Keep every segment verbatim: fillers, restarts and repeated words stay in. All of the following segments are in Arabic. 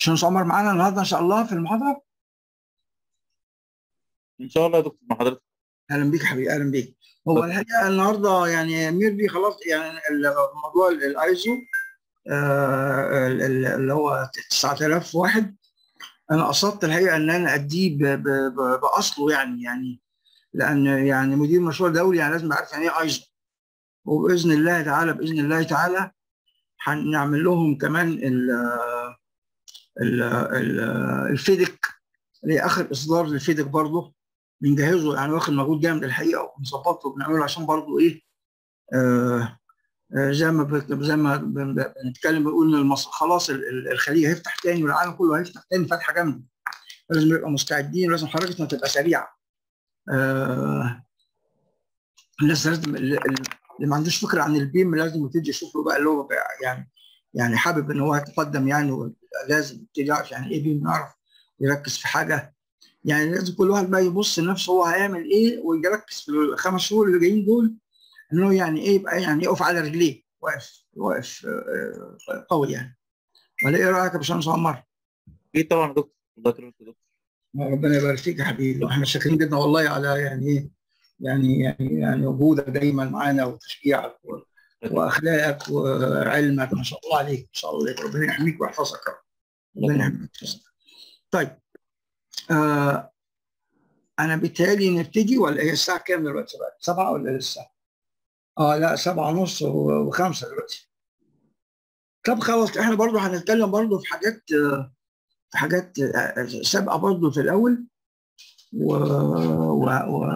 باشمهندس عمر معانا النهارده ان شاء الله في المحاضره. ان شاء الله يا دكتور مع حضرتك. اهلا بيك يا حبيبي، اهلا بيك. هو الحقيقه النهارده يعني ميربي خلاص، يعني الموضوع الايزو آه اللي هو تسعة آلاف وواحد، انا قصدت الحقيقه ان انا اديه باصله، يعني يعني لان يعني مدير مشروع دولي يعني لازم يعرف يعني ايه ايزو، وباذن الله تعالى باذن الله تعالى هنعمل لهم كمان ال ال ال الفيدك، اللي هي اخر اصدار للفيدك برضه بنجهزه، يعني واخد مجهود جامد الحقيقه وبنظبطه وبنعمله عشان برضه ايه آه آه زي ما بت- زي ما بن- بنتكلم بنقول ان المصر خلاص ال- ال- الخليج هيفتح تاني والعالم كله هيفتح تاني فتحه جامده، لازم نبقى مستعدين ولازم حركتنا تبقى سريعه. آه الناس لازم اللي, اللي ما عندوش فكره عن البيم لازم يبتدي يشوف له بقى اللي هو بقى يعني يعني حابب ان هو يتقدم، يعني لازم يبتدي يعرف يعني ايه بيم، يعرف يركز في حاجه. يعني لازم كل واحد بقى يبص لنفسه هو هيعمل ايه ويركز في الخمس شهور اللي جايين دول انه يعني ايه يبقى يعني يقف على رجليه، واقف واقف آه، قوي يعني. ولا ايه رايك يا باشمهندس عمر؟ اكيد طبعا يا دكتور، الله يكرمك يا دكتور. ربنا يبارك فيك يا حبيبي، واحنا شاكرين جدا والله على يعني ايه يعني يعني يعني وجودك دايما معانا وتشجيعك و- واخلاقك وعلمك، ما شاء الله عليك، ما شاء الله عليك، ربنا يحميك ويحفظك يا رب. الله ربنا يكرمك. يحميك ويحفظك. طيب آه انا بالتالي نبتدي ولا هي الساعه كام دلوقتي بقى؟ سبعة ولا لسه؟ اه لا، سبعة ونص وخمسة دلوقتي. طب خلاص احنا برضو هنتكلم برضو في حاجات في حاجات سابقة برضو في الأول، و و و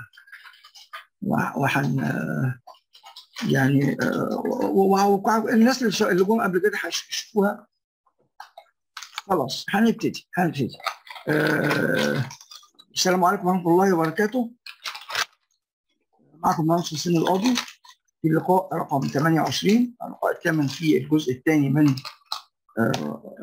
وحن يعني الناس اللي جم قبل كده هيشوفوها. خلاص هنبتدي هنبتدي آه السلام عليكم ورحمة الله وبركاته. معكم مهندس حسين القاضي في اللقاء رقم ثمانية وعشرين، اللقاء الثامن في الجزء الثاني من آه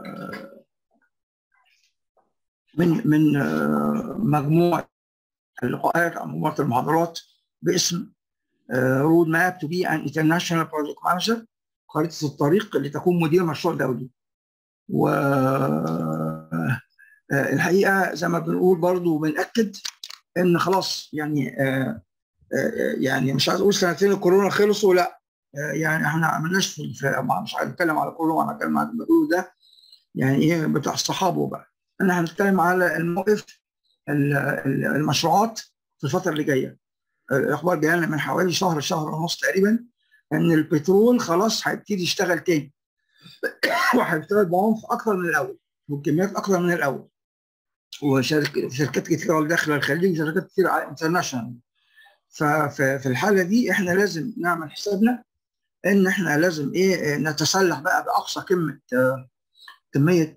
من من آه مجموعة اللقاءات او مجموعه المحاضرات باسم رود ماب تو بي ان انترناشونال بروجكت مانجر، خريطه الطريق لتكون مدير مشروع دولي. و الحقيقه زي ما بنقول برضو بنأكد ان خلاص يعني يعني مش عايز اقول سنتين الكورونا خلصوا، لا يعني احنا ما عملناش في مش هنتكلم على كورونا، هنتكلم على اللي بنقوله ده يعني ايه بتاع الصحابه بقى. احنا هنتكلم على الموقف المشروعات في الفتره اللي جايه. الاخبار جايه لنا من حوالي شهر شهر ونص تقريبا ان البترول خلاص هيبتدي يشتغل تاني وهيشتغل بعنف اكثر من الاول وبكميات اكثر من الاول، وشركات كتيره داخله الخليج وشركات كتير على انترناشونال. ففي الحاله دي احنا لازم نعمل حسابنا ان احنا لازم ايه نتسلح بقى باقصى كميه كميه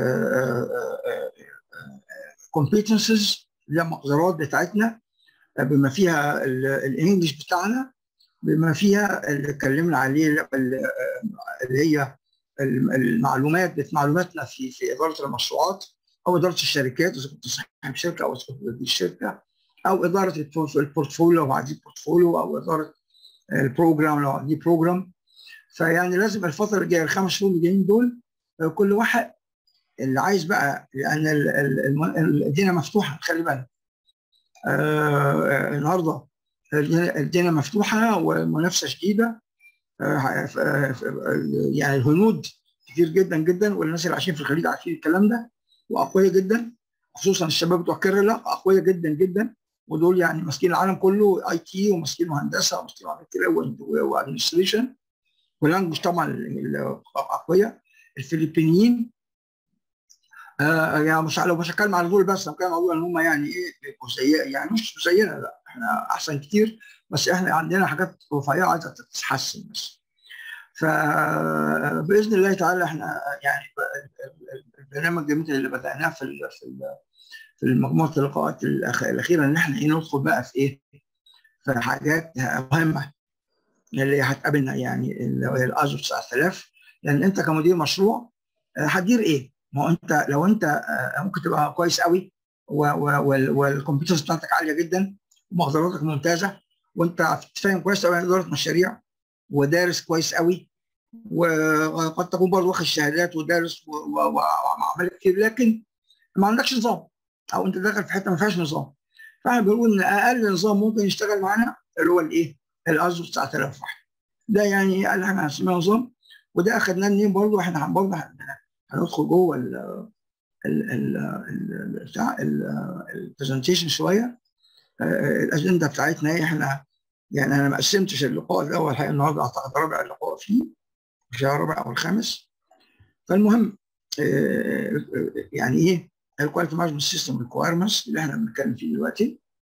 كومبيتنسز اللي هي المقدرات بتاعتنا، بما فيها الانجليش بتاعنا، بما فيها اللي اتكلمنا عليه اللي هي المعلومات معلوماتنا في في اداره المشروعات او اداره الشركات، اذا كنت صاحب شركه او صاحب الشركه، او اداره البورتفوليو لو عندي بورتفوليو، او اداره البروجرام لو عندي بروجرام. فيعني لازم الفتره الجايه الخمس شهور اللي جايين دول كل واحد اللي عايز بقى، لان الدنيا مفتوحه خلي بالك. آه النهارده الدنيا مفتوحه ومنافسه شديده، يعني الهنود كتير جدا جدا، والناس اللي عايشين في الخليج عارفين الكلام ده واقوياء جدا، خصوصا الشباب بتوع كيرلا اقوياء جدا جدا، ودول يعني ماسكين العالم كله اي تي وماسكين هندسه وماسكين وادمنستريشن واللانجوج طبعا اقوياء. الفلبينيين آه يعني مش لو مش هتكلم على دول بس، هتكلم على ان هم يعني ايه بيبقوا زي يعني مش زينا، لا احنا احسن كتير، بس احنا عندنا حاجات رفيعه عايزه تتحسن بس. فباذن الله تعالى احنا يعني البرنامج الجميل اللي بدأناه في في في مجموعه اللقاءات الاخيره ان احنا ايه ندخل بقى في ايه في حاجات مهمه اللي هتقابلنا، يعني اللي هي الازو تسعة آلاف. لان انت كمدير مشروع هتدير ايه؟ ما هو انت لو انت ممكن تبقى كويس قوي والكمبيوترز بتاعتك عاليه جدا ومقدراتك ممتازه وانت فاهم كويس قوي اداره مشاريع ودارس كويس قوي وقد تكون برضه واخد شهادات ودارس وعمل كتير، لكن ما عندكش نظام، او انت داخل في حته ما فيهاش نظام. فاحنا بنقول ان اقل نظام ممكن يشتغل معانا اللي هو الايه؟ الايزو تسعة آلاف واحد. ده يعني اقل حاجه هنسميها نظام، وده اخدناه منين برضه؟ احنا برضه هندخل جوه ال ال ال بتاع البرزنتيشن شويه. الاجنده بتاعتنا ايه؟ احنا يعني انا ما قسمتش اللقاء الاول الحقيقه، النهارده اعتقد رابع لقاء فيه، مش الرابع او الخامس. فالمهم يعني ايه الكواليتي مانجمنت سيستم ريكوايرمنتس اللي احنا بنتكلم فيه دلوقتي،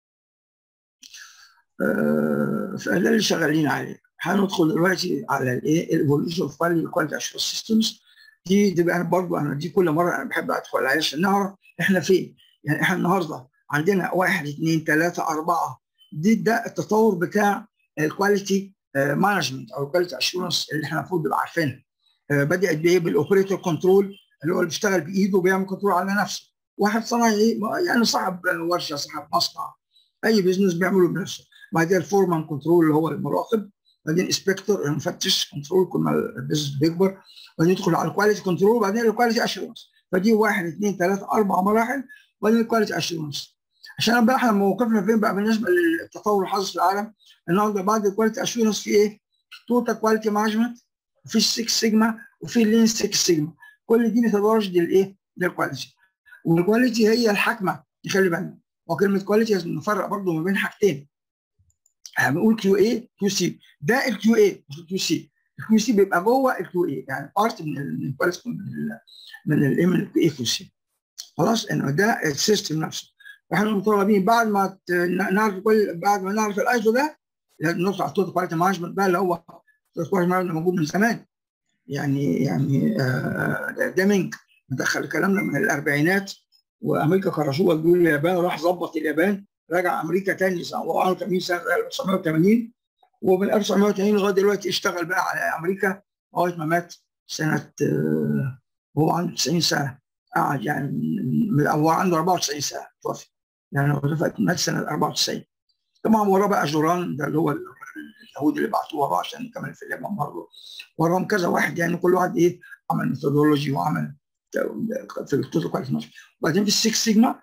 فده اللي شغالين عليه. هندخل دلوقتي على الايه؟ الايفولوشن اوف كواليتي اشورنس سيستمز. دي دي انا برضه انا دي كل مره انا بحب ادخل عليها عشان نعرف احنا فين. يعني احنا النهارده عندنا واحد اثنين ثلاثه اربعه، دي ده التطور بتاع الكواليتي مانجمنت او الكواليتي اشورنس اللي احنا المفروض نبقى عارفينها. بدات بايه؟ بالاوبريتور كنترول اللي هو اللي بيشتغل بايده وبيعمل كنترول على نفسه. واحد صنايعي يعني صاحب ورشه، صاحب مصنع، اي بزنس بيعمله بنفسه. بعدين الفورمان كنترول اللي هو المراقب، بعدين انسبكتور المفتش كنترول كل ما البزنس بيكبر، بعدين يدخل على الكواليتي كنترول، بعدين الكواليتي اشورنس. فدي واحد اثنين ثلاثه اربع مراحل، وبعدين الكواليتي اشورنس. عشان بقى احنا موقفنا فين بقى بالنسبه للتطور اللي حاصل في العالم النهارده؟ بعد الكواليتي اشورنس في ايه؟ توتال كواليتي مانجمنت، وفي السكس سيجما، وفي اللين سكس سيجما. كل دي ميثودولوجي للايه؟ للكواليتي. والكواليتي هي الحاكمه، نخلي بالنا. وكلمه كواليتي لازم نفرق برضه ما بين حاجتين. بنقول كيو اي كيو سي، ده الكيو اي مش الكيو سي. الكيو سي بيبقى جوه الكيو اي، يعني بارت من الكواليتي من الايه؟ من الكيو اي كيو سي. خلاص، انه ده السيستم نفسه. فاحنا مطالبين بعد ما نعرف كل بعد ما نعرف الايزو ده ندخل على التوتال كواليتي مانجمنت بقى اللي هو التوتال كواليتي مانجمنت موجود من زمان. يعني يعني آه ديمينج مدخل الكلام ده من الاربعينات، وامريكا كرشوه دول اليابان، راح ظبط اليابان، رجع امريكا تاني سنه ثمانين سنه ألف وتسعمائة وثمانين، ومن ألف وتسعمائة وثمانين لغايه دلوقتي اشتغل بقى على امريكا لغايه ما مات سنه آه وهو عنده تسعين سنه. قعد يعني هو عنده أربعة وتسعين سنه توفي، يعني هو مات سنه أربعة وتسعين. طبعا وراه بقى جوران ده اللي هو اليهود اللي بعتوه وراه عشان يكمل في اليابان برضه، وراهم كذا واحد، يعني كل واحد ايه عمل ميثودولوجي وعمل في التوتال كواليتي مانجمنت. وبعدين في السكس سيجما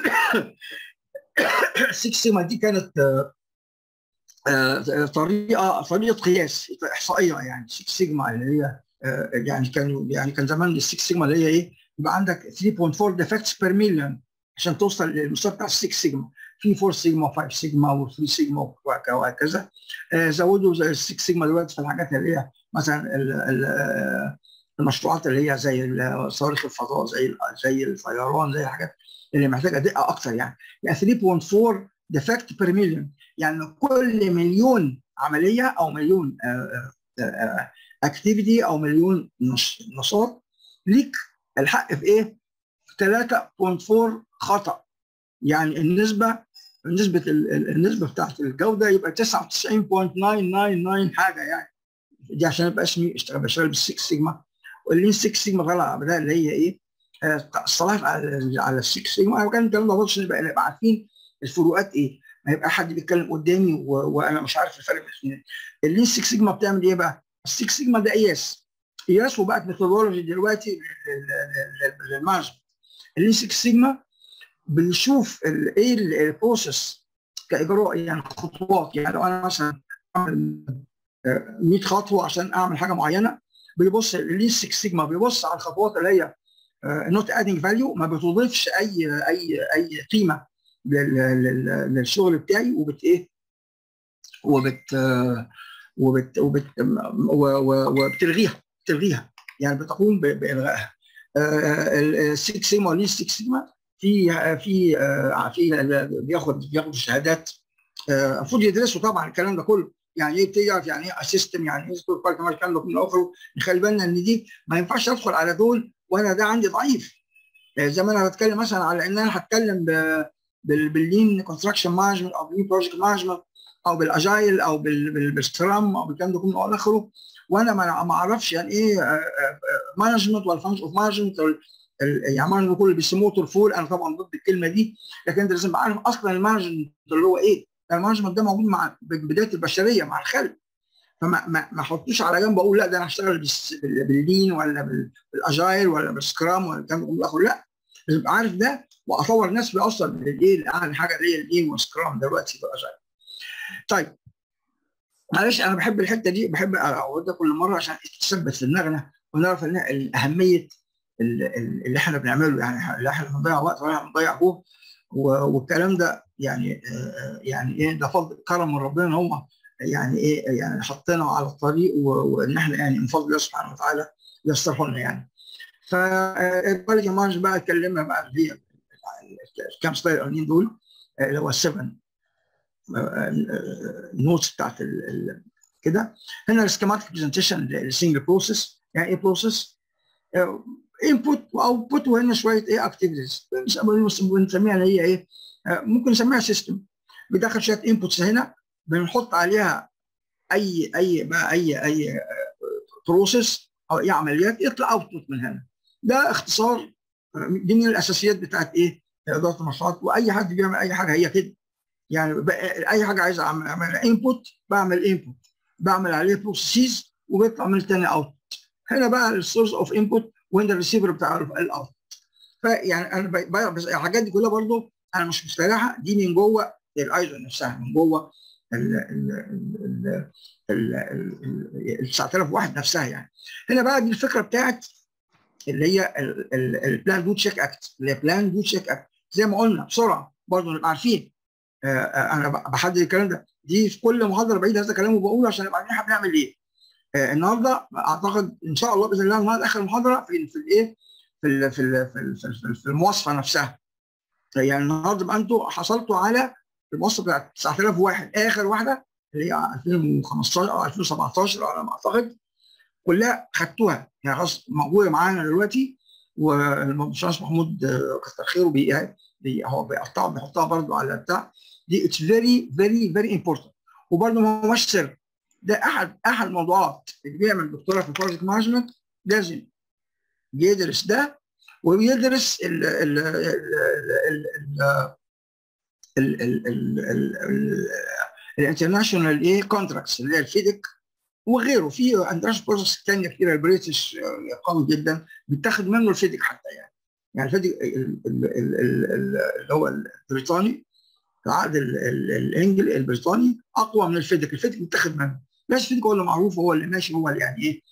السكس سيجما دي كانت طريقه طريقه قياس احصائيه، يعني سكس سيجما اللي هي يعني كان يعني كان زمان السكس سيجما اللي هي ايه؟ يبقى عندك ثلاثة فاصلة أربعة ديفكتس بير مليون عشان توصل للمستوى بتاع السكس سيجما. في أربعة سيجما و5 سيجما و3 سيجما وهكذا. زودوا زي السكس سيجما دلوقتي في الحاجات اللي هي مثلا المشروعات اللي هي زي صواريخ الفضاء، زي زي الطيران، زي الحاجات اللي محتاجه دقه اكثر. يعني يعني ثلاثة فاصلة أربعة ديفكت بير مليون، يعني كل مليون عمليه او مليون اكتيفيتي او مليون نشاط ليك الحق في ايه؟ ثلاثة فاصلة أربعة خطا. يعني النسبه نسبه النسبه بتاعت الجوده يبقى تسعة وتسعين فاصلة تسعمائة وتسعة وتسعين حاجه، يعني دي عشان ابقى اسمي اشتغل بشتغل بالسكس سيجما. واللين سكس سيجما طالعه بدأ اللي هي ايه؟ الصلاه على على السكس سيجما. وكان الكلام ده برضه نبقى نبقى عارفين الفروقات ايه، ما يبقى حد بيتكلم قدامي و... وانا مش عارف الفرق بين الاثنين. اللين سكس سيجما بتعمل ايه بقى؟ السكس سيجما ده قياس قياس وبقت ميثودولوجي دلوقتي للمانجمنت. اللين سكس سيجما بنشوف ايه البروسيس كاجراء، يعني خطوات. يعني لو انا مثلا اعمل مئة خطوه عشان اعمل حاجه معينه، بيبص اللين سكس سيجما بيبص على الخطوات اللي هي نوت ادنج فاليو، ما بتضيفش اي اي اي قيمه للشغل بتاعي، وبت ايه وبت وبت وبت وبتلغيها بتلغيها يعني بتقوم بالغائها. السكس سيجما واللين سكس سيجما في في في بياخد بياخد شهادات، المفروض يدرسوا طبعا الكلام ده كله. يعني ايه بتعرف يعني ايه اسيستم، يعني ايه سكور كواليتي مانجمنت، الكلام ده كله اخره. نخلي بالنا ان دي ما ينفعش ادخل على دول وانا ده عندي ضعيف. زي ما انا بتكلم مثلا على ان انا هتكلم باللين كونستراكشن مانجمنت او باللين بروجكت مانجمنت او بالاجايل او بالسكرام او بالكلام ده كله اخره، وانا ما اعرفش يعني ايه مانجمنت ولا فانكشن اوف مانجمنت، يعني مانجمنت كله بيسموه ترفول. انا طبعا ضد الكلمه دي، لكن انت لازم عارف اصلا المانجمنت اللي هو ايه. المانجمنت ده موجود مع بدايه البشريه مع الخلق. فما ما ما احطوش على جنب اقول لا ده انا هشتغل باللين ولا بالاجايل ولا بالسكرام ولا الكلام ده كله، لا لازم ابقى عارف ده واطور نفسي اوصل للايه لاعلى حاجه اللي هي اللين والسكرام دلوقتي بالاجايل. طيب معلش انا بحب الحته دي، بحب اعودها كل مره عشان تثبت في دماغنا ونعرف ان اهميه اللي احنا بنعمله، يعني اللي احنا بنضيع وقت ولا بنضيع جهد والكلام ده، يعني يعني ايه ده فضل كرم من ربنا ان هو يعني ايه يعني حطينا على الطريق وان احنا يعني من فضل الله سبحانه وتعالى يسره لنا يعني. فالكواليتي مانج بقى اتكلمنا بقى اللي هي الكام سلايد الاولانيين دول اللي هو السفن النوتس بتاعت كده. هنا السكيماتيك برزنتيشن للسنجل بروسيس. يعني ايه بروسيس؟ انبوت واوتبوت، وهنا شويه ايه اكتيفيتيز بنسميها اللي هي ايه ممكن نسميها سيستم. بيدخل شويه انبوتس هنا بنحط عليها اي اي بقى اي اي بروسيس او اي عمليات يطلع اوتبوت من هنا. ده اختصار دي من الاساسيات بتاعت ايه اداره المشروعات، واي حد بيعمل اي حاجه هي كده يعني. اي حاجه عايز اعملها انبوت بعمل انبوت بعمل عليه بروسيس وبيطلع من الثاني اوت. هنا بقى السورس اوف انبوت وهنا الريسيفر بتاع الاوت. فيعني انا بس الحاجات دي كلها برضو انا مش مستريحه، دي من جوه الايزو نفسها، من جوه ال تسعة آلاف واحد نفسها يعني. هنا بقى دي الفكره بتاعت اللي هي البلان دو تشيك اكت، اللي هي بلان دو تشيك اكت. زي ما قلنا بسرعه برضو نبقى عارفين انا بحدد الكلام ده، دي في كل محاضره بعيد هذا الكلام وبقوله عشان نبقى عارفين احنا بنعمل ايه. آه النهارده اعتقد ان شاء الله باذن الله النهارده اخر محاضره في في الايه في ال في ال في, ال في, في المواصفه نفسها. يعني النهارده بقى انتوا حصلتوا على المواصفه بتاعت تسعة آلاف واحد اخر واحده اللي هي ألفين وخمستاشر او ألفين وسبعتاشر على ما اعتقد، كلها خدتوها يعني خلاص موجوده معانا دلوقتي. والباشمهندس محمود كتر خيره بي بي هو بيقطعها بيحطها برضه على بتاع دي. اتس فيري فيري فيري امبورتنت. وبرضه ما هوش سر، ده احد احد الموضوعات اللي بيعمل دكتوراه في البروجكت مانجمنت لازم يدرس ده وبيدرس ال ال ال ال الانترناشونال ايه كونتراكتس اللي هي الفيدك وغيره. في انترناشونال بروجكتس ثانيه كتير البريتش قوي جدا بيتاخد منه الفيدك حتى يعني. يعني الفيدك اللي هو البريطاني العقد الانجلي البريطاني اقوى من الفيدك، الفيدك بيتاخد منه. بس الفيدك هو اللي معروف، هو اللي ماشي، هو اللي يعني ايه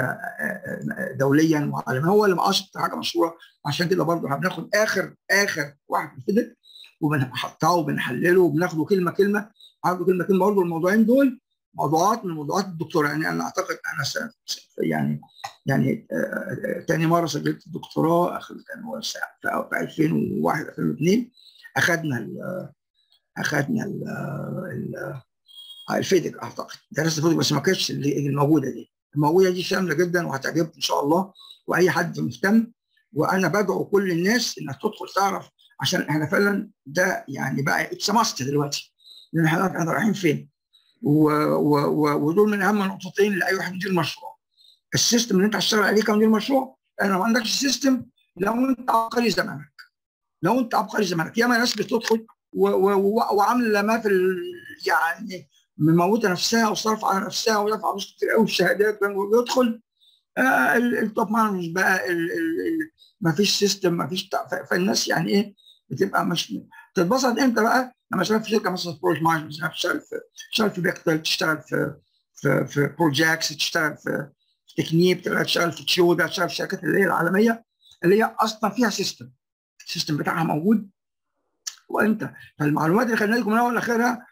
دوليا وعالميا، هو اللي اكتر حاجه مشهوره. عشان كده برضه احنا بناخد اخر اخر واحد في الفيدك وبنحطها وبنحلله وبناخده كلمه كلمه، عنده كلمه كلمه. برضه الموضوعين دول موضوعات من موضوعات الدكتوراه. يعني انا اعتقد انا س... يعني يعني ثاني مره سجلت الدكتوراه كان هو في ألفين وواحد ألفين واثنين اخذنا ال اخذنا ال ال الفيدك اعتقد درست الفيدك، بس ما كانتش اللي الموجوده دي. الموجوده دي شامله جدا وهتعجبكم ان شاء الله واي حد مهتم. وانا بدعو كل الناس انها تدخل تعرف، عشان احنا فعلا ده يعني بقى اتس ماست دلوقتي، لان احنا احنا رايحين فين. ودول من اهم النقطتين لاي واحد مدير مشروع. السيستم اللي انت هتشتغل عليه كمدير مشروع، انا ما عندكش سيستم لو انت عبقري زمانك. لو انت عبقري زمانك ياما ناس بتدخل وعامله ما في يعني مموته نفسها وصرف على نفسها ودفع فلوس كتير قوي في الشهادات ويدخل آه التوب مانجمنت بقى ما فيش سيستم ما فيش. فالناس يعني ايه بتبقى مش تتبسط امتى بقى؟ لما تشتغل في شركه مثلا بروجكت مانجمنت، تشتغل في تشتغل في بيكتل، تشتغل في في في بروجكتس، تشتغل في تكنيك، تشتغل في تشيودا، تشتغل في الشركات اللي هي العالميه اللي هي اصلا فيها سيستم، السيستم بتاعها موجود. وانت فالمعلومات اللي خدناها لكم من اول لاخرها،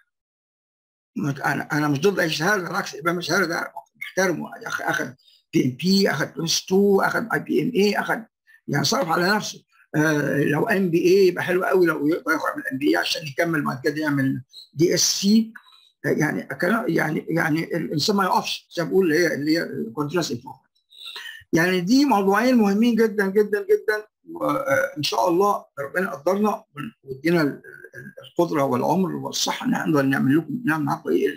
انا انا مش ضد اي شهاده، بالعكس يبقى مش شهاده ده محترمه. اخذ بي ام بي، اخذ بلس اتنين، اخذ اي بي ام اي، اخذ يعني صرف على نفسه. آه لو ام بي اي يبقى حلو قوي لو يقدر ياخد من الام بي اي عشان يكمل بعد كده يعمل دي اس سي. يعني يعني يعني الانسان ما يقفش زي ما بقول اللي هي اللي هي الكونتراست انفورمنت. يعني دي موضوعين مهمين جدا جدا جدا، وان شاء الله ربنا يقدرنا ويدينا القدره والعمر والصحه ان نقدر نعمل لكم نعمل معاكم ايه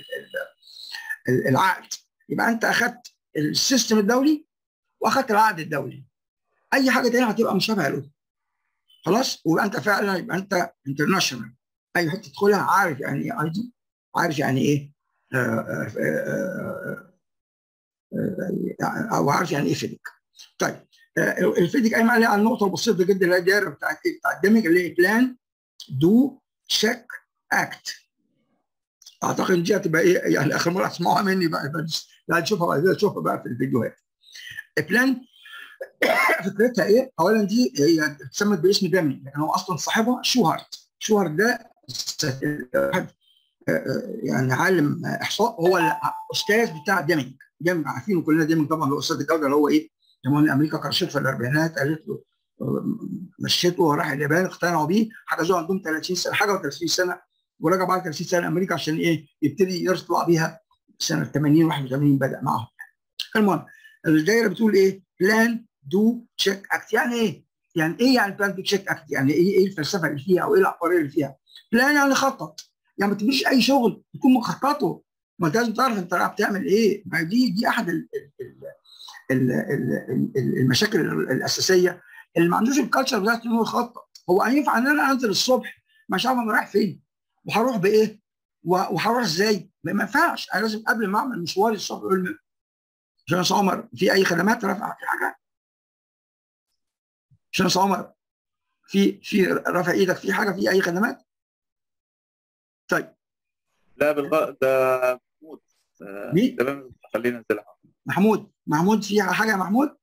العقد. يبقى انت اخذت السيستم الدولي واخذت العقد الدولي، اي حاجه ثانيه هتبقى مشابهه له خلاص. ويبقى انت فعلا يبقى انت انترناشونال، اي حته تدخلها عارف يعني ايه اي دي، عارف يعني ايه او عارف يعني ايه فيديك. طيب الفيديك قايم عليه على النقطه البسيطه جدا اللي هي الدايره بتاعت بتاعت ديمينج اللي هي بلان دو تشيك اكت. اعتقد دي هتبقى ايه يعني اخر مره اسمعوها مني بقى، بس لا تشوفها بقى تشوفها بقى في الفيديوهات. البلان فكرتها ايه؟ اولا دي هي اتسمت باسم ديمينج لكن هو اصلا صاحبها شوهارت. شوهارت ده واحد يعني عالم احصاء، هو الاستاذ بتاع ديمينج. ديمينج عارفينه كلنا، ديمينج طبعا هو استاذ الجوده اللي هو ايه؟ لما امريكا كرشته في الاربعينات قالت له مشيته وراح اليابان اقتنعوا بيه، حجزوه عندهم ثلاثين سنه حاجه و30 سنه، ورجع بعد ثلاثين سنه امريكا عشان ايه؟ يبتدي يطلع بيها سنه ثمانين واحد وثمانين بدا معاهم. المهم الدايره بتقول ايه؟ بلان دو تشيك اكت. يعني ايه؟ يعني ايه يعني بلان دو تشيك اكت؟ يعني ايه ايه الفلسفه اللي فيها او ايه العبقريه اللي فيها؟ بلان يعني خطط، يعني ما تبنيش اي شغل تكون مخططه، ما انت لازم تعرف انت بتعمل ايه. ما دي دي احد ال ال ال ال المشاكل الاساسيه اللي ما عندوش الكالتشر بتاعت انه يخطط. هو ينفع ان انا انزل الصبح مش عارف انا رايح فين وهروح بايه وهروح ازاي؟ ما ينفعش. انا لازم قبل ما اعمل مشواري الصبح اقول باشمهندس عمر في اي خدمات رفع في حاجه؟ باشمهندس عمر في في رفع ايدك في حاجه في اي خدمات؟ طيب لا بالغ ده محمود. مين؟ تمام خلينا ننزلها. محمود. محمود في حاجه يا محمود؟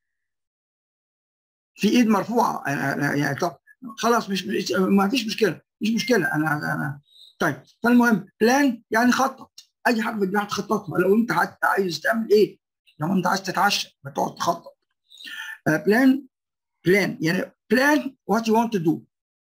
في ايد مرفوعه يعني. طب خلاص مش ما فيش مشكله مش مشكله انا انا طيب. فالمهم بلان يعني خطط، اي حاجه في الدنيا تخططها. لو انت حتى عايز تعمل ايه، لو انت عايز تتعشى بتقعد تخطط. بلان بلان يعني بلان وات يو ونت تو دو.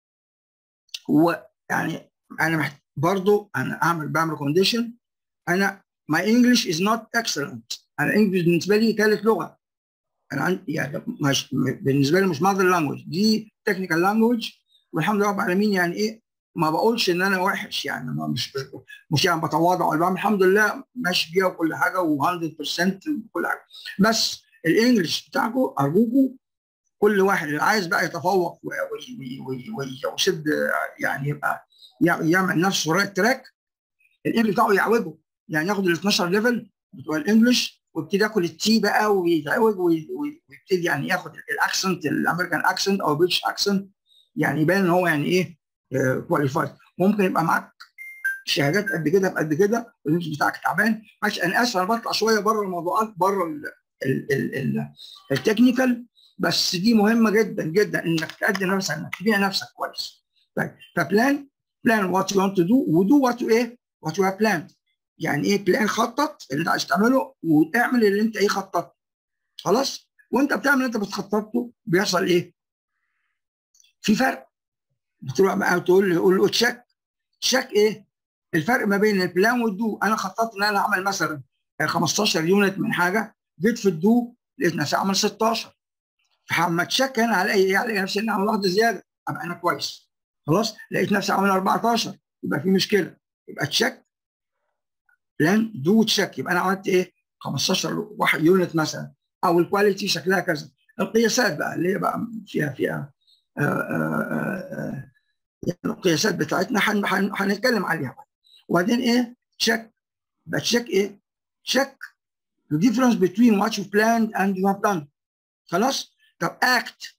هو يعني انا محت... برضه انا اعمل بعمل كونديشن. انا my English is not excellent. انا انجلش بالنسبه لي ثالث لغه. انا عندي يعني مش بالنسبه لي مش ماذر لانجوج، دي تكنيكال لانجوج والحمد لله رب العالمين. يعني ايه ما بقولش ان انا وحش يعني، ما مش مش يعني بتواضع ولا بعمل، الحمد لله ماشي بيها وكل حاجه و100% وكل حاجه. بس الانجلش بتاعكم ارجوكم كل واحد اللي عايز بقى يتفوق ويشد يعني يبقى يعمل نفسه رايت تراك، الانجلش بتاعه يعوجه. يعني ياخد ال اتناشر ليفل بتوع الانجلش ويبتدي ياكل التي بقى ويتعوج ويبتدي يعني ياخد الاكسنت الامريكان اكسنت او بريتش اكسنت، يعني يبان ان هو يعني ايه كواليفايد. ممكن يبقى معاك شهادات قد كده بقد كده والانجلش بتاعك تعبان. عشان انا اسف انا بطلع شويه بره الموضوعات بره التكنيكال، بس دي مهمه جدا جدا انك تقدم نفسك انك تبيع نفسك كويس. طيب فبلان بلان وات يو ونت تو دو ودو وات يو ايه وات يو هاف بلاند. يعني ايه بلان؟ خطط اللي انت عايز تعمله واعمل اللي انت ايه خططته. خلاص وانت بتعمل اللي انت بتخططه بيحصل ايه؟ في فرق. بتروح بقى تقول له قول له تشيك. تشيك ايه؟ الفرق ما بين البلان والدو. انا خططت ان انا اعمل مثلا خمستاشر يونت من حاجه، جيت في الدو لقيت نفسي اعمل ستاشر، فلما تشيك هنا على ايه؟ على نفسي ان اعمل واحده زياده ابقى انا كويس. خلاص لقيت نفسي اعمل اربعتاشر يبقى في مشكله. يبقى تشيك بلان دو تشيك. يبقى انا عملت ايه؟ خمستاشر واحد يونت مثلا، او الكواليتي شكلها كذا. القياسات بقى اللي هي بقى فيها فيها آآ آآ يعني القياسات بتاعتنا هنتكلم عليها بقى. وبعدين ايه؟ تشيك. يبقى تشيك ايه؟ تشيك the difference between what you planned and you have done. خلاص؟ طب اكت.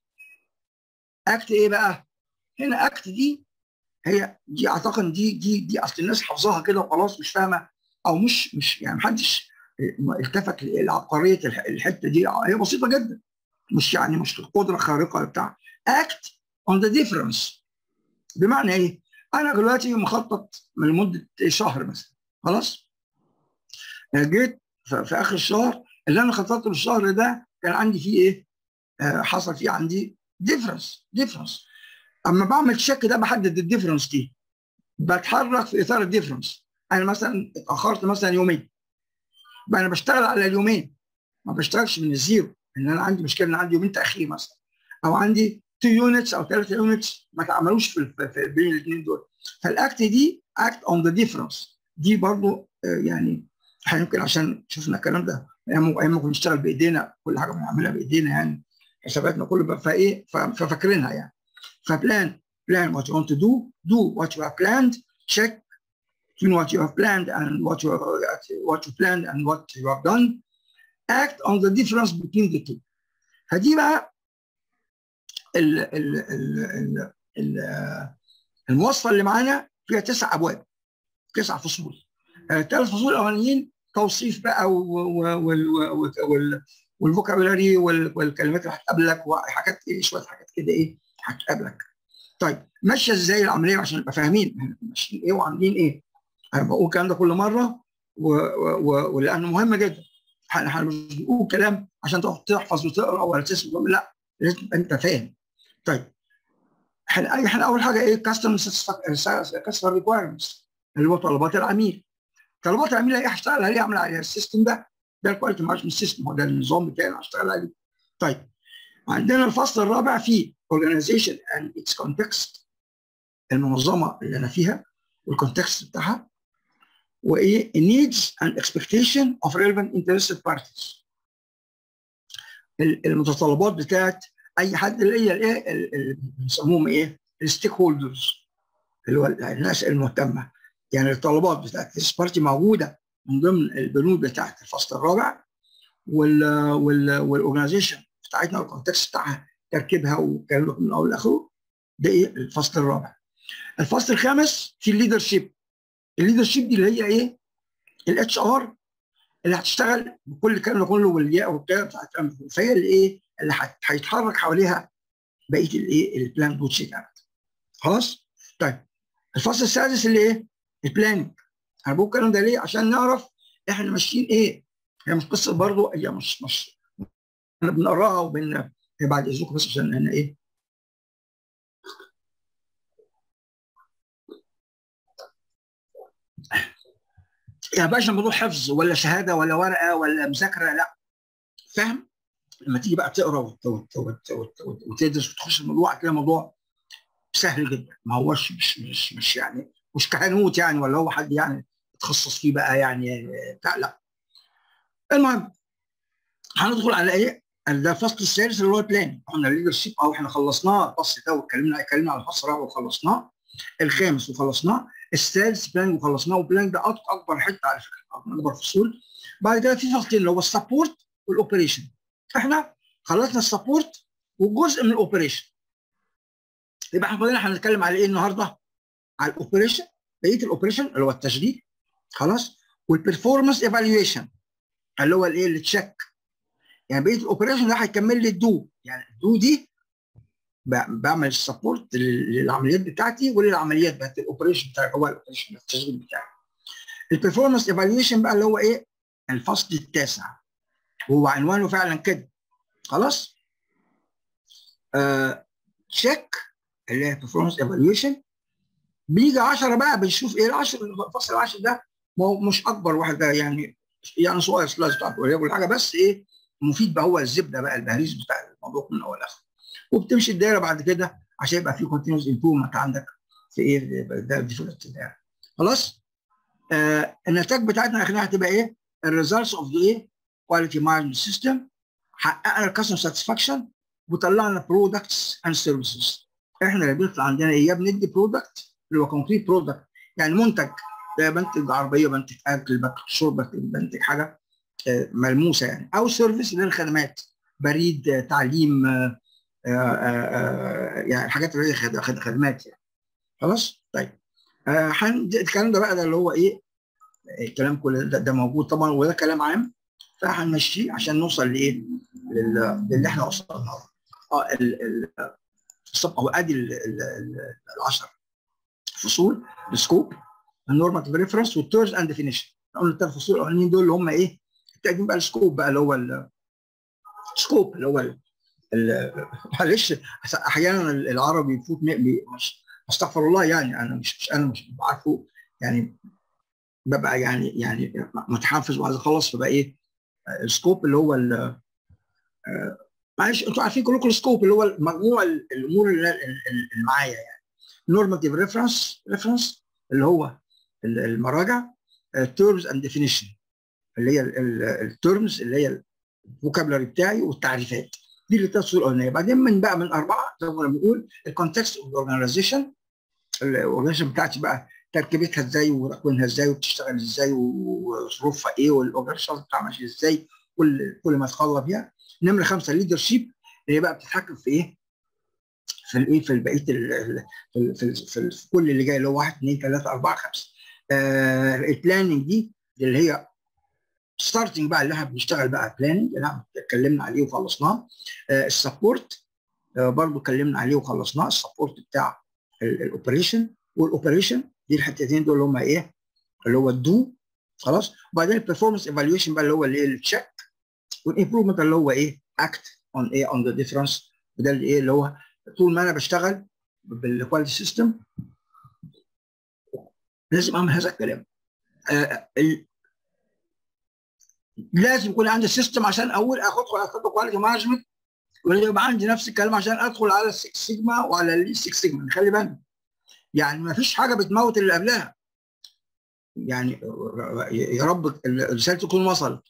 اكت ايه بقى؟ هنا اكت دي هي دي اعتقد دي دي دي اصل الناس حافظاها كده وخلاص مش فاهمه او مش مش يعني محدش التفت لعبقريه الحته دي. هي بسيطه جدا، مش يعني مش قدره خارقه بتاع. اكت اون ذا ديفرنس. بمعنى ايه؟ انا دلوقتي مخطط من لمده شهر مثلا، خلاص؟ جيت في اخر الشهر اللي انا خططته للشهر ده كان عندي فيه ايه؟ آه حصل فيه عندي ديفرنس. ديفرنس اما بعمل تشيك ده بحدد الديفرنس دي، بتحرك في اطار الديفرنس. انا مثلا اتاخرت مثلا يومين، بقى انا بشتغل على اليومين ما بشتغلش من الزيرو. ان انا عندي مشكله ان عندي يومين تاخير مثلا، او عندي اتنين يونتس او ثلاثة يونتس ما اتعملوش في, في بين الاثنين دول. فالاكت دي اكت اون ذا ديفرنس دي برضو يعني احنا يمكن عشان شفنا الكلام ده ايام ما كنا بنشتغل بايدينا كل حاجه بنعملها بايدينا يعني حساباتنا كله فايه ففاكرينها يعني. فبلان بلان what you want to do do what you have planned check between what you have planned and what you what you planned and what you have done. Act on the difference between the two. هدي بقى ال ال ال ال المواصفه اللي معانا فيها تسع ابواب، تسع فصول. الثلاث فصول الاولانيين توصيف بقى والفوكابولاري والكلمات اللي هتقابلك وحاجات ايه، شويه حاجات كده ايه هتقابلك. طيب ماشيه ازاي العمليه عشان نبقى فاهمين ماشيين ايه وعاملين ايه؟ انا بقول الكلام ده كل مره ولانه مهم جدا. احنا مش بنقول كلام عشان تقعد تحفظ وتقرا ولا تسمع، لا، لازم انت فاهم. طيب احنا احنا اول حاجه ايه؟ كاستمر كاستمر ريكوايرمنتس اللي هو طلبات العميل. طلبات العميل ايه هشتغل عليه، اعمل عليها السيستم ده، ده الكواليتي مانجمنت سيستم، هو ده النظام بتاعي اللي هشتغل عليه. طيب عندنا الفصل الرابع فيه organization and its context، المنظمه اللي انا فيها والكونتكست بتاعها، وايه needs and expectation of relevant interested parties، المتطلبات بتاعت اي حد اللي هي الايه اللي بيسموهم ايه الستيك هولدرز، اللي هو الناس المهتمه. يعني الطلبات بتاعت الثيرد بارتي موجوده من ضمن البنود بتاعت الفصل الرابع، وال وال والاورجنايزيشن بتاعتنا والكونتكست بتاعها تركيبها والكلام ده من اول لاخره، ده ايه الفصل الرابع. الفصل الخامس في الليدرشيب. الليدرشيب دي اللي هي ايه؟ الاتش ار اللي هتشتغل بكل الكلام ده كله والياء والكلام بتاعت فهي اللي ايه اللي هيتحرك حواليها بقيه الايه البلان بوت بتاعتك. خلاص؟ طيب الفصل السادس اللي ايه؟ البلاننج. انا بقول الكلام ده ليه؟ عشان نعرف احنا ماشيين ايه. هي مش قصه برضه، هي مش مش احنا بنقراها وبن بعد اذنكم بس عشان انا ايه يا باشا موضوع حفظ ولا شهاده ولا ورقه ولا مذاكره، لا، فاهم؟ لما تيجي بقى تقرا وتدرس وتخش الموضوع كده موضوع سهل جدا، ما هوش مش مش مش يعني مش كهنوت يعني، ولا هو حد يعني يتخصص فيه بقى يعني بتاع، لا. المهم هندخل على ايه؟ ده الفصل السادس اللي هو البلان. قلنا الليدر شيب او احنا خلصناه الفصل ده واتكلمنا اتكلمنا على الفصل الرابع وخلصناه، الخامس وخلصناه، السادس بلان وخلصناه، والبلان ده اكبر حته على فكره، اكبر فصول. بعد كده في فصلين اللي هو السبورت والاوبريشن. احنا خلصنا السبورت وجزء من الاوبريشن، يبقى احنا فاضلين هنتكلم على ايه النهارده؟ على الاوبريشن، بقيه الاوبريشن اللي هو التشغيل، خلاص، والبرفورمانس ايفالويشن اللي هو الايه اللي تشيك. يعني بقيه الاوبريشن ده هيكمل لي الدو، يعني الدو دي بعمل السبورت للعمليات بتاعتي وللعمليات بتاعت الاوبريشن بتاعي، هو الاوبريشن التشغيل بتاعي. البرفورمانس ايفالويشن بقى اللي هو ايه؟ الفصل التاسع، وهو عنوانه فعلا كده، خلاص. آه تشيك اللي هي performance evaluation. بيجي عشرة بقى بنشوف ايه العشر، الفصل العاشر ده ما هو مش اكبر واحد ده يعني، يعني صغير سلايس بتاعته ولا حاجه، بس ايه مفيد بقى، هو الزبده بقى البهريز بتاع الموضوع من اول لاخر. وبتمشي الدايره بعد كده عشان يبقى في كونتينوس امبروفمنت عندك في ايه ده الديفلوبمنت ده. خلاص؟ آه النتائج بتاعتنا اخرها هتبقى ايه؟ الريزلتس اوف ذا ايه؟ كواليتي مانجمنت سيستم. حققنا الكاستمر ساتسفاكشن وطلعنا برودكتس اند سيرفيسز. احنا اللي بيطلع عندنا ايه؟ يا بندي برودكت اللي هو كونكريت برودكت، يعني منتج، بنتج عربيه، بنتج اكل، بنتج شرب، بنتج حاجه ملموسه يعني، او سيرفيس اللي هي الخدمات، بريد، تعليم، آآ آآ يعني الحاجات اللي هي خدمات يعني. خلاص؟ طيب آه الكلام ده بقى ده اللي هو ايه؟ الكلام كل ده, ده موجود طبعا، وده كلام عام، فهنمشيه عشان نوصل لايه؟ للي احنا وصلنا له. اه ال هو ادي العشر فصول: السكوب، النورماتيف ريفرنس، والتيرز اند ديفينيشن. قلنا الثلاث فصول الاولانيين دول اللي هم ايه؟ التقديم بقى السكوب بقى اللي هو السكوب اللي هو معلش احيانا العربي يفوت مش استغفر الله يعني، انا مش, مش انا مش بعرفه يعني، ببقى يعني يعني متحفز وعايز اخلص، فبقى ايه؟ السكوب اللي هو معلش انتوا عارفين كلكم السكوب اللي هو مجموع الامور اللي معايا يعني. نورماتيف ريفرنس ريفرنس اللي هو المراجع، تيرمز اند ديفينيشن اللي هي التيرمز اللي هي الفوكابلري بتاعي والتعريفات، دي اللي ثلاث فصول الاولانيه. بعدين من بقى من اربعه زي ما بنقول الكونتكست اوف الاورجنايزيشن. الاورجنايزيشن بتاعتي بقى تركيبتها ازاي وتكوينها ازاي وبتشتغل ازاي وظروفها ايه والاوبريشن بتاعها ماشي ازاي، كل كل ما تخلى فيها. نمره خمسه الليدر شيب، اللي هي بقى بتتحكم في ايه؟ في الايه في بقيه في في, في, في كل اللي جاي، اللي هو واحد اثنين ثلاثه اربعه خمسه. آه البلاننج دي اللي هي ستارتنج بقى، اللي احنا بنشتغل بقى بلاننج اللي احنا اتكلمنا عليه وخلصناه. آه السبورت آه برضه اتكلمنا عليه وخلصناه، السبورت بتاع الاوبريشن، والاوبريشن دي الحتتين دول اللي هم ايه؟ اللي هو الدو خلاص. وبعدين البرفورمانس ايفالويشن بقى اللي هو الايه؟ التشيك. والامبروفمنت اللي هو ايه؟ اكت اون ايه؟ اون ذا ديفرنس. وده اللي ايه؟ اللي هو طول ما انا بشتغل بالكواليتي سيستم لازم اعمل هذا الكلام. آه ال... لازم يكون عندي سيستم عشان اول ادخل على كواليتي مانجمنت، ولازم يبقى عندي نفس الكلام عشان ادخل على السكس سيجما وعلى اللي سكس سيجما. خلي بالك يعني ما فيش حاجه بتموت اللي قبلها. يعني يا رب الرساله تكون وصلت.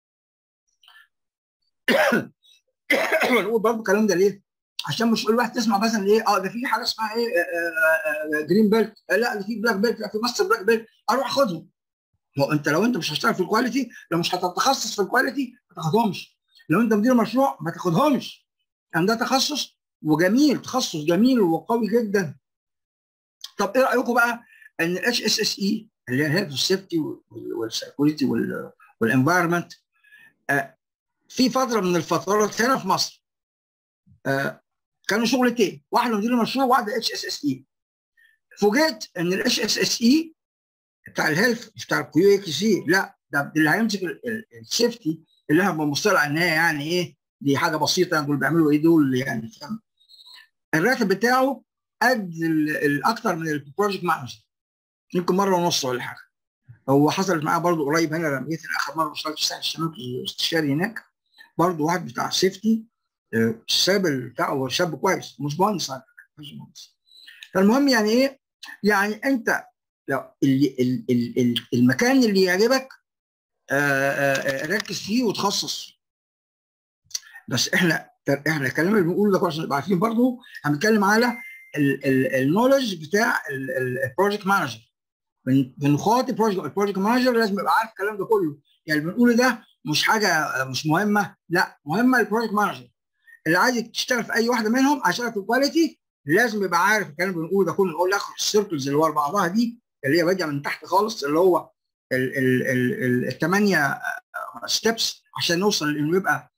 بنقول برضه الكلام ده ليه؟ عشان مش كل واحد تسمع مثلا ايه، اه ده في حاجه اسمها ايه آه آه جرين بيلت، آه لا ده في بلاك بيلت، لا في ماستر بلاك بيلت، اروح اخدهم. هو انت لو انت مش هتشتغل في الكواليتي، لو مش هتتخصص في الكواليتي ما تاخدهمش. لو انت مدير مشروع ما تاخدهمش. يعني ده تخصص وجميل، تخصص جميل وقوي جدا. طب ايه رايكم بقى ان الاتش اس اس اي اللي هي الهيلث والسيفتي والسكيورتي والانفايرمنت، في فتره من الفترات هنا في مصر آه كانوا شغلتين، واحده مدير المشروع وواحده اتش اس اس اي. فوجئت ان الاتش اس اس اي بتاع الهيلث مش بتاع الكيو اكس سي، لا ده اللي هيمسك السيفتي اللي احنا بنبص لها ان هي يعني ايه، دي حاجه بسيطه يعني دول بيعملوا ايه دول يعني فاهم. الراتب بتاعه قد الاكثر من البروجكت مانجر، يمكن مره ونص ولا حاجه. هو حصلت معايا برضه قريب هنا لما جيت اخر مره اشتغلت في الساحل الشمالي استشاري هناك، برضه واحد بتاع سيفتي الشاب بتاعه هو شاب كويس مش مهندس على فكره مش مهندس. فالمهم يعني ايه؟ يعني انت لو اللي المكان اللي يعجبك آآ آآ ركز فيه وتخصص. بس احنا احنا الكلام اللي بنقوله ده عشان نبقى عارفين برضه هنتكلم على النولج بتاع البروجكت مانجر. بنخاطب البروجكت مانجر لازم يبقى عارف الكلام ده كله. يعني اللي بنقوله ده مش حاجه مش مهمه، لا مهمه البروجكت مانجر اللي عايز تشتغل في اي واحده منهم عشان في الكواليتي لازم يبقى عارف الكلام اللي بنقوله ده كله. نقول اخر السيركلز اللي ورا بعضها دي اللي هي بادئه من تحت خالص، اللي هو الثمانيه ستيبس عشان نوصل انه يبقى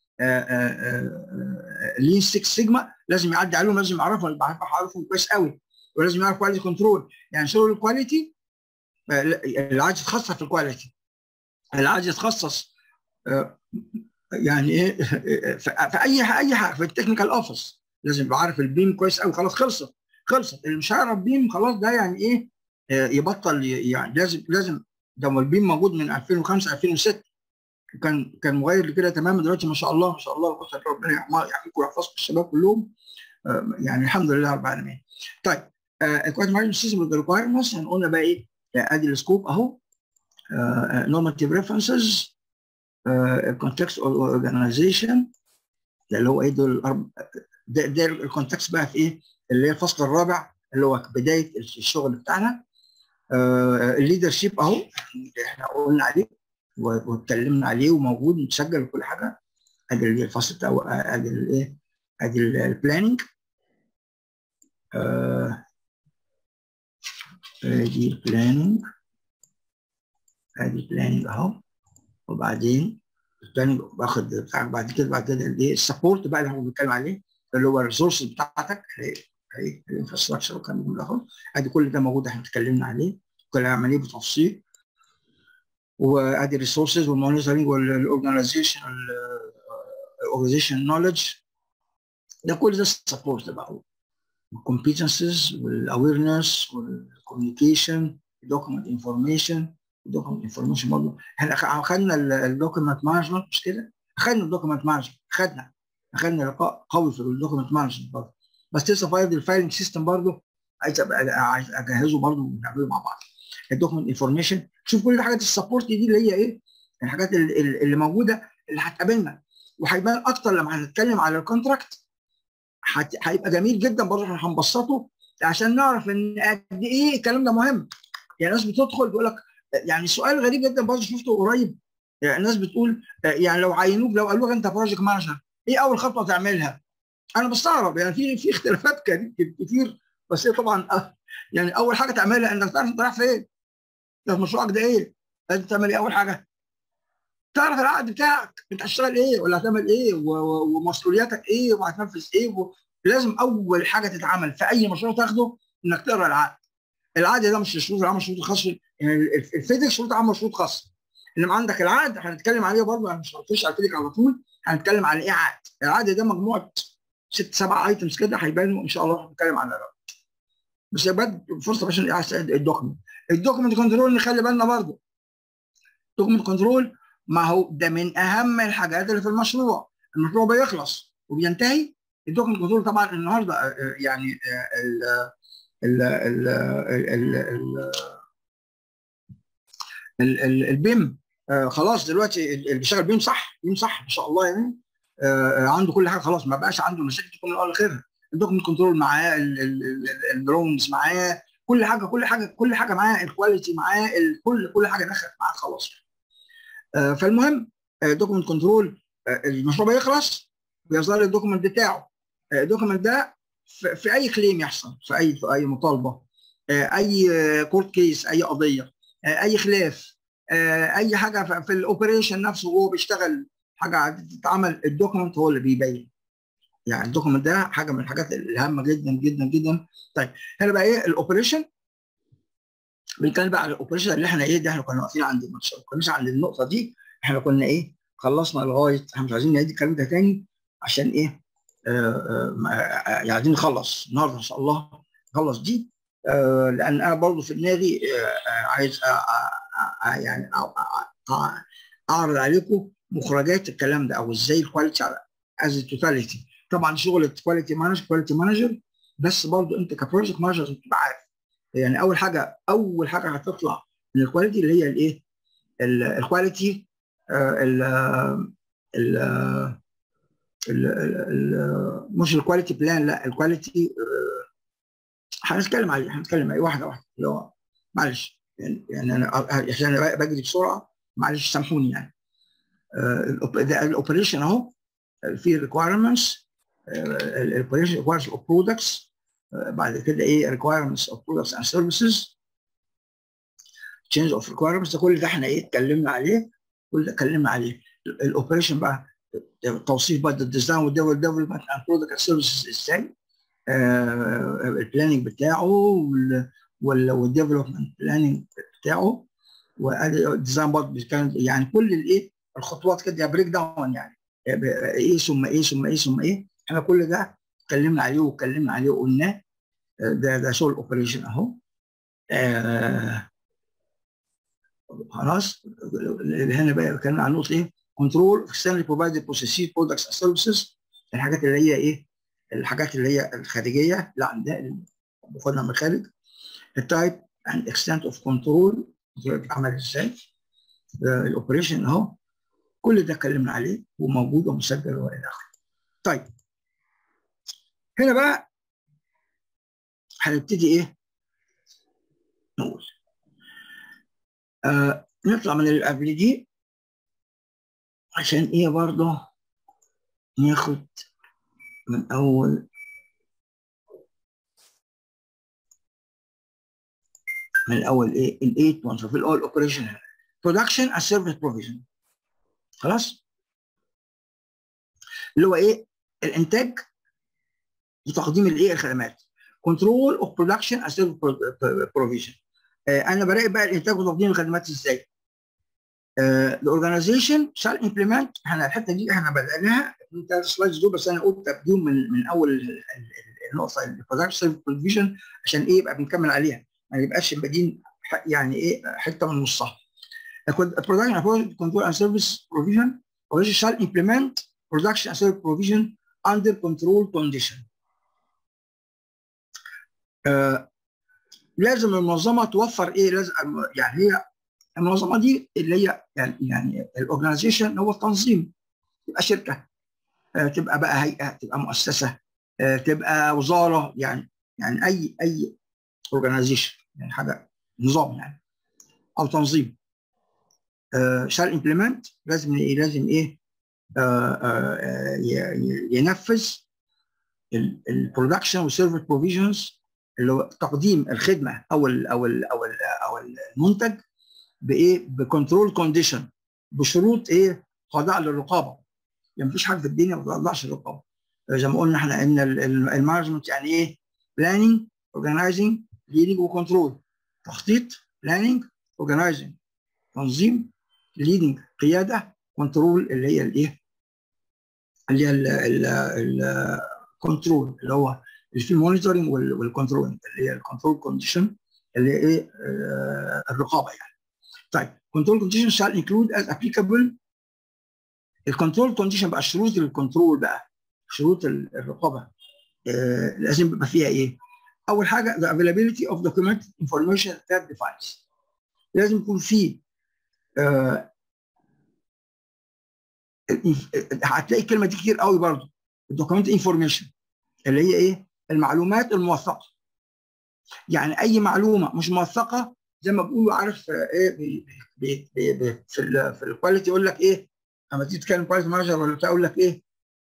لين ستة سيجما، لازم يعدي عليهم، لازم يعرفهم، يبقى عارفهم كويس قوي، ولازم يعرف كواليتي كنترول. يعني شغل الكواليتي اللي عايز يتخصص في الكواليتي، اللي عايز يتخصص يعني ايه في اي اي حاجه في التكنيكال اوفيس لازم يبقى عارف البيم كويس قوي. خلاص خلصت خلصت اللي مش هيعرف بيم خلاص ده يعني ايه يبطل. يعني لازم لازم ده البيم موجود من ألفين وخمسة ألفين وستة، كان كان مغير لكده تماما. دلوقتي ما شاء الله ما شاء الله ربنا يحميكم ويحفظكم الشباب كلهم يعني الحمد لله رب العالمين. طيب الكواليتي مانجمنت سيستم ريكوايرمنتس هنقولنا بقى ايه؟ ادي السكوب اهو. نورماتيف ريفرنسز، الكونتكست اورجانيزيشن اللي هو ايه دول ده, ده الكونتكست بقى في ايه؟ اللي هي الفصل الرابع اللي هو بدايه الشغل بتاعنا. الليدر شيب اهو احنا قلنا عليه واتكلمنا عليه وموجود متسجل وكل حاجه. ادي الفصل بتاعه، ادي الايه؟ ادي البلاننج، ادي البلاننج ادي البلاننج اهو. وبعدين البلاننج باخد بتاعك بعد كده بعد كده الايه؟ السبورت بقى اللي احنا بنتكلم عليه اللي هو الريسورسز بتاعتك اهي الانفراستراكشر وكان من اهو. ادي كل ده موجود احنا اتكلمنا عليه كل عمليه بتفصيل. وادي الريسورسز والمونيتورنج والاورجنايزيشن الاورجنايزيشن نولج ده كل ده سبورت بقى. الكومبيتنسز والاويرنس والكوميونيكيشن، الدوكيمنت انفورميشن الدوكيمنت انفورميشن برضه احنا اخذنا الدوكيمنت مانجمنت مش كده؟ اخذنا الدوكيمنت مانجمنت اخذنا اخذنا لقاء قوي في الدوكيمنت مانجمنت برضه. بس لسه فايل الفايلنج سيستم برضه عايز عايز اجهزه برضه ونعمله مع بعض. الدوكيمنت انفورميشن شوف كل الحاجات السبورت دي اللي هي ايه؟ الحاجات اللي, اللي موجوده اللي هتقابلنا وهيبان اكتر لما هنتكلم على الكونتراكت. هيبقى جميل جدا برضه احنا هنبسطه عشان نعرف ان قد ايه الكلام ده مهم. يعني الناس بتدخل بيقول لك، يعني سؤال غريب جدا برضه شفته قريب، يعني الناس بتقول يعني لو عينوك، لو قالوا لك انت بروجكت مانجر ايه اول خطوه تعملها؟ انا بستغرب، يعني في في اختلافات كتير، بس هي طبعا يعني اول حاجه تعملها انك تعرف انت رايح فين، ده مشروعك ده ايه؟ لازم تعمل ايه اول حاجه؟ تعرف العقد بتاعك انت هتشتغل ايه ولا هتعمل ايه ومسؤولياتك ايه وهتنفذ ايه و... لازم اول حاجه تتعمل في اي مشروع تاخده انك تقرا العقد. العقد ده مش شروط العمل، شروط خاصه، يعني الفيديك شروط عمل شروط خاصه. انما عندك العقد هنتكلم عليه برضه، انا مش هخش على الفيديك على طول، هنتكلم على ايه عقد. العقد ده مجموعه ست سبع ايتمز كده هيبانوا ان شاء الله، هنتكلم عنها بقى. بس يبقى فرصه عشان الدوكيمنت. الدوكيمنت كنترول نخلي بالنا برضه. دوكيمنت كنترول ما هو ده من اهم الحاجات اللي في المشروع. المشروع بيخلص وبينتهي، الدوكيمنت كنترول طبعا النهارده يعني ال ال ال ال ال البيم خلاص دلوقتي اللي بيشتغل بيم صح، بيم صح ما شاء الله يعني، عنده كل حاجه خلاص، ما بقاش عنده مشاكل تكون من الاول لاخرها. الدوكيمنت كنترول معاه، الدرونز معاه، كل حاجه كل حاجه كل حاجه معاه، الكواليتي معاه، كل كل حاجه دخلت معاه خلاص. فالمهم دوكيمنت كنترول المشروع بيخلص بيظهر الدوكيمنت بتاعه. الدوكيمنت ده في, في اي كليم يحصل، في اي في اي مطالبه، اي كورت كيس، اي قضيه، اي خلاف، اي حاجه في الاوبريشن نفسه وهو بيشتغل حاجه تتعمل، الدوكيمنت هو اللي بيبين. يعني الدوكيمنت ده حاجه من الحاجات الهامه جدا جدا جدا. طيب هنا بقى ايه الاوبريشن؟ بنتكلم بقى على الاوبريشن اللي احنا ايه ده، احنا كنا واقفين عند كنا عند النقطه دي، احنا كنا ايه خلصنا لغايه، احنا مش عايزين نعيد الكلام ده تاني عشان ايه آه آه يعني عايزين نخلص النهارده ان شاء الله، نخلص دي آه لان انا برضه في دماغي آه عايز آه آه آه يعني آه آه اعرض عليكم مخرجات الكلام ده، او ازاي الكواليتي از توتاليتي. طبعا شغل الكواليتي مانجر كواليتي مانجر، بس برضه انت كبروجكت مانجر تبقى عارف يعني اول حاجه اول حاجه هتطلع من الكواليتي اللي هي الايه؟ الكواليتي ال مش الكواليتي بلان، لا الكواليتي هنتكلم عليه هنتكلم عليه واحده واحده اللي هو معلش يعني, يعني انا عشان انا بجري بسرعه معلش سامحوني يعني. الاوبريشن اهو في ريكوايرمنتس، الاوبريشن ريكوايرز اوف برودكتس، بعد كده ايه ريكوايرمنتس اوف برودكتس اند سيرفيسز، تشينج اوف ريكوايرمنتس، كل ده احنا ايه اتكلمنا عليه، كل ده اتكلمنا عليه. الاوبريشن بقى توصيف بقى الديزاين والديفلوبمنت اند برودكت سيرفيسز ازاي، البلاننج بتاعه والديفلوبمنت بلاننج بتاعه، والديزاين برضه كان يعني كل الايه الخطوات كده بريك داون يعني ايه ثم ايه ثم ايه ثم ايه، احنا كل ده اتكلمنا عليه واتكلمنا عليه وقلناه. ده ده شغل الاوبريشن اهو. آه خلاص هنا بقى اتكلمنا عن نقطه ايه؟ كنترول اكسترنال بروفايدد بروسيسز برودكتس اند سيرفيسز، الحاجات اللي هي ايه؟ الحاجات اللي هي الخارجيه اللي عندها باخدها من الخارج. التايب اند اكستنت اوف كنترول بتتعمل ازاي؟ الاوبريشن اهو كل ده اتكلمنا عليه وموجود ومسجل والى اخره. طيب هنا بقى هنبتدي ايه؟ نقول آه نطلع من اللي قبل دي عشان ايه برضه ناخد من اول من الاول ايه الايت وان في الاول اوبريشن برودكشن اند سيرفيس بروفيجن. خلاص اللي هو ايه؟ الانتاج وتقديم الايه؟ الخدمات. كنترول اوف برودكشن اند سيرفيس بروفيجن، انا براقب بقى الانتاج وتقديم الخدمات ازاي؟ الاورجنايزيشن شال امبلمنت، احنا الحته دي احنا بدأناها الثلاث سلايدز دول، بس انا قلت ابديهم من من اول النقطه البرودكشن سيرفيس بروفيجن عشان ايه يبقى بنكمل عليها، ما يبقاش بادين يعني ايه حته من نصها. Production control and service provision shall implement production and service provision under control condition. آه لازم المنظمه توفر ايه؟ لازم يعني هي المنظمه دي اللي هي يعني يعني الاورجنايزيشن هو التنظيم، تبقى شركه، آه تبقى بقى هيئه، تبقى مؤسسه، آه تبقى وزاره، يعني يعني اي اي اورجنايزيشن يعني حاجه نظام يعني او تنظيم. شال امبلمنت لازم ايه لازم ايه آه آه ينفذ البرودكشن والسيرفيس بروفيجنز اللي هو تقديم الخدمه او ال او ال او ال او المنتج بايه بكنترول كونديشن بشروط ايه خاضعه للرقابه. يعني مفيش حاجه في الدنيا ما بتخضعش للرقابه. زي ما قلنا احنا ان المانجمنت يعني ايه بلاننج اورجنايزنج ليدنج وكنترول. تخطيط بلاننج اورجنايزنج تنظيم ليدنج قياده كنترول اللي هي الايه اللي هي الكنترول اللي هو اللي فيه المونيتورنج والكنترول اللي هي الكنترول كونديشن اللي هي ايه آه الرقابه يعني. طيب كنترول كونديشن shall include as applicable. الكنترول كونديشن بقى الشروط للكنترول بقى شروط الرقابه آه لازم يبقى فيها ايه؟ اول حاجه the availability of documented information that defines. لازم يكون في آه هتلاقي الكلمه دي كتير قوي برضه الدوكيمنت انفورميشن اللي هي ايه؟ المعلومات الموثقه. يعني اي معلومه مش موثقه زي ما بيقولوا عارف ايه بي بي بي بي في ال في الكواليتي يقول لك ايه لما تيجي تتكلم كواليتي مانجر ولا بتاع يقول لك ايه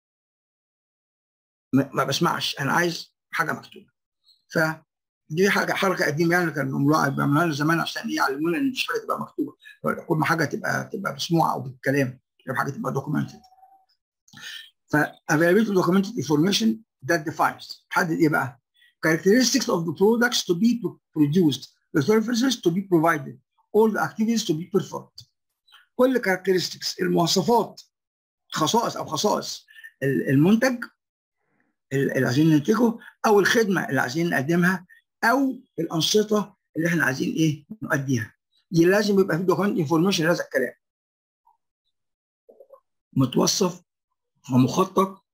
ما بسمعش انا عايز حاجه مكتوبه. فدي حاجه حركه قديمه يعني كانوا بيعملوها لنا زمان عشان يعلمونا ان مش حاجه تبقى مكتوبه كل ما حاجه تبقى تبقى مسموعه او بالكلام لو حاجه تبقى دوكيومنتد. ف availability of documented information that defines حدد ايه بقى؟ characteristics of the products to be produced, the services to be provided, all the activities to be performed. كل characteristics المواصفات خصائص او خصائص المنتج اللي عايزين ننتجه او الخدمه اللي عايزين نقدمها او الانشطه اللي احنا عايزين ايه نؤديها. دي لازم يبقى في دوكيمنت انفورميشن هذا الكلام متوصف ومخطط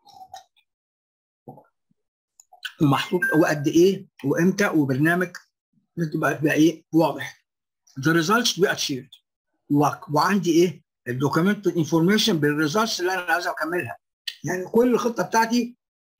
ومحطوط وقد ايه وامتى وبرنامج تبقى بقى ايه واضح. The results to be achieved وعندي ايه الدوكيمنت انفورميشن بالريزلتس اللي انا عايز اكملها. يعني كل الخطه بتاعتي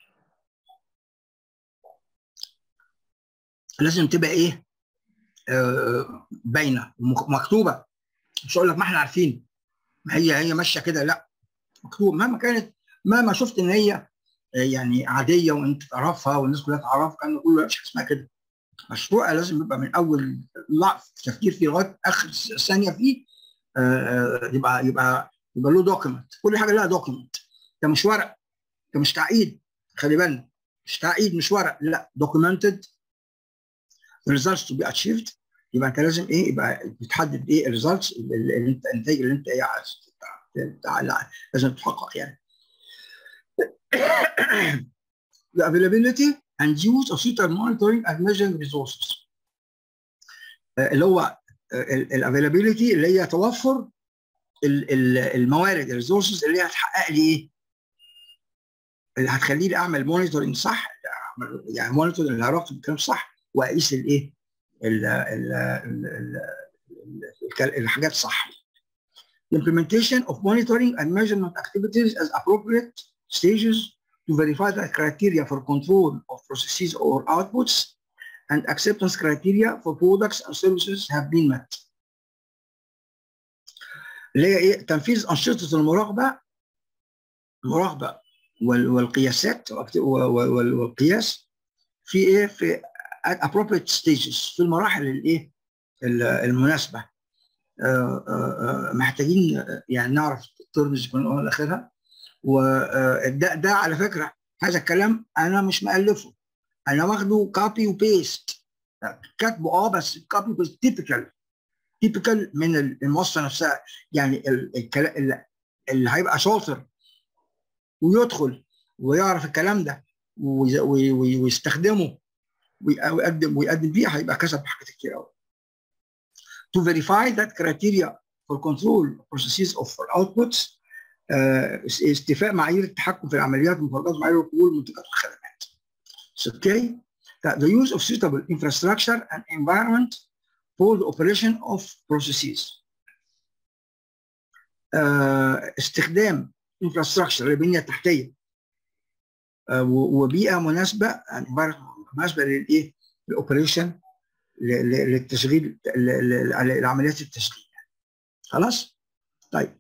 لازم تبقى ايه آه باينه ومكتوبه. مش هقول لك ما احنا عارفين ما هي هي ماشيه كده لا مكتوب مهما كانت مهما شفت ان هي يعني عاديه وانت تعرفها والناس كلها تعرفها كان نقول مش اسمها كده. مشروع لازم يبقى من اول تفكير فيه لغايه اخر ثانيه فيه آه يبقى يبقى يبقى له دوكيمنت. كل حاجه لها دوكيمنت. ده مش ورق ده مش تعقيد خلي بالك مش تعقيد مش ورق لا دوكيمنتد results to be achieved. يبقى انت لازم ايه يبقى بتحدد ايه الريزلتس اللي انت النتائج اللي انت ايه عايز لازم تحقق يعني. The availability and use of suitable monitoring and measuring resources. اللي هو الافيلابيلتي اللي هي توفر الموارد الريسورسز اللي هي هتحقق لي ايه؟ اللي هتخليني اعمل مونيتورنج صح يعني مونيتورنج اللي هراقب الكلام صح واقيس الايه؟ الحاجات صح. Implementation of monitoring and measurement activities as appropriate stages to verify the criteria for control of processes or outputs and acceptance criteria for products and services have been met. اللي هي ايه؟ تنفيذ انشطه المراقبه المراقبه والقياسات والقياس في ايه؟ في appropriate stages في المراحل الايه؟ المناسبه. آآ آآ محتاجين يعني نعرف الترمز من اول لاخرها. وده ده على فكره هذا الكلام انا مش مالفه انا واخده كوبي وبيست كاتبه اه بس كوبي بيست تيبيكال تيبيكال من المؤسسه نفسها. يعني الكلام اللي هيبقى شاطر ويدخل ويعرف الكلام ده ويستخدمه ويقدم ويقدم بيه هيبقى كسب حاجات كتير قوي. To verify that criteria for control processes of outputs uh, استيفاء معايير التحكم في العمليات المفردات ومعايير القبول المنتجات والخدمات. Okay. That the use of suitable infrastructure and environment for the operation of processes. uh, استخدام infrastructure البنية التحتية uh, وبيئة مناسبة environment مناسبة للايه؟ للاوبريشن للتشغيل لعمليات التشغيل. خلاص؟ طيب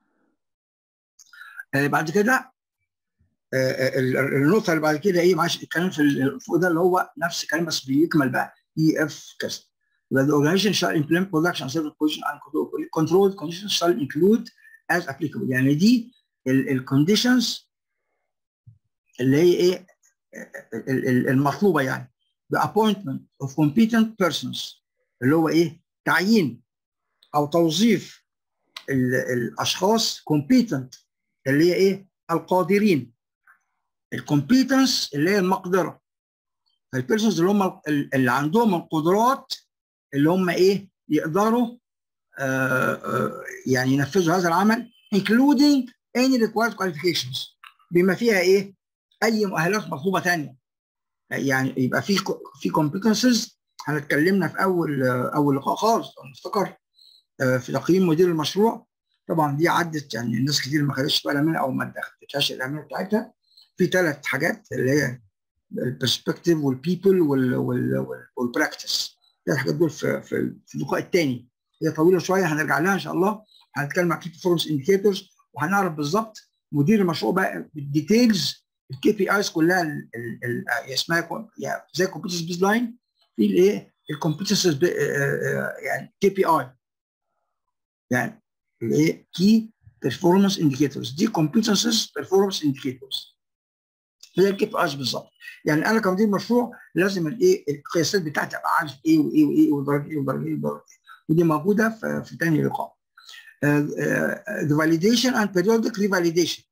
آه بعد كده آه النقطه اللي بعد كده ايه؟ معلش الكلام في فوق ده اللي هو نفس الكلام بس بيكمل بقى اي اف كذا. يبقى the organization shall implement production and service position and control conditions shall include as applicable. يعني دي الكونديشنز اللي هي ايه المطلوبه يعني. the appointment of competent persons اللي هو ايه؟ تعيين او توظيف الاشخاص competent اللي هي ايه؟ القادرين. الكومبيتنس اللي هي المقدره. البيرسونز اللي هم اللي عندهم القدرات اللي هم ايه؟ يقدروا آآ آآ يعني ينفذوا هذا العمل including any required qualifications بما فيها ايه؟ اي مؤهلات مطلوبه ثانيه. يعني يبقى في في competences هنتكلمنا في اول اول لقاء خالص لو نفتكر في تقييم مدير المشروع. طبعا دي عدت يعني الناس كتير ما خدتش بالها منها او ما دخلتش الاهميه بتاعتها. في ثلاث حاجات اللي هي البرسبكتيف والبيبل والبراكتس. ثلاث حاجات دول في في اللقاء الثاني. هي طويله شويه هنرجع لها ان شاء الله. هنتكلم عن كي بيرفورمانس انديكيتورز وهنعرف بالظبط مدير المشروع بقى بالديتيلز الكي بي ايز كلها ال ال اسمها يعني زي كومبيتنس بيز لاين في الايه الكومبيتنس يعني كي بي اي يعني الايه كي بيرفورمانس انديكيتورز دي كومبيتنسز بيرفورمانس انديكيتورز هي الكي بي ايز بالظبط. يعني انا كمدير مشروع لازم الايه القياسات بتاعتي ابقى عارف ايه وايه وايه ودرجه ايه ودرجه ايه ودرجه ايه ودي موجوده في, في ثاني لقاء. uh, uh, the validation and periodic revalidation.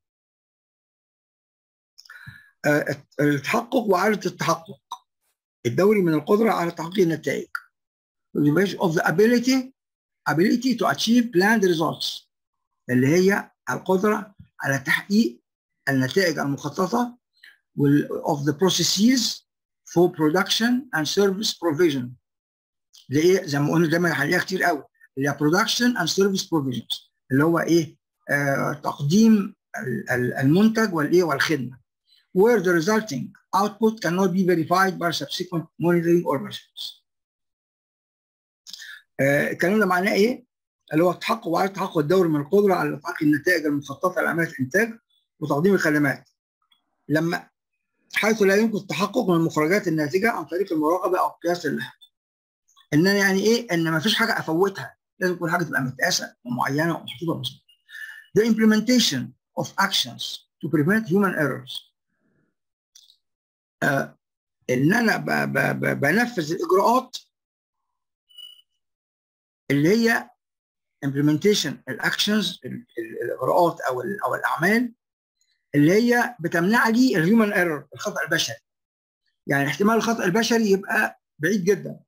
uh, التحقق وإعادة التحقق الدوري من القدرة على تحقيق النتائج. of the ability ability to achieve planned results اللي هي القدرة على تحقيق النتائج المخططة of the processes for production and service provision اللي هي زي ما قلنا دايما هنلاقيها كتير قوي اللي هي production and service provisions اللي هو ايه؟ آه تقديم المنتج والايه والخدمه where the resulting output cannot be verified by subsequent monitoring or measurements. آه الكلام ده معناه ايه؟ اللي هو التحقق وإعادة التحقق الدوري من القدره على تحقيق النتائج المخططه لعمليه الانتاج وتقديم الخدمات لما حيث لا يمكن التحقق من المخرجات الناتجه عن طريق المراقبه او قياس اللحظه. ان انا يعني ايه؟ ان ما فيش حاجه افوتها، لازم كل حاجه تبقى متقاسه ومعينه ومحطوطه مظبوط. The implementation of actions to prevent human errors. آه ان انا ب ب ب بنفذ الاجراءات اللي هي implementation الاكشنز الاجراءات او او الاعمال اللي هي بتمنع لي الهيومن ايرور الخطا البشري. يعني احتمال الخطا البشري يبقى بعيد جدا.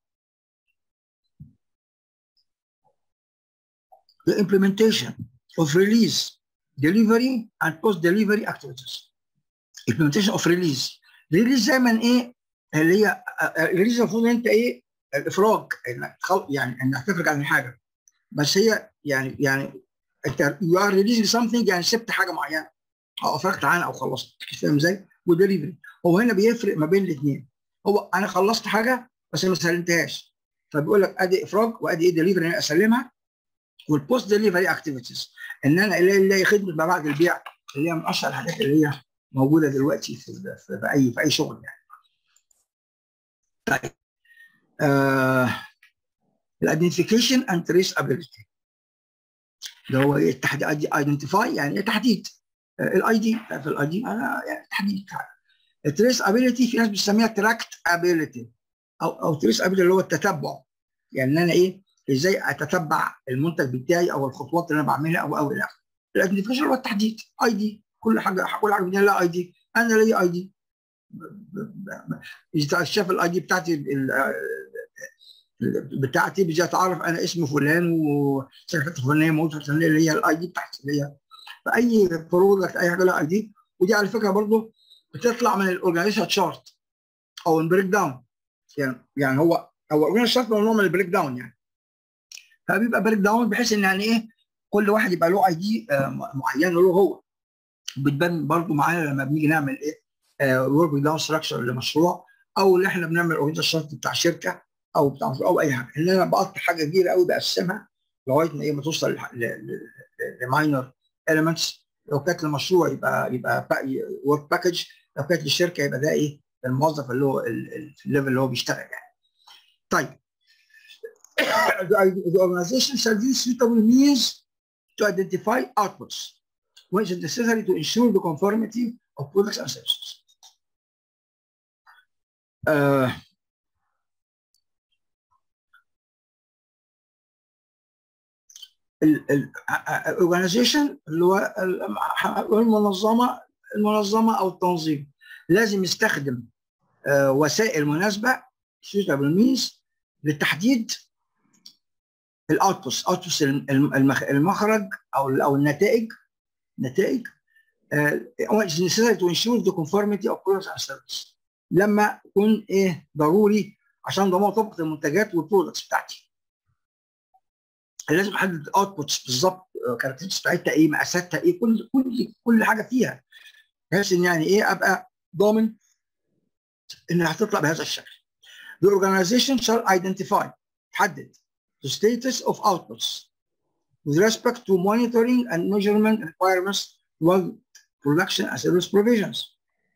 The implementation of release, delivery and post-delivery activities. Implementation of release. release دايما ايه؟ اللي هي release المفروض ان انت ايه؟ الافراج انك يعني انك تفرج عن حاجه. بس هي يعني يعني انت you are releasing something يعني سبت حاجه معينه او افرجت عنها او خلصت. فاهم ازاي؟ ودليفري هو هنا بيفرق ما بين الاثنين. هو انا خلصت حاجه بس ما سلمتهاش فبيقول لك ادي افراج وادي ايه دليفري انا اسلمها. والبوست ديليفري اكتيفيتيز ان انا اللي هي خدمه ما بعد البيع اللي هي من اشهر الحاجات اللي هي موجوده دلوقتي في, في, في اي في اي شغل يعني. طيب الايدنتيفيكيشن اند تريس ابيلتي اللي هو ايه التحديد ايدنتيفاي يعني ايه تحديد الاي دي في الاي دي انا يعني تحديد. التريس ابيلتي في ناس بتسميها تراكت ابيلتي او او تريس ابيلتي اللي هو التتبع. يعني انا ايه ازاي اتتبع المنتج بتاعي او الخطوات اللي انا بعملها او او الى اخره. الايدنتيفيكيشن هو التحديد اي دي كل حاجه كل حاجه بديها لها اي دي. انا ليا اي دي اذا شاف الاي دي بتاعتي بتاعتي بيجي اتعرف انا اسم فلان وشركه الفلانيه موجوده اللي هي الاي دي بتاعتي اللي هي فاي برودكت اي حاجه لها اي دي. ودي على فكره برضه بتطلع من الاورجانيزيشن شارت او البريك داون. يعني يعني هو هو الاورجانيزيشن شارت نوع من البريك داون يعني فبيبقى بريك داون بحيث ان يعني ايه كل واحد يبقى له اي دي معين له هو. بتبان برضه معانا لما بنيجي نعمل ايه ورك داون ستراكشر لمشروع او اللي احنا بنعمل اورجانيزيشن شارت بتاع شركه او بتاع او اي حاجه، ان انا بقطع حاجه كبيره قوي بقسمها لغايه ما ايه ما توصل لماينر اليمنتس. لو كانت لمشروع يبقى يبقى ورك باكج، لو كانت للشركه يبقى ده ايه الموظف اللي هو في الليفل اللي هو بيشتغل يعني. طيب the organization shall use suitable means to identify outputs which is necessary to ensure the conformity of products and services. Uh, الاورجنايزيشن اللي هو المنظمه المنظمه او التنظيم لازم يستخدم آه وسائل مناسبه suitable means لتحديد الاوتبوتس اوتبوتس المخرج او او النتائج نتائج necessary to ensure the conformity of products and services لما يكون ايه ضروري عشان ضمان طبقه المنتجات والبرودكتس بتاعتي. لازم احدد الاوتبوتس بالظبط، كاركترستكس بتاعتها ايه، مقاساتها ايه، كل كل كل حاجه فيها، بحيث ان يعني ايه ابقى ضامن انها هتطلع بهذا الشكل. The organization shall identify تحدد the status of outputs with respect to monitoring and measurement requirements while production and service provisions.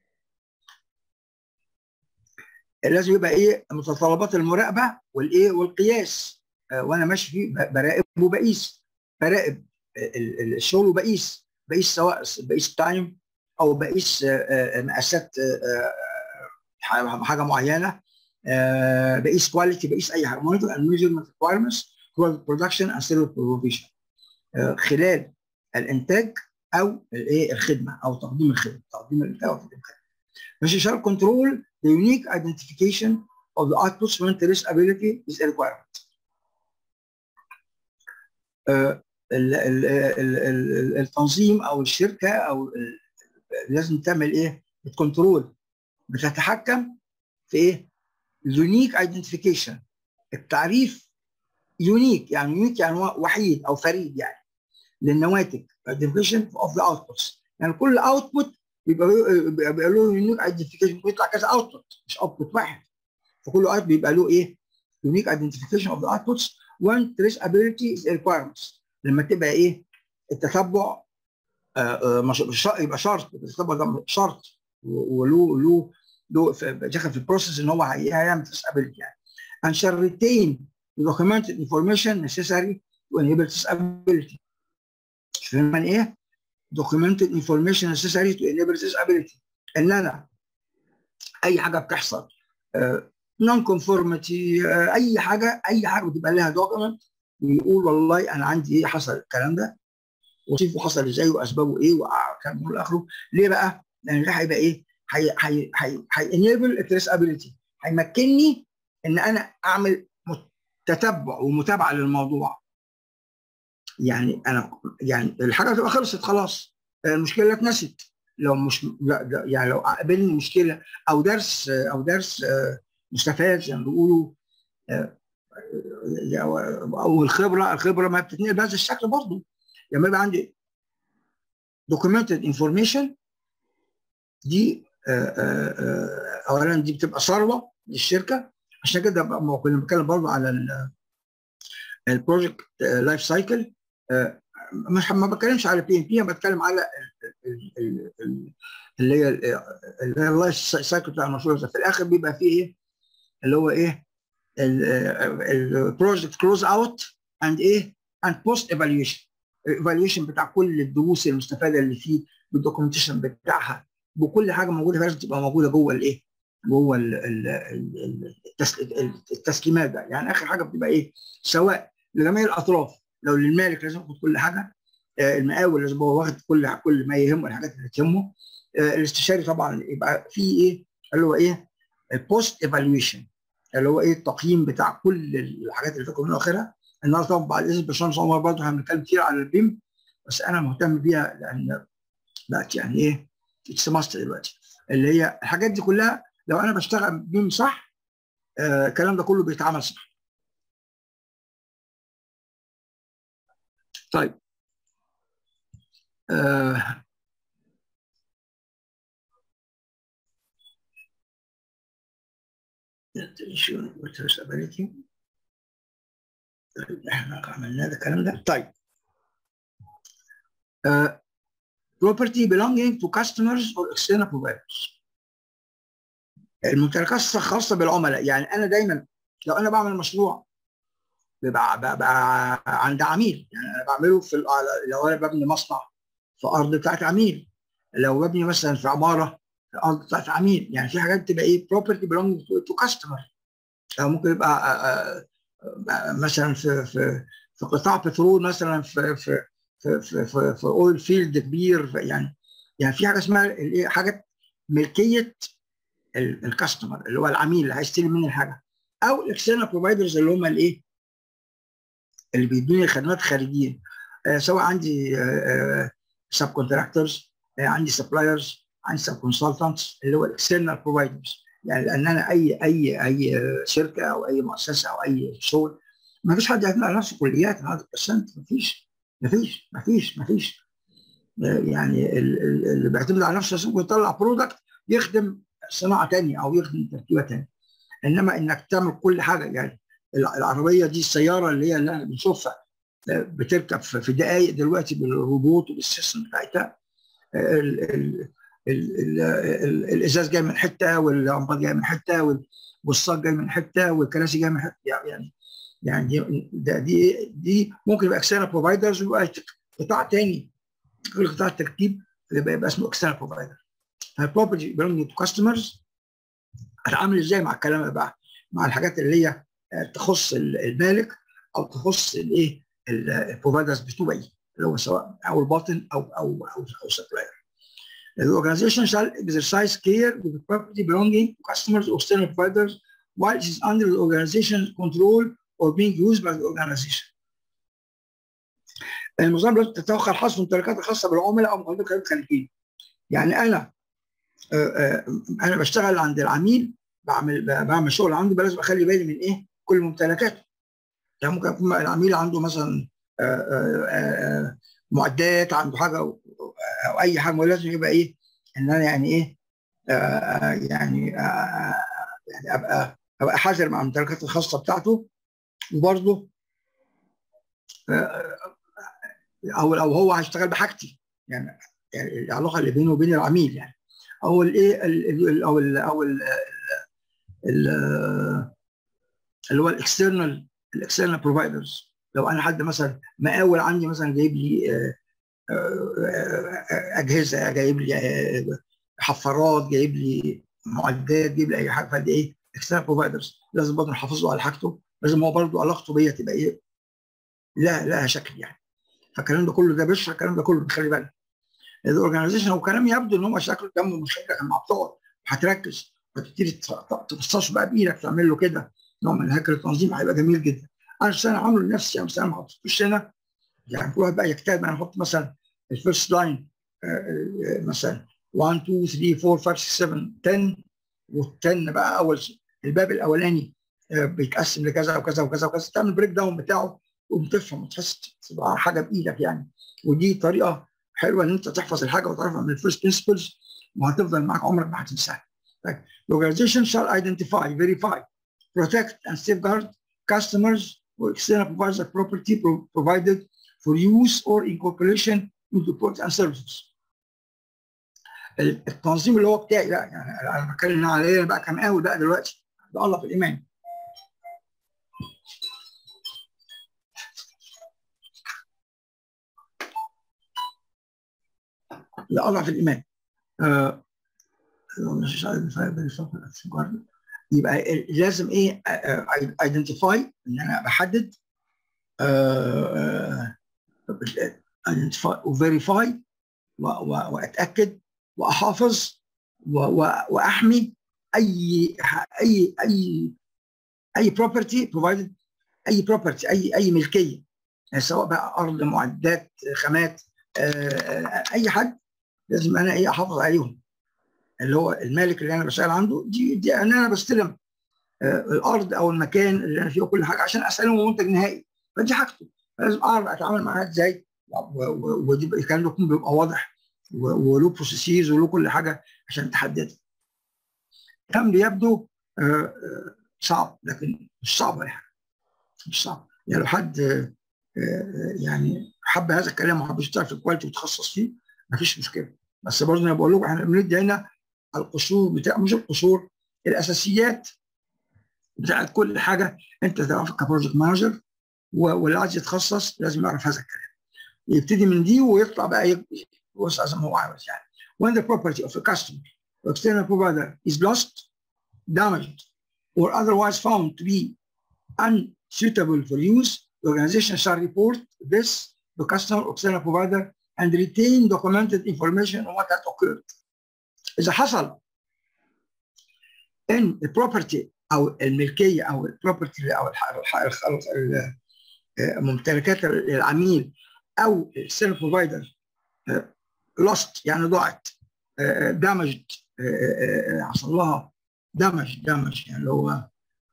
لازم يبقى ايه متطلبات المراقبه والايه والقياس، آه وانا ماشي فيه براقب وبقيس، براقب الشغل وبقيس، بقيس سواء بقيس تايم او بقيس آه مقاسات آه حاجه معينه، آه بقيس كواليتي، بقيس اي حاجه. monitor and measurement requirements for production and service provision آه خلال الانتاج او الايه الخدمه او تقديم الخدمه، تقديم الانتاج او تقديم الخدمه. ماشي شال control the unique identification of the outputs when traceability is a requirement. آه ال ال ال ال التنظيم او الشركه او لازم تعمل ايه؟ بتكنترول، بتتحكم في ايه؟ unique identification، التعريف يونيك يعني يونيك يعني وحيد او فريد يعني للنواتج identification of the outputs، يعني كل output بيبقى بيبقى له يونيك ايدنتيفيكيشن، بيطلع كذا اوتبوت مش اوتبوت واحد، فكل اوتبوت بيبقى له ايه؟ يونيك ايدنتيفيكيشن اوف ذا اوتبوتس وان traceability از ريكوايرمنتس. لما تبقى ايه؟ التتبع آه مش يبقى شرط، التتبع ده شرط وله له له داخل في البروسيس ان هو هيعمل traceability يعني. and shall retain the documented information necessary to enable traceability. فهمنا ايه؟ documented information necessary to enable traceability، ان انا اي حاجه بتحصل نون كونفورميتي، اي حاجه اي حاجه بتبقى لها دوكيمنت ويقول والله انا عندي ايه حصل الكلام ده وشوفوا حصل ازاي واسبابه ايه وكلام من اخره. ليه بقى؟ لان ده هيبقى ايه؟ هي هي هي هينيبل التريسابيلتي، هيمكنني ان انا اعمل تتبع ومتابعه للموضوع. يعني انا يعني الحاجه تبقى خلصت خلاص، المشكله اتنست، لو مش لا يعني لو قابلني مشكله او درس او درس مستفاد زي ما بيقولوا او الخبره الخبره ما بتتنقل بهذا الشكل برضه. لما يبقى عندي documented information دي اولا دي بتبقى ثروه للشركه، عشان كده كنا بنتكلم برضه على البروجكت لايف سايكل، مش ما بتكلمش على بي ام بي، انا بتكلم على اللي هي اللي هي اللايف سايكل بتاع المشروع. في الاخر بيبقى فيه ايه اللي هو ايه البروجكت كلوز اوت اند ايه اند بوست ايفالويشن، الايفالويشن بتاع كل الدروس المستفاده اللي فيه بالدوكيومنتيشن بتاعها بكل حاجه موجوده، لازم تبقى موجوده جوه الايه جوه التسليمات ده. يعني اخر حاجه بتبقى ايه سواء لجميع الاطراف، لو للمالك لازم ياخد كل حاجه، المقاول لازم هو واخد كل كل ما يهمه الحاجات اللي تهمه، الاستشاري طبعا يبقى في ايه اللي هو ايه البوست ايفالويشن اللي هو ايه التقييم بتاع كل الحاجات اللي فاتت منها واخرها. النهارده طبعا بعد اذن باشمهندس عمر برضه هنتكلم كتير على البيم، بس انا مهتم بيها لان بقت يعني ايه اتس ماست دلوقتي، اللي هي الحاجات دي كلها لو انا بشتغل بيم صح آه الكلام ده كله بيتعمل صح. طيب آه احنا عملنا ده الكلام ده. طيب uh, property belonging to customers or external providers. الممتلكات الخاصه بالعملاء، يعني انا دايما لو انا بعمل مشروع بيبقى بقى عند عميل، يعني انا بعمله في لو انا ببني مصنع في ارض بتاعت عميل، لو ببني مثلا في عماره في ارض بتاعت عميل، يعني في حاجات تبقى ايه property belonging to customer. او ممكن يبقى مثلا في في في قطاع بترول مثلا في في في في في, في اويل فيلد كبير، يعني يعني في حاجه اسمها الايه حاجه ملكيه الكاستمر اللي هو العميل اللي هيشتري مني الحاجه، او الاكسترنال بروفايدرز اللي هم الايه اللي بيدوني خدمات خارجيين، آه سواء عندي سب كونتراكتورز، عندي سبلايرز، عندي سب كونسلتنتس اللي هو الاكسترنال بروفايدرز. يعني لان انا اي اي اي شركه او اي مؤسسه او اي شغل ما فيش حد يعتمد على نفسه كليات مية بالمية، ما فيش ما فيش ما فيش ما فيش يعني اللي بيعتمد على نفسه ويطلع برودكت يخدم صناعه ثانيه او يخدم تركيبه ثانيه. انما انك تعمل كل حاجه، يعني العربيه دي السياره اللي هي اللي احنا بنشوفها بتركب في دقائق دلوقتي بالروبوت وبالسيستم بتاعتها، ال ال ال ال ال الازاز جاي من حته واللمبات جاي من حته والصاج جاي من حته والكراسي جاي من حته، يعني يعني دي دي دي ممكن يبقى اكسترنال بروفايدرز ويبقى قطاع ثاني غير قطاع التركيب يبقى, يبقى اسمه اكسترنال بروفايدر. فالبروبرتي بيلونج تو كاستمرز هتعامل ازاي مع الكلام ده بقى؟ مع الحاجات اللي هي تخص المالك او تخص الايه البروفايدرز بتوعي اللي هو سواء او الباطن او او او او سبلاير. The organization shall exercise care with the property belonging to customers or external providers while it is under the organization's control or being used by the organization. النظام لازم تتوخى حصر الممتلكات الخاصه بالعملاء او مقدمين خارجيين. يعني انا انا بشتغل عند العميل، بعمل بعمل شغل عنده، لازم اخلي بالي من ايه؟ كل ممتلكاته. يعني ممكن يكون العميل عنده مثلا معدات، عنده حاجه او اي حاجه، ولازم يبقى ايه؟ ان انا يعني ايه؟ آه يعني آه يعني ابقى ابقى حذر مع الممتلكات الخاصه بتاعته، وبرضه آه او او هو هيشتغل بحاجتي، يعني يعني العلاقه اللي بينه وبين العميل، يعني او الايه او ال او ال اللي هو الاكسترنال الاكسترنال بروفايدرز. لو انا حد مثلا مقاول عندي مثلا جايب لي اجهزه، جايب لي حفارات، جايب لي معدات، جايب لي اي حاجه، فدي ايه؟ اكسترنال بروفايدرز. لازم برضه نحافظ له على حاجته، لازم هو برضه علاقته بيا تبقى ايه؟ لا لها شكل يعني. فالكلام ده كله ده بشر، الكلام ده كله خلي بالك. الاورجنايزيشن هو كلام يبدو ان هو شكله دمه مش هيبقى مع بتوع، هتركز وتبتدي تفصصه بقى بايدك، تعمل له كده نوع من هيكل التنظيم، هيبقى جميل جدا. انا انا عامله لنفسي، يعني مثلا ما حطيتوش هنا، يعني كل واحد بقى يجتهد. انا احط مثلا الفيرست لاين مثلا واحد اتنين تلاته اربعه خمسه سته سبعه عشره، وال10 بقى اول الباب الاولاني بيتقسم لكذا وكذا وكذا وكذا، تعمل بريك داون بتاعه وبتفهم وتحس تبقى حاجه بايدك يعني. ودي طريقه حلوه ان انت تحفظ الحاجه وتعرفها من الفيرست برنسبلز، وهتفضل معاك عمرك ما هتنساها. The organization shall identify, verify, protect and safeguard customers or external providers of property pro provided for use or incorporation into products and services. التنظيم اللي هو بتاعي بقى، يعني انا بتكلم عليه بقى كمقاول بقى دلوقتي، ده الله في الايمان. لا الله في الايمان. آه مش يبقى لازم ايه؟ ايدنتيفاي، ان انا بحدد، ايدنتيفاي وفيريفاي، واتاكد واحافظ واحمي اي اي اي اي بروبرتي بروفايدد، اي بروبرتي اي اي ملكيه، يعني سواء بقى ارض، معدات، خامات، اي حد لازم انا ايه؟ احافظ عليهم. اللي هو المالك اللي انا بشتغل عنده، دي دي ان انا بستلم الارض او المكان اللي انا فيه كل حاجه عشان اسلمه منتج نهائي، فدي حاجته، لازم اعرف اتعامل معاها ازاي، ودي الكلام ده يكون بيبقى واضح وله بروسيسز وله كل حاجه عشان تحددها. كان بيبدو صعب، لكن مش صعب ولا حاجه، مش صعب. يعني لو حد يعني حب هذا الكلام وحب يشتغل في الكواليتي ويتخصص فيه مفيش مشكله. بس برضه انا بقول لكم احنا بندي هنا القشور بتاع، مش القشور، الاساسيات بتاعت كل حاجه انت تعرفها كبروجكت مانجر، واللي عايز يتخصص لازم يعرف هذا الكلام، يبتدي من دي ويطلع بقى يوسع زي ما هو عاوز يعني. When the property of a customer or external provider is lost, damaged, or otherwise found to be unsuitable for use, the organization shall report this to customer or external provider and retain documented information on what had occurred. إذا حصل إن البروبرتي أو الملكية أو البروبرتي أو ممتلكات العميل أو السيرفيس بروفايدر lost يعني ضاعت، damaged حصل لها damage damage يعني اللي هو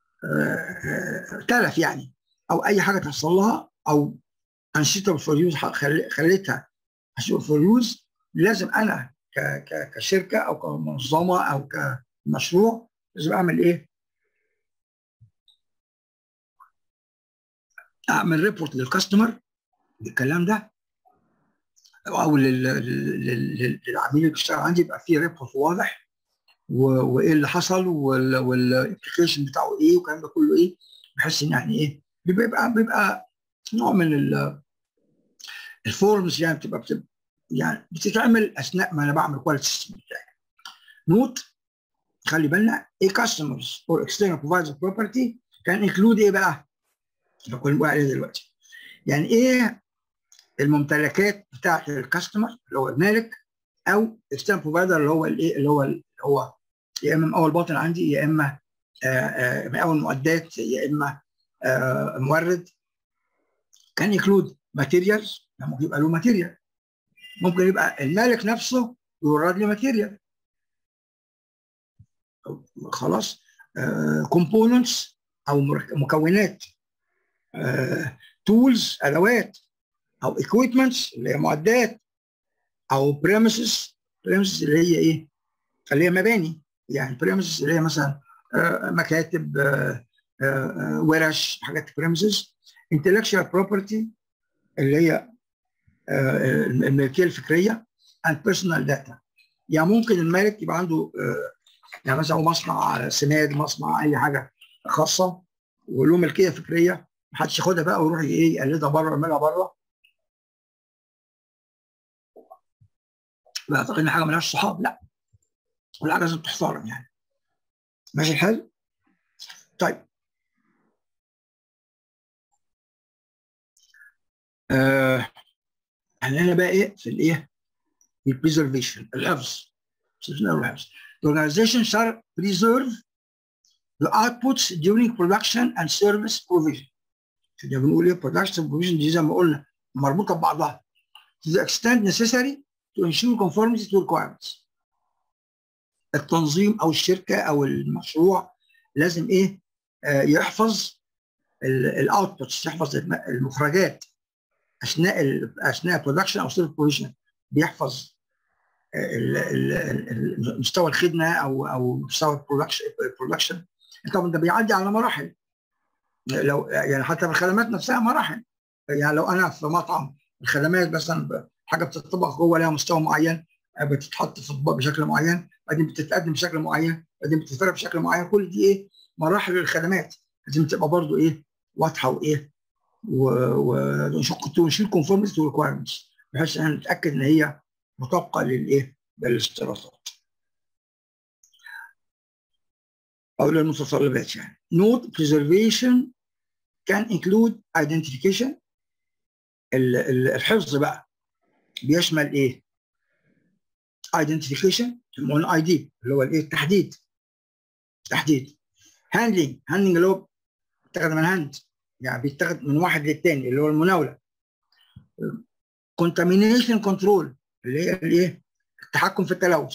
تلف يعني، او اي حاجه تحصل لها، او unsuitable for use خليتها unsuitable for use، لازم انا ك ك كشركه او كمنظمه او كمشروع لازم اعمل ايه؟ اعمل ريبورت للكاستمر بالكلام ده، او للعميل اللي بيشتغل عندي، يبقى فيه ريبورت واضح وايه اللي حصل والابلكيشن بتاعه ايه والكلام ده كله ايه، بحيث ان يعني ايه بيبقى بيبقى نوع من الفورمز يعني بتبقى, بتبقى يعني بتتعمل اثناء ما انا بعمل كواليتي سيستم بتاعي. نوت، خلي بالنا ايه كاستمرز اور اكسترنال بروفايدر بروبرتي كان انكلود ايه بقى؟ اللي بقول عليه دلوقتي. يعني ايه الممتلكات بتاعت الكاستمر اللي هو المالك، او اكسترنال بروفايدر اللي هو الايه اللي هو اللي هو يا اما مقاول باطن عندي، يا اما مقاول معدات، يا اما آآ مورد. كان يكلود ماتيريالز، ممكن يبقى له ماتيريال، ممكن يبقى المالك نفسه يورد لي ماتيريال، خلاص. كومبوننتس او مكونات، تولز ادوات، او اكويبمنتس اللي هي معدات، او بريمسز بريمسز اللي هي ايه؟ اللي هي مباني، يعني بريمسز اللي هي مثلا مكاتب، ورش، حاجات بريمسز. intellectual property اللي هي الملكيه الفكريه and personal data. يعني ممكن المالك يبقى عنده يعني مثلا مصنع سماد، مصنع اي حاجه خاصه وله ملكيه فكريه، محدش ياخدها بقى ويروح ايه يقلدها بره ويعملها بره. بعتقد ان حاجه مالهاش صحاب، لا، كل حاجه لازم تحترم يعني. ماشي الحال؟ طيب آه هنلاقي بقى ايه في الايه؟ في البريزرفيشن، الحفظ. الحفظ. The organization shall preserve the outputs during production and service provision. احنا بنقول ايه؟ production provision دي زي ما قلنا مربوطه ببعضها. To the extent necessary to ensure conformity to requirements. التنظيم او الشركه او المشروع لازم ايه؟ آه يحفظ الاوتبوتس، يحفظ المخرجات اثناء ال اثناء البرودكشن او سيرفيس بروفيجن، بيحفظ ال ال مستوى الخدمه او او مستوى البرودكشن البرودكشن طبعا ده بيعدي على مراحل، لو يعني حتى في الخدمات نفسها مراحل. يعني لو انا في مطعم الخدمات مثلا حاجه بتطبخ جوه لها مستوى معين، بتتحط في اطباق بشكل معين، بعدين بتتقدم بشكل معين، بعدين بتتفرق بشكل معين، كل دي ايه؟ مراحل الخدمات لازم تبقى برضو ايه؟ واضحه وايه؟ ونشيل كونفورميتي تو ريكوايرمنتس بحيث ان نتاكد ان هي مطابقه للايه؟ للاشتراطات او للمتطلبات يعني. Note preservation can include identification. الحفظ بقى بيشمل ايه؟ identification قلنا اي دي اللي هو الايه؟ التحديد. تحديد. handling handling اللي هو بيتاخد من هاند، يعني بيتاخد من واحد للتاني اللي هو المناوله. contamination control اللي هي الايه؟ التحكم في التلوث.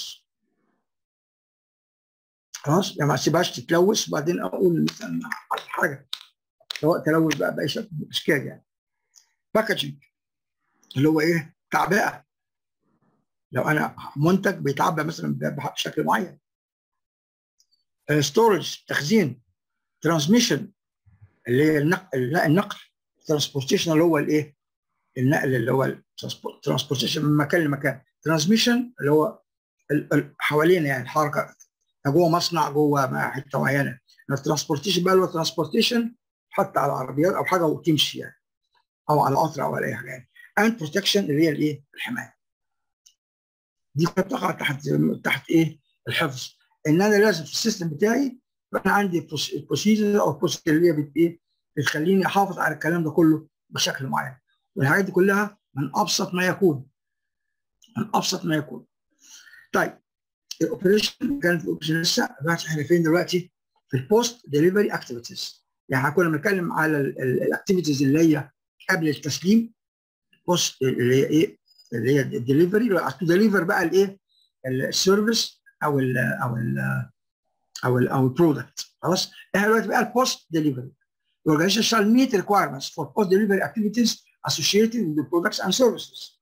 خلاص، يعني ما اسيبهاش تتلوث وبعدين اقول مثلا حاجه سواء تلوث بقى باي شكل من الاشكال يعني. باكجنج اللي هو ايه؟ تعبئه. لو انا منتج بيتعبى مثلا بشكل معين. ستورج تخزين. ترانسميشن اللي هي النقل النقل ترانسبورتيشن اللي هو الايه؟ النقل اللي هو الترانسبورتيشن من مكان لمكان. ترانسميشن اللي هو حوالينا يعني الحركه جوه مصنع جوه حته معينه. الترانسبورتيشن بقى اللي هو ترانسبورتيشن حتى على العربيات او حاجه وتمشي يعني او على قطر او على اي حاجه يعني. اند بروتكشن اللي هي الايه؟ الحمايه. دي تقع تحت تحت ايه؟ الحفظ. ان انا لازم في السيستم بتاعي انا عندي بروسيجر او بروسيجر اللي هي بت ايه؟ بتخليني احافظ على الكلام ده كله بشكل معين. والحاجات دي كلها من ابسط ما يكون. من ابسط ما يكون. طيب الاوبريشن كانت الاوبريشن لسه دلوقتي احنا فين دلوقتي؟ في البوست ديليفري اكتيفيتيز. يعني كنا بنتكلم على الاكتيفيتيز اللي هي قبل التسليم. بوست اللي هي ايه؟ اللي هي الدليفري تو ديليفر بقى الايه؟ السيرفيس او ال او ال او ال او البرودكت. خلاص؟ احنا دلوقتي بقى البوست ديليفري. The organization shall meet requirements for post delivery activities associated with the products and services.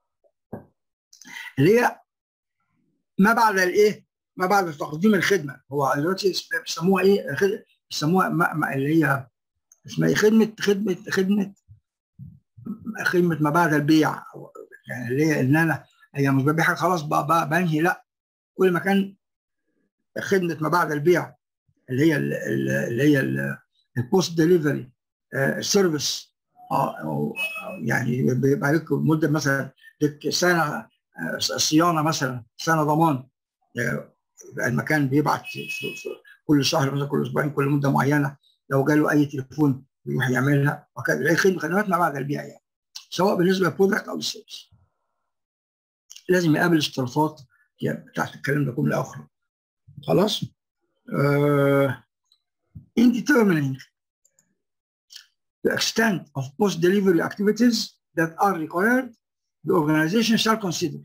اللي هي ما بعد الايه؟ ما بعد تقديم الخدمه. هو دلوقتي بيسموها ايه؟ بيسموها اللي هي اسمها ايه؟ خدمه خدمه خدمه خدمه ما بعد البيع. يعني اللي هي ان انا هي مش ببيع حاجه خلاص بقى بنهي، لا. كل ما كان خدمه ما بعد البيع اللي هي اللي هي البوست ديليفري سيرفيس، يعني بيبقى لك مده مثلا لك سنه صيانه مثلا، سنه ضمان. المكان بيبعت كل شهر مثلا، كل اسبوعين، كل مده معينه لو جاله اي تليفون يروح يعملها وكذا. خدمات ما بعد البيع يعني، سواء بالنسبه للبرودكت او للسيرفيس. لازم يقابل اشتراطات بتاعت الكلام ده كله اخره. خلاص؟ uh, in determining the extent of post-delivery activities that are required, the organization shall consider.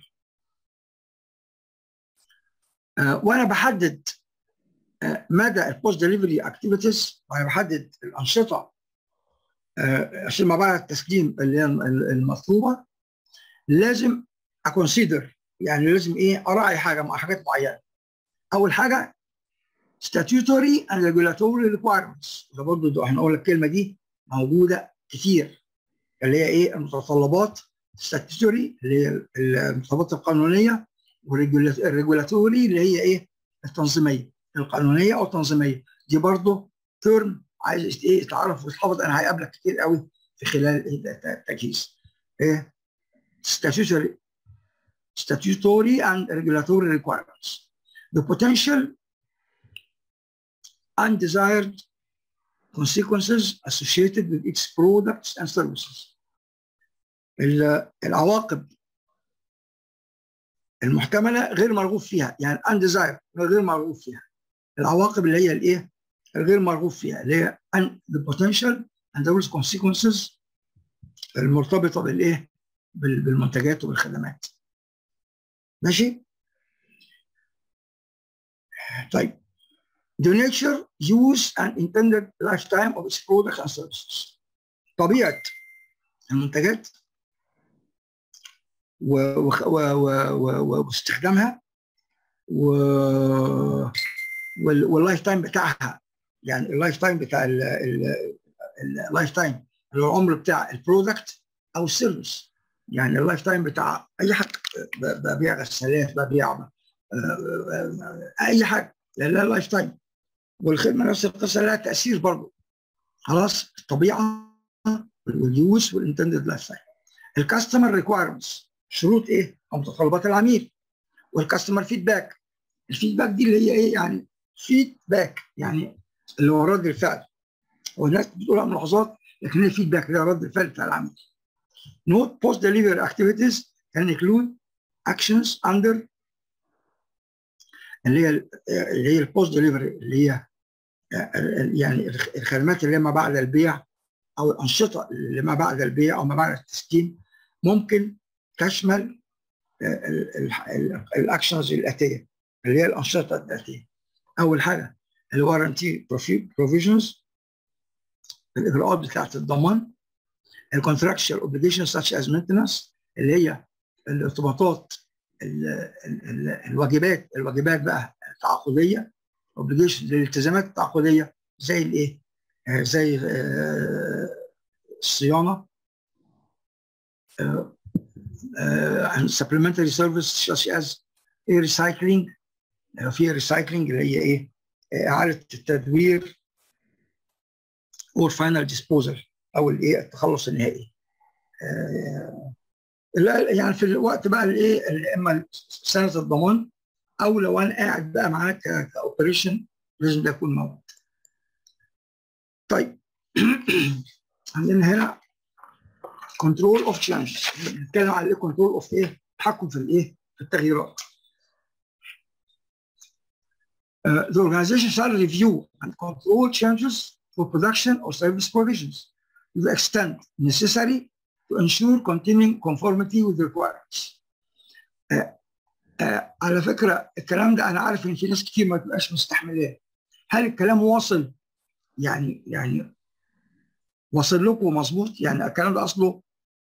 uh, وانا بحدد uh, مدى البوست ديليفري اكتيفيتيز، وانا بحدد الانشطه uh, عشان ما بعد التسليم اللي هي المطلوبه، لازم اكونسيدر، يعني لازم ايه؟ اراعي حاجه مع حاجات معينه. اول حاجه statutory and regulatory requirements. ده برضه احنا قلنا الكلمه دي موجوده كتير، اللي هي ايه؟ المتطلبات statutory اللي هي المتطلبات القانونيه، والريجولاتوري اللي هي ايه؟ التنظيميه، القانونيه او التنظيميه. دي برضه ترم عايز ايه؟ تعرف وتحفظ. انا هيقابلك كتير قوي في خلال التجهيز. ايه؟ statutory statutory and regulatory requirements. The potential undesired consequences associated with its products and services. العواقب المحتمله غير مرغوب فيها، يعني undesired غير مرغوب فيها. العواقب اللي هي الايه؟ الغير مرغوب فيها، اللي هي the potential and those consequences المرتبطه بالايه؟ بالمنتجات وبالخدمات. ماشي؟ طيب the nature, use and intended lifetime of its products and services. طبيعة المنتجات واستخدامها واللايف تايم بتاعها. يعني اللايف تايم بتاع اللايف تايم اللي هو العمر بتاع البرودكت او السيرفيس. يعني اللايف تايم بتاع اي حاجه، ببيع غسالات، ببيع اي حاجه لها لايف تايم. والخدمه نفس القصه لها تاثير برضه. خلاص؟ الطبيعه واليوز والانتندد لايف تايم. الكاستمر ريكوايرمنتس، شروط ايه؟ او متطلبات العميل. والكاستمر فيدباك. الفيدباك دي اللي هي ايه؟ يعني فيدباك يعني اللي هو رد الفعل. والناس بتقولها ملاحظات، لكن هي فيدباك اللي هو رد الفعل بتاع العميل. Note post delivery activities can include actions under اللي هي اللي هي البوست ديليفري، اللي هي يعني الخدمات اللي ما بعد البيع او الانشطه اللي ما بعد البيع او ما بعد التسليم، ممكن تشمل الاكشنز الاتيه اللي هي الانشطه الاتيه. اول حاجه الوارنتي بروفيجنز، الاجراءات بتاعت الضمان. الكونتراكشوال اوبليجيشنز ساتش از مينتنس، اللي هي الارتباطات الواجبات الواجبات بقى التعاقديه. اوبليجيشنز الالتزامات التعاقديه زي الايه؟ آه زي آه الصيانه، آه آه supplementary service such as recycling. آه في ريسايكلينج اللي هي ايه؟ آه اعاده التدوير or final disposal او الايه التخلص النهائي. آه يعني في الوقت بقى الايه اما سنه الضمان، او لو انا قاعد بقى معاك كاوبريشن لازم ده يكون موجود. طيب عندنا هنا كنترول اوف تشينجز، بنتكلم على ايه؟ كنترول اوف ايه؟ تحكم في الايه؟ في التغييرات. Uh, the organization shall review and control changes for production or service provisions to the extent necessary to ensure continuing conformity with the requirements. Uh, uh, على فكره الكلام ده انا عارف ان في ناس كتير ما تبقاش مستحملاه. هل الكلام واصل؟ يعني يعني واصل لكم مظبوط؟ يعني الكلام ده اصله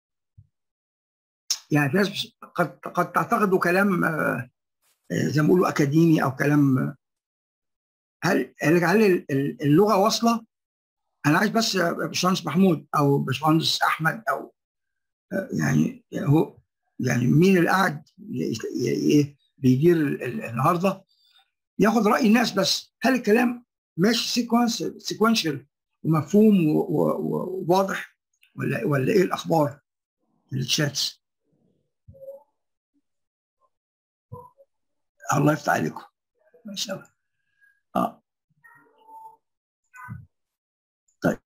يعني في ناس قد قد تعتقدوا كلام آه زي ما بيقولوا اكاديمي او كلام. هل هل اللغه واصله؟ انا عايز بس باشمهندس محمود او باشمهندس احمد او يعني هو يعني مين اللي قاعد بيدير النهارده ياخد راي الناس، بس هل الكلام ماشي سيكونس سيكونشال ومفهوم وواضح ولا ولا ايه الاخبار في الشاتس؟ الله يفتح عليكم ما شاء الله. اه طيب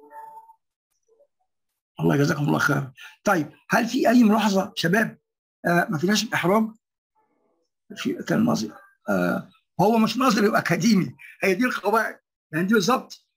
الله يجزاكم الله خير. طيب هل في اي ملاحظه شباب؟ آه ما فيناش احراج في كان نظري. آه هو مش نظري واكاديمي، هي دي القواعد يعني دي بالظبط.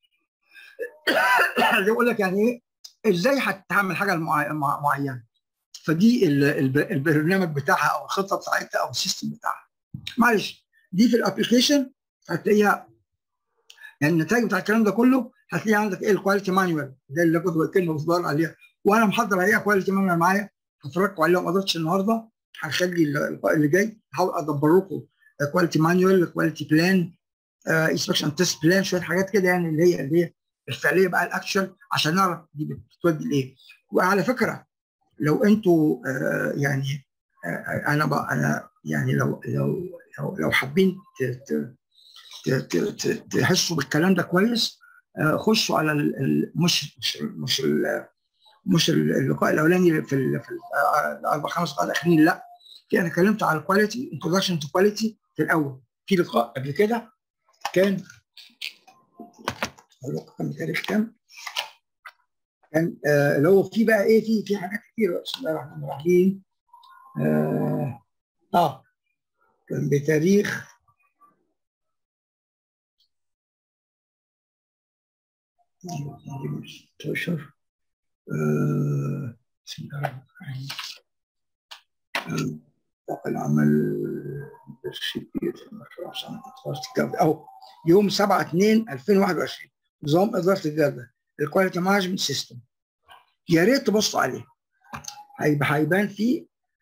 بقول لك يعني ايه ازاي هتعمل حاجه معينه، فدي البرنامج بتاعها او الخطه بتاعتها او السيستم بتاعها. معلش دي في الابلكيشن هتلاقيها يعني النتائج بتاع الكلام ده كله هتلاقي عندك ايه؟ الكواليتي مانوال ده اللي كنت بتكلم وصدار عليها، وانا محضر عليها كواليتي مانوال معايا هفرجكم عليها. ما قدرتش النهارده هخلي اللي جاي احاول ادبر لكم كواليتي مانوال، كواليتي بلان، انسبكشن تيست بلان، شويه حاجات كده يعني اللي هي اللي هي الفعليه بقى الاكشن عشان نعرف دي بتودي لايه. وعلى فكره لو انتوا آه يعني آه انا بقى انا يعني لو لو لو, لو حابين تحسوا بالكلام ده كويس آه خشوا على ال مش مش مش مش اللقاء الاولاني في ال في الاربع خمس دقائق الاخرين، لا في انا اتكلمت على الكواليتي انتروداكشن تو كواليتي في الاول في لقاء قبل كده كان كان تاريخ كام؟ كان آه اللي هو في بقى ايه في في حاجات كتير. بسم الله الرحمن الرحيم. اه, آه كان بتاريخ ستاشر آه بسم الله الرحمن الرحيم. العمل او يوم سبعة اتنين ألفين وواحد وعشرين نظام اداره الجوده الكواليتي مانجمنت سيستم. يا ريت تبصوا عليه هيبقى هيبان فيه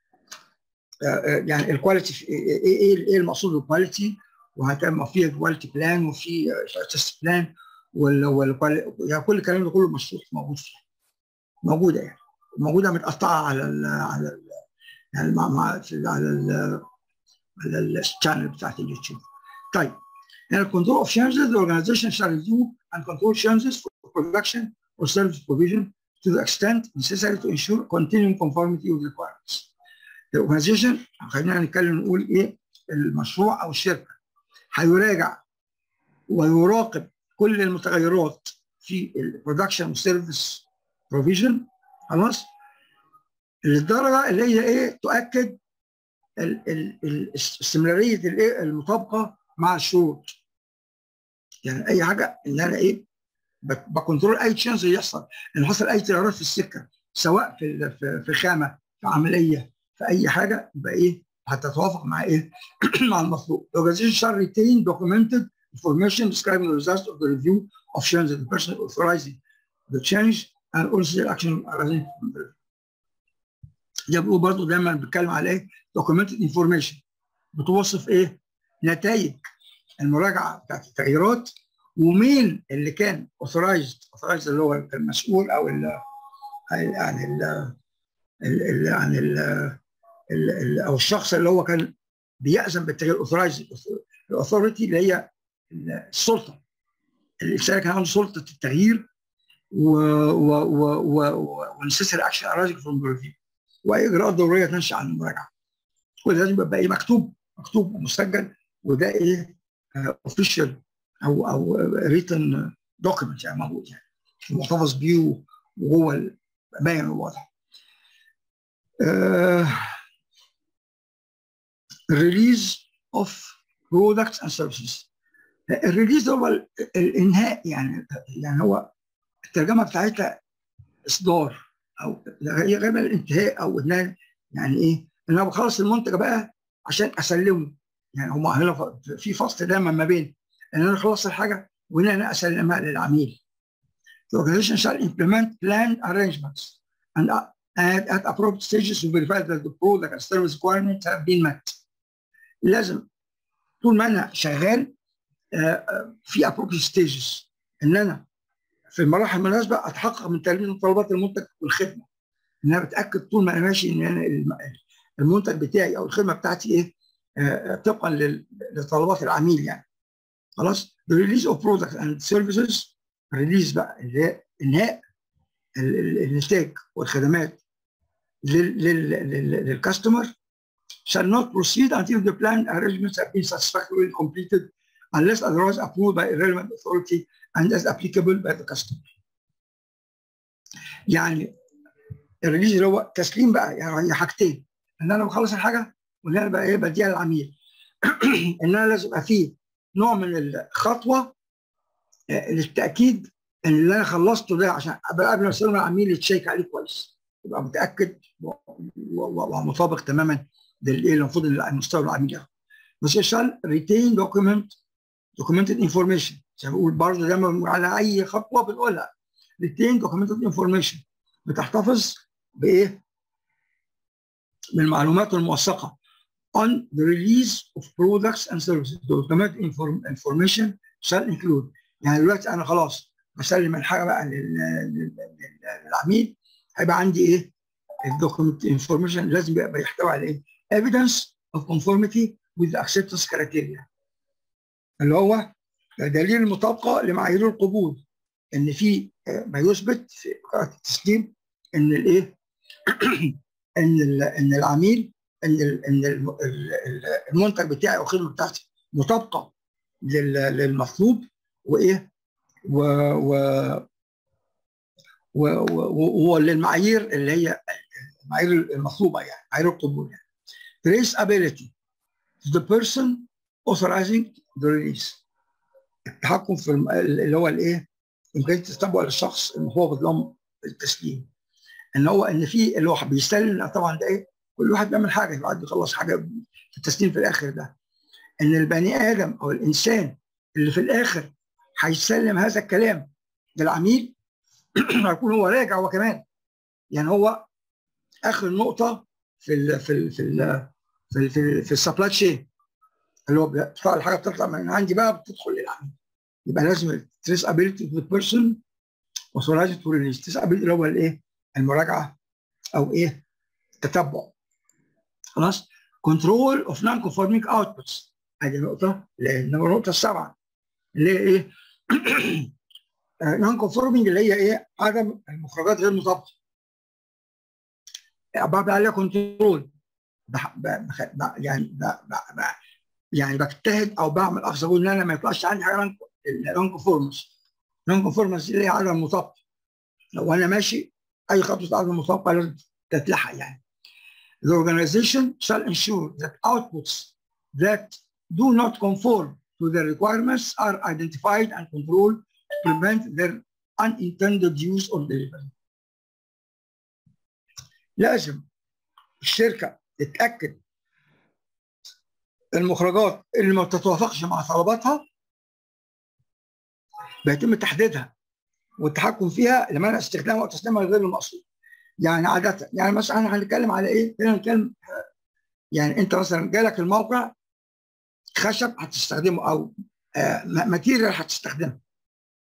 يعني الكواليتي ايه ايه ايه المقصود بالكواليتي، وهتبقى فيه كواليتي بلان وفي تيست بلان يعني كل الكلام ده كله مشروح موجود فيه موجوده يعني موجوده متقطعه على ال على ال يعني مع مع على ال على الشانل بتاعت اليوتيوب. طيب هنا control of changes the organization shall review and control changes for production or service provision to the extent necessary to ensure continuing conformity with requirements. The organization خلينا نتكلم نقول ايه المشروع او الشركه هيراجع ويراقب كل المتغيرات في البرودكشن والسيرفيس بروفيجن خلاص للدرجه اللي هي ايه تؤكد استمراريه الايه المطابقه مع الشروط. يعني اي حاجه ان انا ايه بكنترول اي تشينج يحصل ان حصل اي تغيرات في السكه سواء في في خامه في عمليه في اي حاجه يبقى ايه هتتوافق مع ايه مع المطلوب. The organization shall retain documented information describing the results of the review of changes the person authorizing the change and also the action arising from the review. ده بيقول برضه دايما بيتكلم على ايه؟ documented information بتوصف ايه؟ نتائج المراجعه بتاعت التغييرات ومين اللي كان اوثرايزد اوثرايزد اللي هو المسؤول او ال يعني ال عن ال او الشخص اللي هو كان بيأذن بالتغيير. اوثرايزد الاثوريتي اللي هي السلطه، الانسان كان عنده سلطه التغيير و و و و ونسيسري اكشن ارايزنج فروم ريفيو، واي اجراءات ضروريه تنشا عن المراجعه. وده لازم يبقى ايه مكتوب مكتوب ومسجل، وده ايه اوفيشال او او ريتن دوكيمنت يعني موجود يعني محتفظ بيه وهو باين وواضح. ريليز اوف برودكتس اند سيرفيسز. الريليز هو الانهاء يعني يعني هو الترجمه بتاعتها اصدار او هي غالبا الانتهاء او انها يعني ايه ان انا بخلص المنتج بقى عشان اسلمه. يعني هم هنا في فصل دايما ما بين ان انا اخلص الحاجه وان انا اسلمها للعميل. The organization shall implement planned arrangements and at, at appropriate stages to verify that the product and service requirements have been met. لازم طول ما انا شغال في appropriate stages ان انا في المراحل المناسبه اتحقق من تلبيه متطلبات المنتج والخدمه. ان انا بتاكد طول ما انا ماشي ان انا المنتج بتاعي او الخدمه بتاعتي ايه طبقا لطلبات العميل يعني. خلاص. The release of products and services ريليز بقى اللي هي انهاء الانتاج والخدمات للكاستمر shall not proceed until the planned arrangements have been satisfactorily completed unless otherwise approved by a relevant authority and as applicable by the customer. يعني الريليز اللي هو تسليم بقى يعني حاجتين، ان انا بخلص الحاجه وان انا بقى ايه بديها للعميل. ان انا لازم يبقى فيه نوع من الخطوه للتاكيد ان اللي انا خلصته ده عشان قبل ما اسلمه للعميل يتشيك عليه كويس، يبقى متاكد ومطابق تماما للايه اللي المفروض المستوى العميل ياخده. بس شال ريتين دوكيمنت دوكيومنتد انفورميشن زي ما بقول برضه دايما على اي خطوه بنقولها ريتين دوكيومنتد انفورميشن، بتحتفظ بايه؟ بالمعلومات الموثقه on the release of products and services. Documented information shall include. يعني دلوقتي انا خلاص بسلم الحاجه بقى للعميل، هيبقى عندي ايه؟ الدوكيمنت انفورميشن لازم يبقى يحتوي على ايه؟ evidence of conformity with the acceptance criteria، اللي هو دليل المطابقه لمعايير القبول، ان في ما يثبت في قراءه التسليم ان الايه؟ ان ان العميل ان ان المنتج بتاعي او الخدمه بتاعتي مطابقه للمطلوب وايه؟ و و وللمعايير اللي هي المعايير المطلوبه يعني معايير القبول يعني. Traceability to the person authorizing the release. التحكم في اللي هو الايه؟ امكانيه تتبع للشخص المفوض له التسليم. ان هو ان في اللي هو بيستلم طبعا ده ايه؟ كل واحد بيعمل حاجه بعد يخلص حاجه في التسليم في الاخر ده. ان البني ادم او الانسان اللي في الاخر هيسلم هذا الكلام للعميل هيكون هو راجع هو كمان. يعني هو اخر نقطه في ال في ال في ال في ال في, ال في السبلاي تشين اللي هو بتطلع الحاجه بتطلع من عندي بقى بتدخل للعميل. يبقى لازم traceability to the person authorized to release. traceability اللي هو الايه؟ المراجعه او ايه؟ التتبع. خلاص. control of non-conforming outputs. هذه النقطه اللي هي النقطه السابعه اللي هي ايه؟ نون كونفورمينج اللي هي ايه؟ عدم المخرجات غير مطابقه. بعمل عليها كنترول يعني ب ب يعني بجتهد او بعمل اقصى اقول ان انا ما يطلعش عندي حاجه نون كونفورمنس. نون كونفورمنس اللي هي عدم المطابقه. لو انا ماشي اي خطوه عدم المطابقه لازم تتلحق يعني. The organization shall ensure that outputs that do not conform to the requirements are identified and controlled to prevent their unintended use or delivery. لازم الشركة تتأكد المخرجات اللي ما بتتوافقش مع طلباتها بيتم تحديدها والتحكم فيها لمنع استخدامها وتسليمها غير المقصود. يعني عادة يعني مثلا احنا هنتكلم على ايه؟ هنتكلم يعني انت مثلا جالك الموقع خشب هتستخدمه او ماتيريال هتستخدمه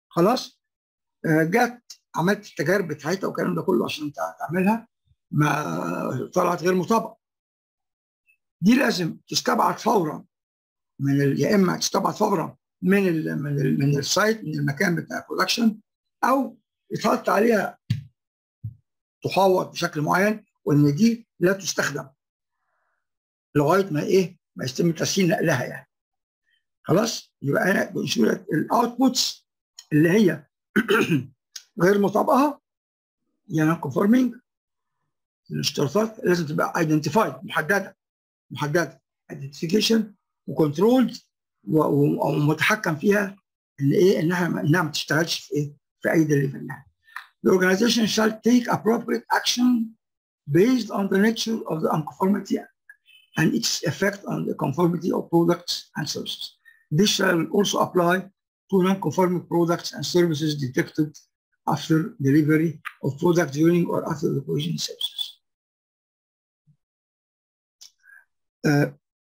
خلاص. آه جت عملت التجارب بتاعتها والكلام ده كله عشان تعملها، ما طلعت غير مطابقه. دي لازم تستبعد فورا من ال... يا اما تستبعد فورا من ال... من ال... من السايت، من المكان بتاع البرودكشن، او يتحط عليها تحوط بشكل معين وان دي لا تستخدم لغايه ما ايه ما يتم تسهيل نقلها يعني. خلاص. يبقى انا بنشوف الاوتبوتس اللي هي غير مطابقه يعني كونفورمينج، الاشتراطات لازم تبقى ايدنتيفايد، محدده محدده ايدنتيفيكيشن وكنترولد ومتحكم فيها ان ايه انها انها ما تشتغلش في ايه في اي ديليفري. The organization shall take appropriate action based on the nature of the unconformity and its effect on the conformity of products and services. This shall also apply to non-conforming products and services detected after delivery of product during or after the provision services. Uh,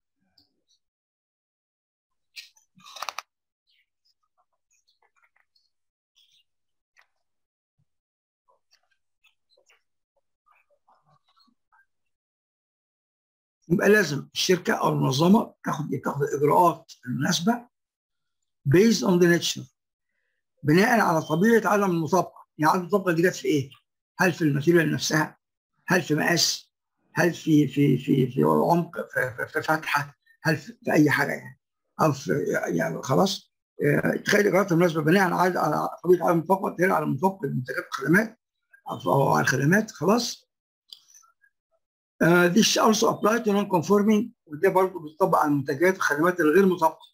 يبقى لازم الشركه او المنظمه تاخد تاخد الاجراءات المناسبه based on the nature، بناء على طبيعه عدم المطابقه. يعني عدم المطابقه دي جت في ايه؟ هل في الماتيريال نفسها؟ هل في مقاس؟ هل في في في في عمق في, في فتحه؟ هل في, في اي حاجه يعني؟ او في يعني خلاص تخيل الاجراءات المناسبه بناء على على طبيعه عدم المطابقه، تدل على مطابقه المنتجات والخدمات او على الخدمات. خلاص. Uh, this also apply to non-conforming، وده برضه بيطبق على المنتجات والخدمات الغير مطابقه.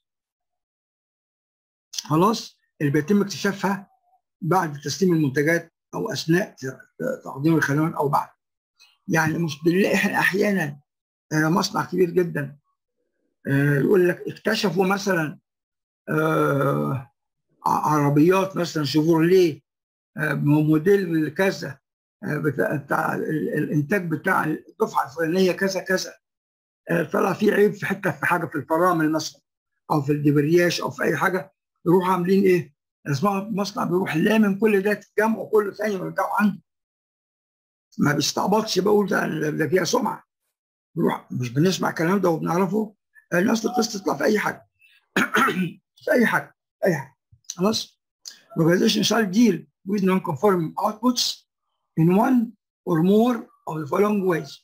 خلاص. اللي بيتم اكتشافها بعد تسليم المنتجات او اثناء تقديم الخدمات او بعد. يعني مش بنلاقي احنا احيانا uh, مصنع كبير جدا uh, يقول لك اكتشفوا مثلا uh, عربيات مثلا شيفروليه uh, موديل كذا بتاع الانتاج بتاع الدفعه الفلانيه كذا كذا، طلع فيه عيب في حته في حاجه في الفرامل مثلا او في الدبرياج او في اي حاجه، يروحوا عاملين ايه؟ اسمها مصنع بيروح لامم كل ده تجمعه كله ثاني ويرجعوا عنده. ما بيستعبطش بقول ده ده فيها سمعه. بيروح مش بنسمع الكلام ده وبنعرفه، الناس تطلع في اي حاجه في اي حاجه اي حاجه. خلاص. Organization shall deal with non-conforming outputs in one or more of the following ways.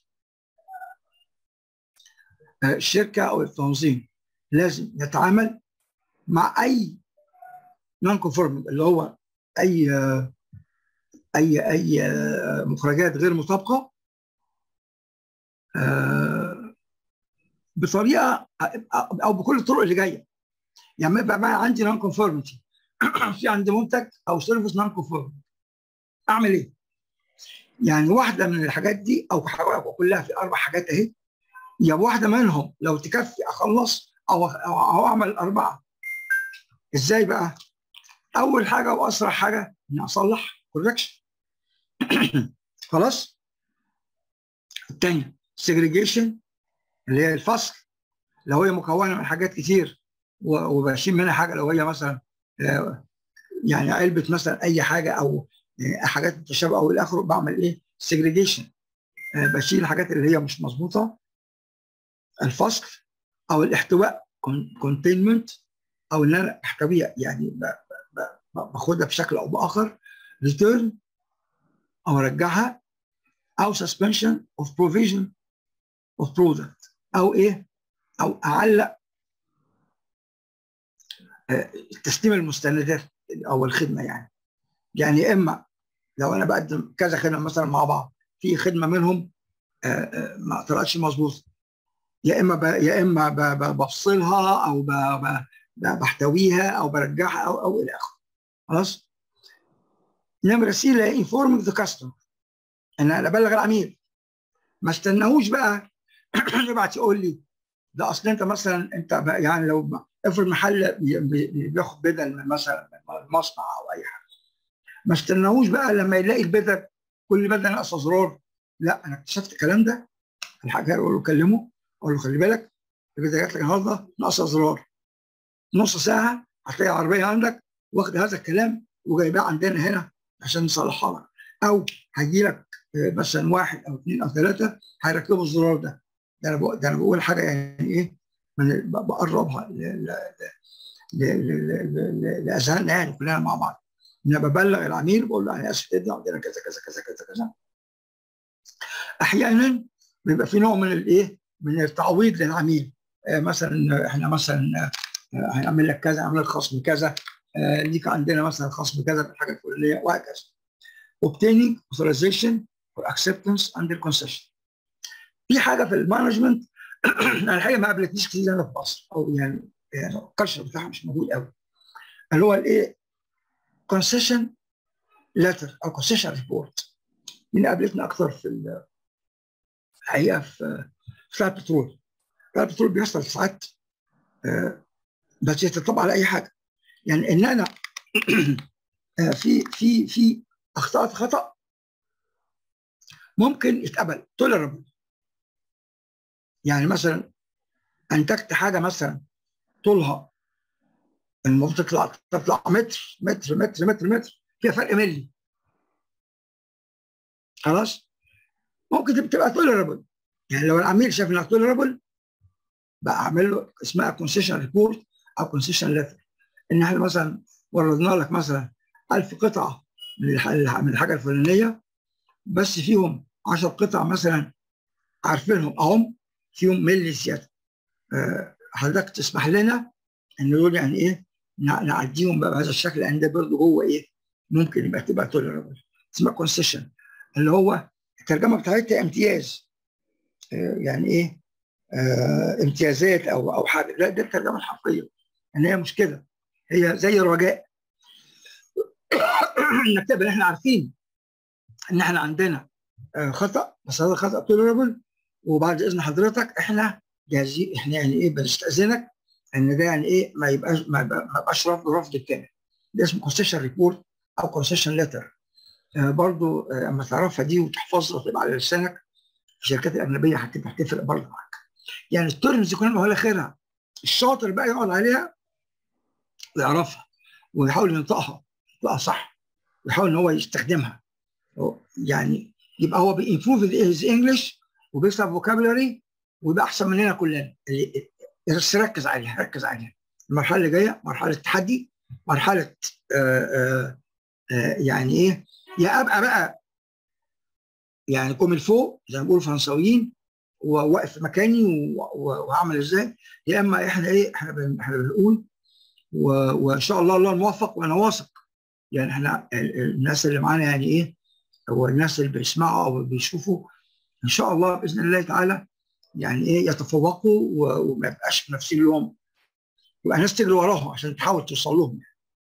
الشركة أو التنظيم لازم يتعامل مع أي non-conforming اللي هو أي أي أي مخرجات غير مطابقة بطريقة أو بكل الطرق اللي جاية. يعني يبقى بقى عندي non-conformity في عندي منتج أو سيرفيس non-conforming، أعمل إيه؟ يعني واحدة من الحاجات دي أو كلها في أربع حاجات أهي، يا واحدة منهم لو تكفي أخلص أو أو أعمل أربعة. إزاي بقى؟ أول حاجة وأسرع حاجة إني أصلح كوركشن. خلاص؟ الثانية سيجريجيشن اللي هي الفصل، لو هي مكونة من حاجات كتير وبشيل منها حاجة، لو هي مثلا يعني علبة مثلا أي حاجة أو حاجات متشابهة أو إلى آخره، بعمل إيه؟ سيجريجيشن، بشيل الحاجات اللي هي مش مظبوطة. الفصل او الاحتواء كونتينمنت، او ان انا احتويها يعني باخدها بشكل او باخر. ريتيرن او ارجعها، او سسبنشن اوف بروفيجن اوف برودكت، او ايه او اعلق تسليم المستندات او الخدمه. يعني يعني يا اما لو انا بقدم كذا خدمه مثلا مع بعض، في خدمه منهم ما طلعتش مظبوطه، يا اما ب... يا اما ب... ب... بفصلها او ب... ب... بحتويها او برجعها او او الى اخره. خلاص. نمره سي اللي هي انفورمينج ذا كاستمر، ان انا ابلغ العميل، ما استناهوش بقى يبعت يقول لي ده اصل انت مثلا انت يعني لو افرض محل بياخد بدل مثلا من مصنع او اي حاجه، ما استناهوش بقى لما يلاقي البدل كل بدل ناقص زرار. لا، انا اكتشفت الكلام ده، الحاجه اقول له كلمه اقول له خلي بالك البدله جات لك النهارده ناقصه زرار، نص ساعه هتلاقي العربيه عندك واخد هذا الكلام وجايباه عندنا هنا عشان نصلحها لك، او هيجي لك مثلا واحد او اثنين او ثلاثه هيركبوا الزرار ده. ده انا بقول ده انا بقول حاجه يعني ايه، بقربها لاذهاننا يعني كلنا مع بعض. انا ببلغ العميل بقول له انا اسف جدا عندنا كذا كذا كذا كذا كذا. احيانا بيبقى في نوع من الايه، من التعويض للعميل. آه مثلا احنا مثلا آه هنعمل لك كذا، هنعمل لك خصم كذا، آه ليك عندنا مثلا خصم كذا في الحاجه الفلانيه وهكذا. obtaining authorization for acceptance under concession. في حاجه في المانجمنت انا الحقيقه ما قابلتنيش كتير هنا في مصر، او يعني يعني الكالتشر بتاعها مش موجود قوي، اللي هو الايه، concession letter او concession report. دي قابلتنا اكثر في الحقيقه في بتاع البترول. بتاع البترول بيحصل ساعات آه بس يتطبق على اي حاجه. يعني ان انا آه في في في اخطات خطا ممكن يتقبل tolerable. يعني مثلا انتجت حاجه مثلا طولها المفروض تطلع تطلع متر متر متر متر متر، فيها فرق ملي، خلاص ممكن تبقى tolerable. يعني لو العميل شاف انها tolerable بقى اعمل له اسمها concession report او concession letter، ان احنا مثلا وردنا لك مثلا ألف قطعه من الحاجه الفلانيه، بس فيهم عشر قطع مثلا عارفينهم اهم فيهم ملي زياده، أه حضرتك تسمح لنا ان دول يعني ايه نعديهم بقى بهذا الشكل، لان ده برضه هو ايه ممكن يبقى تبقى توليرابل. اسمها كونسيشن، اللي هو الترجمه بتاعتها امتياز، أه يعني ايه أه امتيازات او او حاجه. لا ده الترجمه الحرفيه ان هي مش كده، هي زي الرجاء انك تقبل احنا عارفين ان احنا عندنا خطا، بس هذا خطا توليرابل، وبعد اذن حضرتك احنا جاهزين، احنا يعني ايه بنستاذنك ان ده يعني ايه ما يبقاش ما يبقاش رفض رفض الكامل. ده اسمه كونسيشن ريبورت او كونسيشن ليتر. آه برضو آه اما تعرفها دي وتحفظها وتبقى على لسانك، الشركات الاجنبيه هتبقى هتفرق برضه معاك. يعني الترمز كلها ولا خيرها، الشاطر بقى يقعد عليها ويعرفها ويحاول ينطقها ينطقها صح، ويحاول ان هو يستخدمها، يعني يبقى هو بيمبروف هيز انجلش وبيكسب فوكابولري ويبقى احسن مننا كلنا. اللي بس ركز عليها ركز عليها. المرحله اللي جايه مرحله تحدي، مرحله آآ آآ آآ يعني ايه، يا ابقى بقى يعني كوم الفوق زي ما بيقولوا الفرنساويين وواقف في مكاني وهعمل ازاي، يا اما احنا ايه احنا بن احنا بنقول وان شاء الله الله الموفق وانا واثق. يعني احنا الناس اللي معانا يعني ايه، هو الناس اللي بيسمعوا او بيشوفوا ان شاء الله باذن الله تعالى يعني ايه يتفوقوا وما يبقاش منافسين لهم، يبقى ناس تجري وراهم عشان تحاول توصل لهم.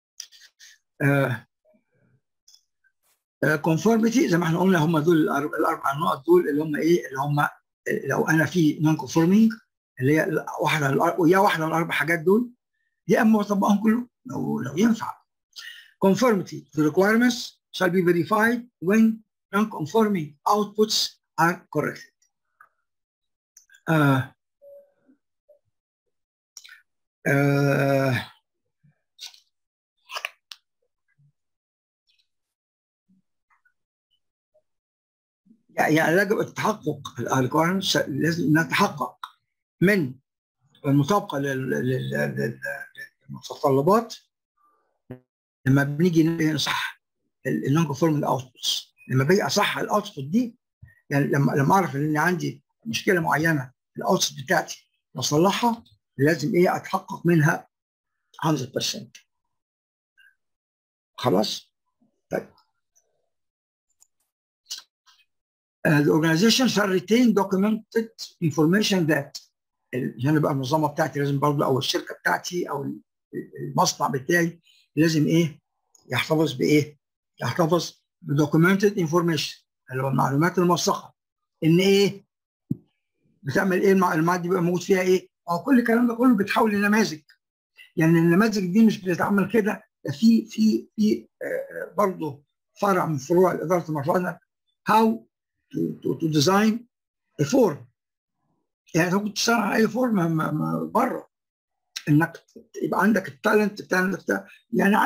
كونفورميتي زي ما احنا قلنا هم دول الاربع نقط دول اللي هم ايه، اللي هم لو انا في نون كونفورمينج اللي هي واحده ويا واحده من الاربع حاجات دول، يا اما اطبقهم كلهم لو لو ينفع. Conformity to requirements shall be verified when non-conforming outputs are corrected. آه آه يعني يجب التحقق الريكويرمنتس لازم نتحقق من المطابقه للمتطلبات لما بنيجي نصح النون كونفورمينج اوتبوتس. لما باجي اصح الاوتبوت دي، يعني لما لما اعرف ان عندي مشكله معينه في الاوتبوت بتاعتي واصلحها، لازم ايه اتحقق منها مية بالمية. خلاص؟ طيب. Uh, the organization shall retain documented information that هنا بقى المنظمه بتاعتي لازم برضه او الشركه بتاعتي او المصنع بتاعي لازم ايه يحتفظ بايه؟ يحتفظ بدوكيومنتد انفورميشن اللي هو المعلومات الموثقه. ان ايه؟ بتعمل ايه المعلومات دي بقى موجود فيها ايه؟ او كل الكلام ده كله بيتحول لنماذج. يعني النماذج دي مش بتتعمل كده، في في في آه برضه فرع من فروع اداره المشروع how to, to, to design a form. يعني انت ممكن تشتغل على اي فورم بره، انك يبقى عندك التالنت بتاع يعني عادي.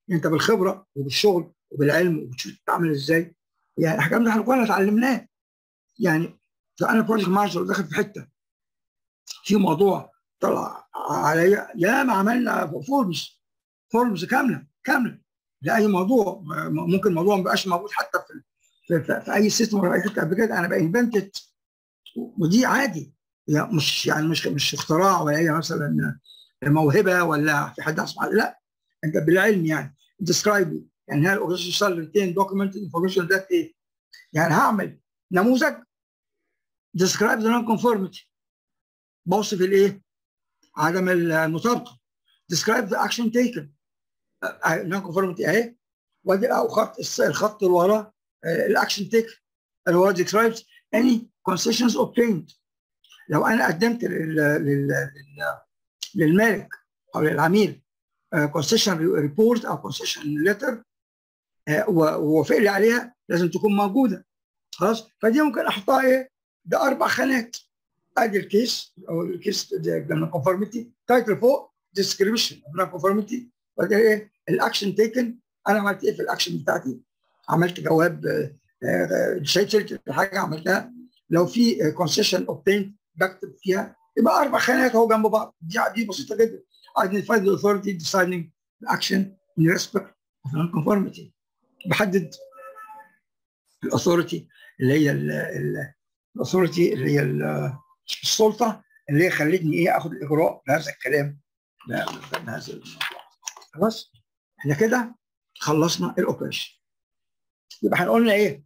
انت بالخبره وبالشغل وبالعلم وبتشوف تتعامل ازاي. يعني الحاجات دي احنا كلنا اتعلمناه. يعني فانا بروجكت مانجر داخل في حته في موضوع طلع عليا، يا ما عملنا فورمز فورمز كامله كامله لاي موضوع. ممكن الموضوع ما يبقاش موجود حتى في في, في, في اي سيستم ولا اي حته قبل كده، انا بانفنتد، ودي عادي. يعني مش يعني مش مش اختراع ولا هي مثلا موهبه ولا في حد اسمع، لا، انت بالعلم يعني ديسكرايب. يعني هي الاورجنال دوكيمنت انفورميشن ده ايه؟ يعني هعمل نموذج ديسكرايب ذا نون كونفورميتي، بوصف الايه؟ عدم المطابقه. ديسكرايب ذا اكشن تيكن، نون كونفورميتي اهي، وادي او خط الخط اللي وراه الاكشن تيكن اللي هو describes any concessions obtained. لو انا قدمت لل لل للمالك او للعميل كونسيشن ريبورت او كونسيشن ليتر ووافق لي عليها، لازم تكون موجوده. خلاص، فدي ممكن احطها ايه؟ ده اربع خانات. ادي الكيس او الكيس نون كونفورميتي، تايتل فوق ديسكريبشن نون كونفورميتي، وده ايه؟ الاكشن تيكن، انا عملت ايه في الاكشن بتاعتي؟ عملت جواب، شلت الحاجه عملتها. لو في كونسيشن اوبتيند بكتب فيها، يبقى اربع خانات اهو جنب بعض. دي دي بسيطه جدا. identify the authority deciding the action in respect of non-conformity. بحدد الاثوريتي اللي هي الاثوريتي اللي هي السلطه اللي هي خلتني ايه اخد الاجراء بهذا الكلام بهذا الموضوع. خلاص، احنا كده خلصنا الاوبريشن. يبقى احنا قلنا ايه؟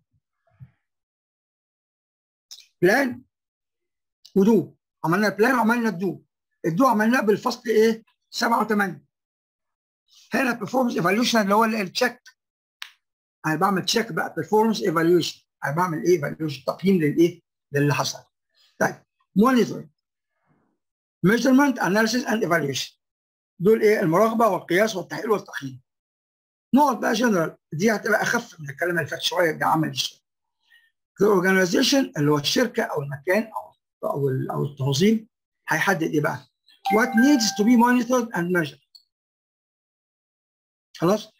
بلان ودو. عملنا البلان وعملنا الدو. الدو عملناه بالفصل ايه؟ سبعة وثمانية. هنا performance evaluation اللي هو التشيك. انا بعمل تشيك بقى performance evaluation. انا بعمل ايه؟ evaluation، تقييم للايه؟ للي حصل. طيب monitoring measurement analysis and evaluation، دول ايه؟ المراقبه والقياس والتحليل والتقييم. نقعد بقى جنرال، دي هتبقى اخف من الكلام اللي فات شويه، ده عملي شويه. الاورجنايزيشن اللي هو الشركه او المكان او او او التنظيم هيحدد ايه بقى؟ what needs to be monitored and measured. خلاص؟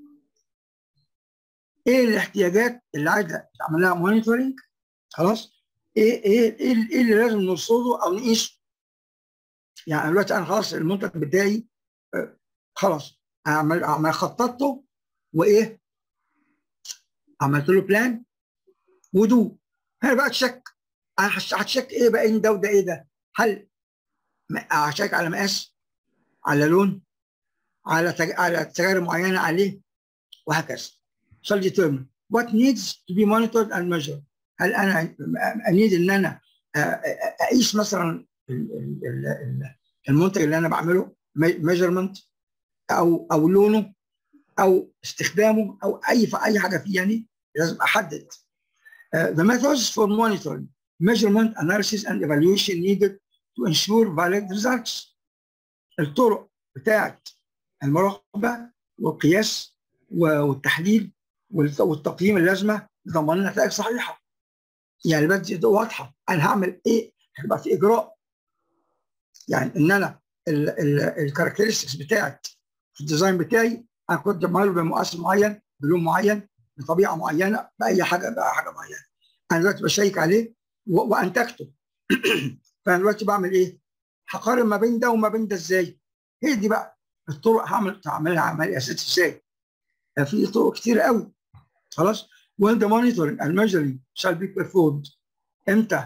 ايه الاحتياجات اللي عايزه تعمل لها مونيتورنج؟ خلاص؟ ايه ايه ايه ايه اللي لازم نرصده او نقيسه؟ يعني دلوقتي انا خلاص المنتج بتاعي آه خلاص اعمل اعمل خططته وايه؟ عملت له بلان ودو. هنا بقى تشيك. انا هتشيك ايه بقى؟ ان ده وده ايه ده؟ هل هتشيك على مقاس، على لون، على تج... على تجارب معينه عليه، وهكذا. shall determine what needs to be monitored and measured. هل انا انيد ان انا اقيس مثلا المنتج اللي انا بعمله ميجرمنت، او او لونه، او استخدامه، او اي اي حاجه فيه، يعني لازم احدد. Uh, the methods for monitoring, measurement, analysis and evaluation needed to ensure valid results. الطرق بتاعت المراقبه والقياس والتحليل والتقييم اللازمه لضمان نتائج صحيحه. يعني بس دي واضحه، انا هعمل ايه؟ هيبقى في اجراء. يعني ان انا الكاركترستكس بتاعت الديزاين بتاعي انا كنت بعمله بمقاس معين، بلون معين، بطبيعه معينه، باي حاجه بقى حاجه معينه. انا دلوقتي بشيك عليه وانتجته. فانا دلوقتي بعمل ايه؟ هقارن ما بين ده وما بين ده ازاي؟ هي دي بقى الطرق. هعمل هعملها عمليه اساس ازاي؟ في طرق كتير قوي. خلاص. when the monitoring and measuring shall be performed. امتى؟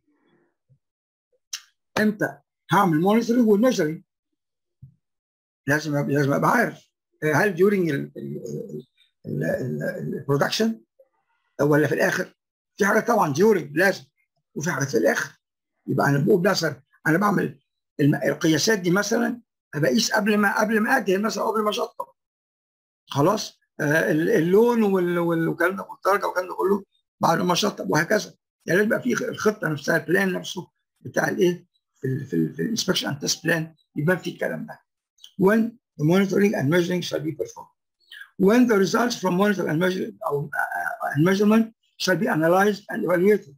امتى هعمل مونيتورنج والميجرنج؟ لازم لازم ابقى عارف هل during البرودكشن ولا في الاخر. في حاجه طبعا during لازم، وفي حاجه في الاخر. يبقى انا بقول مثلا انا بعمل القياسات دي مثلا بقيس قبل ما قبل ما ادهن مثلا، قبل ما اشطب. خلاص. آه اللون والكلام ده والدرجه والكلام ده كله بعد ما اشطب، وهكذا. يعني لازم يبقى في الخطه نفسها، البلان نفسه بتاع الايه في ال في ال في الانسبكشن اند تيست بلان، يبقى في الكلام ده. when the monitoring and measuring shall be performed. When the results from monitoring and measuring or uh, and measurement shall be analyzed and evaluated.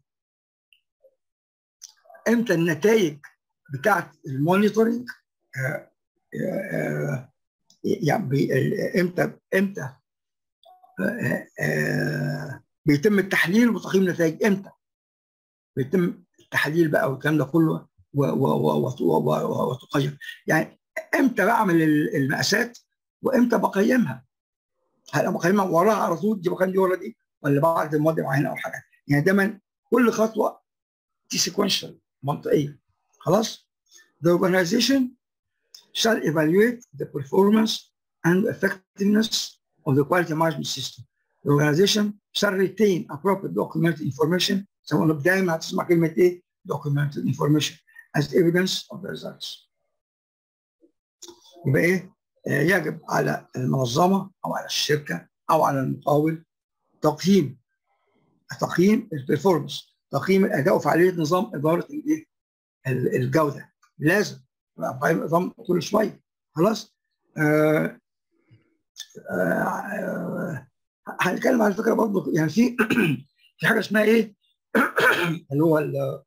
امتى النتائج بتاعت المونيتورنج آه آه يعني بي- امتى امتى آه، آه، بيتم التحليل وتقييم النتائج امتى؟ بيتم التحليل بقى والكلام ده كله و- و- و- وت- و- و- وتقيم. يعني امتى بعمل ال- المقاسات وامتى بقيمها؟ هل أنا بقيمها وراها على طول دي بقيم دي ورا دي، ولا بعد مده معينه او حاجه؟ يعني دايما كل خطوه دي سيكونشال منطقيه. خلاص؟ The organization shall evaluate the performance and effectiveness of the quality management system. The organization shall retain appropriate documented information. سواء دايما هتسمع كلمه ايه؟ documented information as evidence of the results. يبقى ايه؟ آه، يجب على المنظمه او على الشركه او على المقاول تقييم تقييم البرفورمانس، تقييم الاداء وفعاليه نظام اداره الايه؟ ال- الجوده. لازم قيم نظام كل شويه. خلاص؟ آه آه آه هنتكلم على فكره برضه، يعني في في حاجه اسمها ايه؟ اللي هو ال-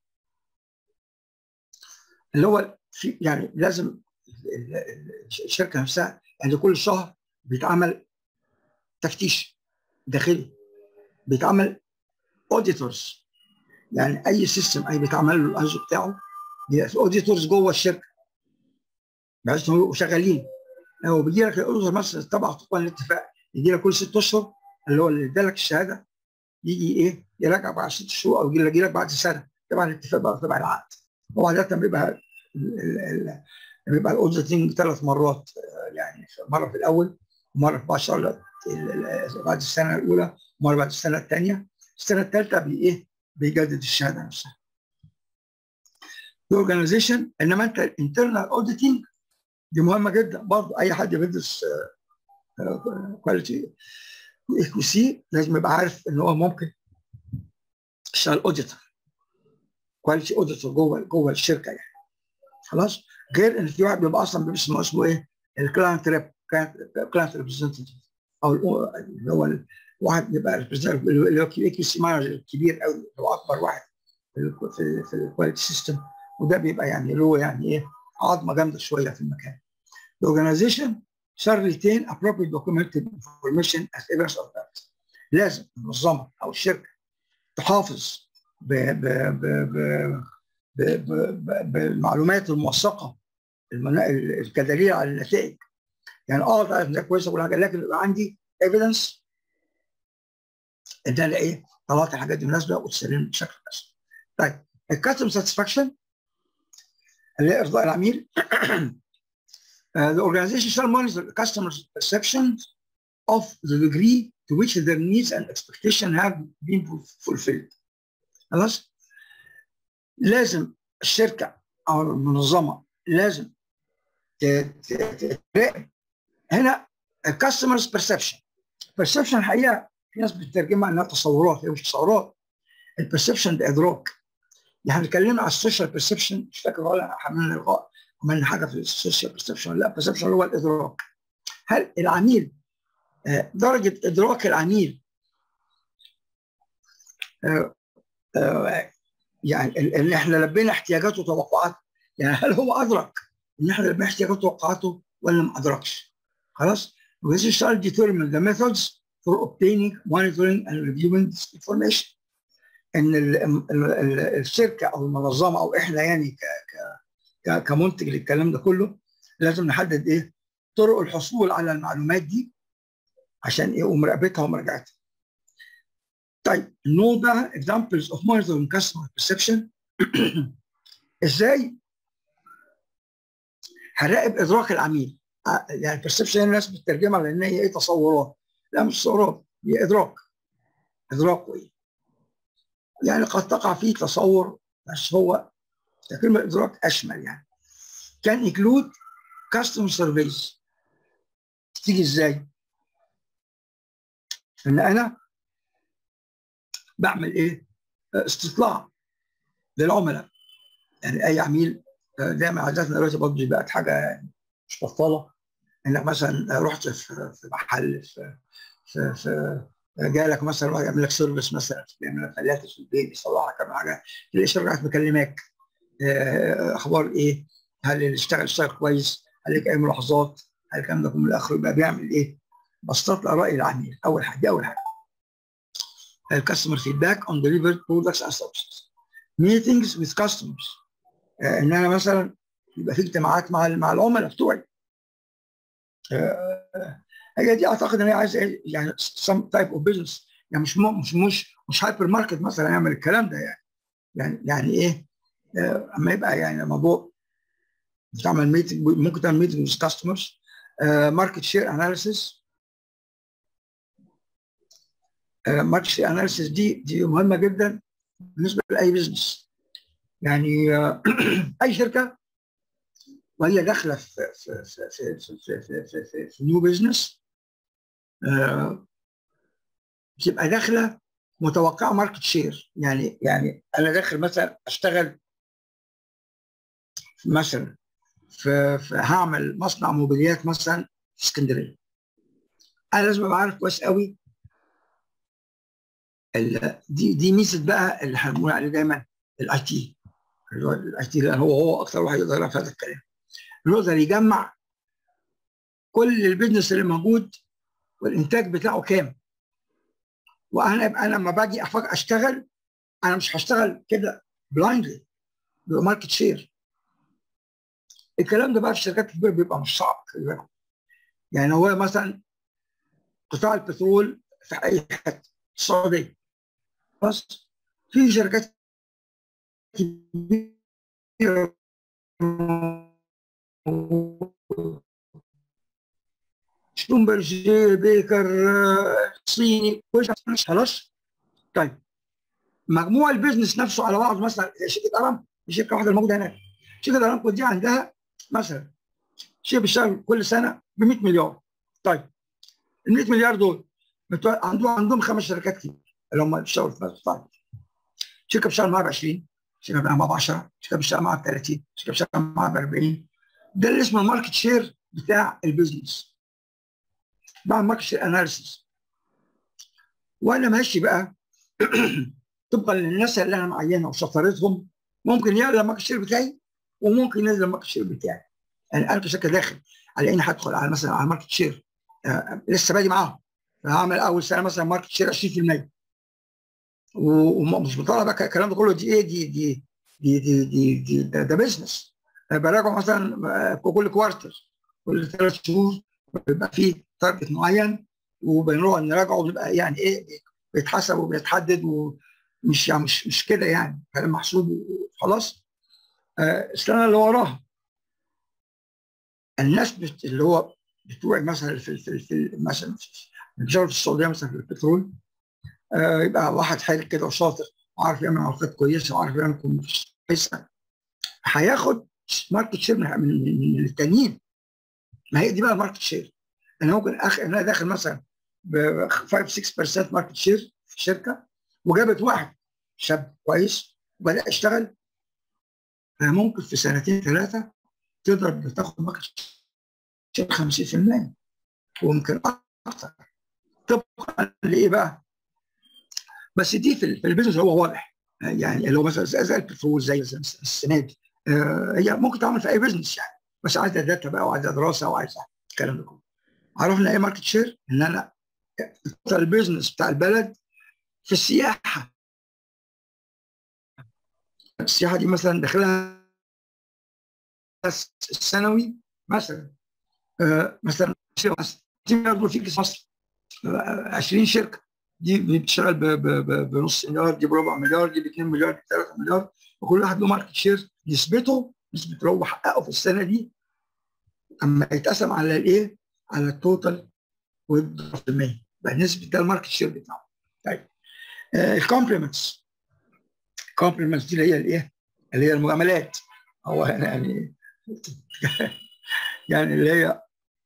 اللي هو في يعني لازم ال- ال- الشركه نفسها يعني كل شهر بيتعمل تفتيش داخلي، بيتعمل اوديتورز. يعني اي سيستم اي بيتعمل له الايزو بتاعه بيبقى في اوديتورز جوه الشركه بحيث انهم يبقوا شغالين. هو بيجي لك الاوديتور مثلا تبع طبقا الاتفاق، يجي لك كل ست اشهر اللي هو اللي ادالك الشهاده، يجي ايه يراجع بعد ست شهور او يجي لك بعد سنه تبع الاتفاق بقى تبع العقد. هو عاده بيبقى بيبقى الاوديتنج ثلاث مرات، يعني مره في الاول ومره في عشرة بعد السنه الاولى ومره بعد السنه الثانيه. السنه الثالثه بي ايه بيجدد الشهاده نفسها. الاورجنايزيشن انما انت الانترنال اوديتنج دي مهمه جدا برضه. اي حد بيدرس كواليتي اي سي لازم يبقى عارف ان هو ممكن يشتغل اوديتور، كواليتي اوديتور جوه جوه الشركه يعني. خلاص؟ غير ان في واحد بيبقى اصلا اسمه اسمه ايه؟ الكلاينت ريب، كلاينت ريبريزنتيف، او اللي هو واحد بيبقى ريبريزنتيف اللي هو اي كيو سي مانجر الكبير قوي اللي هو اكبر واحد في في في الكواليتي سيستم، وده بيبقى يعني له يعني ايه عظمه جامده شويه في المكان. The organization shall retain appropriate documented information as evidence of that. لازم المنظمه او الشركه تحافظ ب ب ب ب ب ب بالمعلومات الموثقه كدليل على النتائج. يعني اه تعرف ده كويسه وكل حاجه، لكن يبقى عندي ايفيدنس ان انا ايه طلعت الحاجات دي مناسبه وتسلم بشكل مناسب. طيب الكاستمر ساتسفاكشن اللي هي ارضاء العميل. Uh, the organization shall monitor the customer's perceptions of the degree to which their needs and expectations have been fulfilled. خلاص؟ لازم الشركة أو المنظمة لازم تراقب هنا الكاستمرز بيرسبشن. بيرسبشن الحقيقة في ناس بتترجمها إنها تصورات، هي مش تصورات. البرسبشن ده إدراك. يعني اتكلمنا على السوشيال بيرسبشن، مش فاكر ولا عملنا لقاء عملنا حاجة في السوشيال بيرسبشن. لا، البرسبشن هو الإدراك. هل العميل درجة إدراك العميل يعني إن إحنا لبينا احتياجاته وتوقعاته، يعني هل هو أدرك إن إحنا لبينا احتياجاته وتوقعاته ولا ما أدركش؟ خلاص؟ We shall determine the methods for obtaining, monitoring and reviewing this information. إن ال ال ال الشركة أو المنظمة أو إحنا يعني ك ك كمنتج للكلام ده كله لازم نحدد إيه؟ طرق الحصول على المعلومات دي عشان إيه ومراقبتها ومراجعتها. طيب نو بقى examples of monitoring customer perception. ازاي هراقب ادراك العميل؟ يعني perception الناس بتترجمها لان هي ايه تصورات. لا مش تصورات، هي ادراك. ادراك ايه؟ يعني قد تقع فيه تصور بس هو كلمه ادراك اشمل يعني. كان include customer surveys. تيجي ازاي؟ ان انا بعمل ايه؟ استطلاع للعملاء. يعني اي عميل دايما عاداتنا دلوقتي برضه بقت حاجه مش بطاله، انك مثلا رحت في محل في في, في جالك مثلا واحد يعمل لك سيرفيس، مثلا بيعمل لك فلاتر في البيت، بيصلح لك كام حاجه، تلاقي شركه مكلماك اخبار ايه؟ هل اللي اشتغل اشتغل كويس؟ هل لك اي ملاحظات؟ الكلام ده كله الاخر يبقى بيعمل ايه؟ بسطات لاراء العميل. اول حاجه دي اول حاجه الكاستمر فيدباك اون ديليفرد برودكتس اند سيرفيسز. ميتنجز وذ كاستمرز، ان انا مثلا يبقى في اجتماعات مع مع العملاء بتوعي. آه، هي دي اعتقد ان هي عايزه إيه؟ يعني some type of business، يعني مش مش مش مش هايبر ماركت مثلا يعمل الكلام ده يعني. يعني يعني ايه؟ آه، اما يبقى يعني موضوع بتعمل ميتنج، ممكن تعمل ميتنج with customers. ماركت شير اناليسيس. ماركت شير اناليسيس دي دي مهمه جدا بالنسبه لاي بزنس. يعني آه، اي شركه وهي داخله في في في في في في في, في, في, في نيو بزنس بتبقى داخله متوقعه ماركت شير. يعني يعني انا داخل مثلا اشتغل مثلا في, في هعمل مصنع موبيليات مثلا في اسكندريه. انا لازم ابقى عارف كويس قوي دي دي ميزه بقى اللي هنقول عليه دايما الاي تي. الاي تي هو هو اكثر واحد يقدر يعرف هذا الكلام، يقدر يجمع كل البيزنس اللي موجود والانتاج بتاعه كام. وانا انا لما باجي افكر اشتغل، انا مش هشتغل كده بلايندلي بماركت شير. الكلام ده بقى في الشركات الكبيره بيبقى مش صعب، خلي بالكم. يعني هو مثلا قطاع البترول في اي حته، السعوديه بس في شركات كبيره شلومبرجي، بيكر، صيني، كل خلاص. طيب مجموع البيزنس نفسه على بعض مثلا شركه ارامكو، شركه واحده موجوده هناك. شركه ارامكو دي عندها مثلا شيء بيشتغل كل سنه ب مئة مليار. طيب ال مئة مليار دول عندهم عندهم خمس شركات كبيره اللي هم بيشتغلوا في مصر. شركه بتشتغل معاها ب عشرين، شركه بتشتغل معاها ب عشرة، شركه بتشتغل معاها ب ثلاثين، شركه بتشتغل معاها ب أربعين. ده اللي اسمه الماركت شير بتاع البيزنس. بعمل ماركت شير اناليسيس وانا ماشي بقى طبقا للناس اللي انا معينها وشطارتهم، ممكن يعلى الماركت شير بتاعي وممكن ينزل الماركت شير بتاعي. يعني انا كشركه داخل على اني هدخل على مثلا على ماركت شير، آه لسه بادي معاهم، هعمل اول سنه مثلا ماركت شير عشرين في المية، ومش بطالع بقى الكلام ده كله. دي ايه؟ دي دي دي دي دي, دي ده, ده بزنس. براجعه مثلا كل كوارتر، كل ثلاث شهور بيبقى فيه تارجت معين وبنروح نراجعه، وبيبقى يعني ايه بيتحسب وبيتحدد، ومش يعني مش مش كده يعني كلام محسوب وخلاص. آه السنه اللي وراها الناس بت اللي هو بتوع مثلا في في, في مثلا في السعوديه مثلا في البترول، آه يبقى واحد حالي كده وشاطر وعارف يعمل علاقات كويسه وعارف يعمل كويسه، هياخد ماركت شير من, من, من التانيين. ما هي دي بقى الماركت شير. انا ممكن اخ انا داخل مثلا ب خمسة ستة بالمية ماركت شير في شركه، وجابت واحد شاب كويس وبدا يشتغل، ممكن في سنتين ثلاثه تقدر تاخد ماركت شير خمسين في المية وممكن اكثر، طبقا لايه بقى؟ بس دي في البيزنس هو واضح، يعني اللي هو مثلا زي البترول، زي السنه دي، آه هي ممكن تعمل في اي بزنس يعني، بس عايزه داتا بقى وعايزه دراسه وعايزه الكلام ده كله. عرفنا ايه ماركت شير؟ ان انا البيزنس بتاع البلد في السياحه. السياحه دي مثلا داخلها السنوي مثلا آه مثلا مثلا في مصر عشرين شركه، دي بتشتغل بنص مليار، دي بربع مليار، دي ب اتنين مليار، دي ثلاثة مليار، وكل واحد له ماركت شير نسبته نسبه اللي هو حققه في السنه دي اما يتقسم على الايه؟ على التوتال ويضرب في المية، بقى نسبه ده الماركت شير بتاعه. طيب الكومبلمنتس، الكومبلمنتس دي اللي هي الايه؟ اللي هي المجاملات. هو يعني يعني اللي هي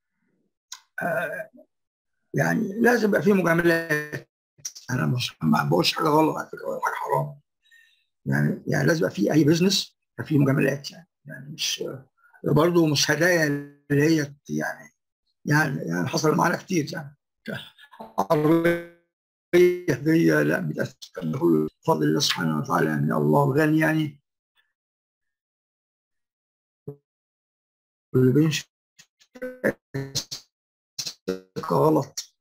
آه يعني لازم يبقى في مجاملات. انا مش ما بقولش حاجه غلط على فكره ولا حاجه حرام، يعني يعني لازم يبقى في اي بزنس في مجاملات يعني يعني مش برضه مش هدايا اللي هي يعني يعني يعني حصل معانا كتير يعني عربيه هديه، لا بتأثر بفضل الله سبحانه وتعالى، يعني الله الغني يعني واللي بيمشي غلط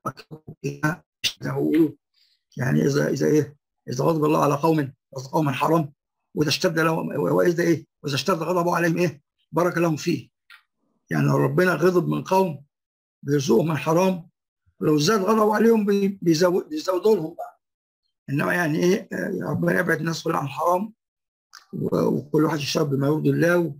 يعني اذا اذا ايه اذا غضب الله على قوم قوم حرام واذا اشتد لهم واذا ايه واذا اشتد غضبه عليهم ايه بارك لهم فيه. يعني لو ربنا غضب من قوم بيرزقهم من حرام ولو زاد غضبه عليهم بيزود بيزودوا لهم بقى. انما يعني ايه ربنا يبعد الناس كلها عن الحرام وكل واحد يشرب بما يرضي الله و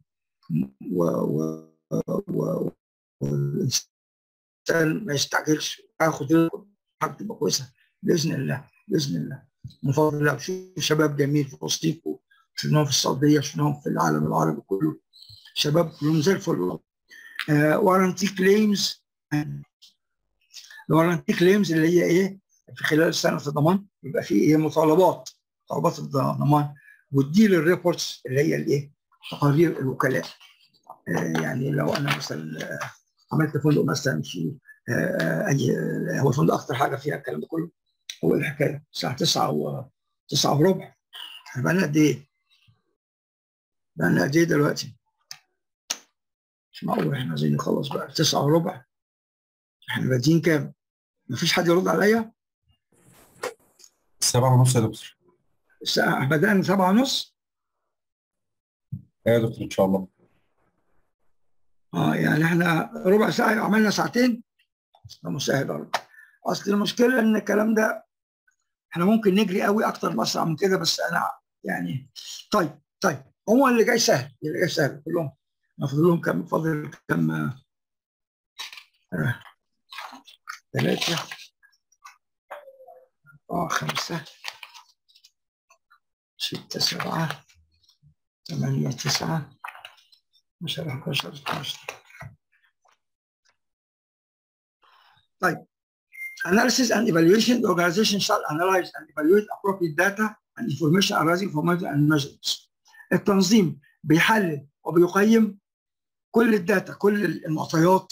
و والانسان ما يستعجلش ياخد حاجه تبقى كويسه باذن الله باذن الله من فضل الله. شوف شباب جميل في وسطيكم، شفناهم في السعوديه، شفناهم في العالم العربي كله، شباب كلهم زي الفل. وارنتي كليمز الوارنتي كليمز اللي هي ايه في خلال سنه الضمان يبقى في ايه مطالبات مطالبات الضمان، والديلر ريبورتس اللي هي الايه تقارير الوكلاء. آه يعني لو انا مثلا آه عملت فندق مثلا في آه اي هو الفندق اكثر حاجه فيها الكلام ده كله هو الحكايه الساعه تسعة و تسعة وربع. احنا بقى لنا قد ايه؟ بقى لنا قد ايه دلوقتي؟ مش معقول احنا عايزين نخلص بقى تسعة وربع. احنا بادئين كام؟ مفيش حد يرد عليا؟ سبعة ونص يا دكتور. الساعة بدأنا سبعة ونص؟ ايوه يا دكتور ان شاء الله. اه يعني احنا ربع ساعة عملنا ساعتين؟ ده مساعد والله. اصل المشكلة ان الكلام ده احنا ممكن نجري قوي اكتر باسرع من كده بس انا يعني طيب طيب هو اللي جاي سهل اللي جاي سهل كلهم. المفروض لهم كم فاضل كم آه. ثلاثة اه خمسة ستة سبعة ثمانية تسعة عشرة أحد عشر اثنا عشر. طيب analysis and evaluation. The organization shall analyze and evaluate appropriate data and information arising from measures and measurements. التنظيم بيحلل وبيقيم كل الداتا كل المعطيات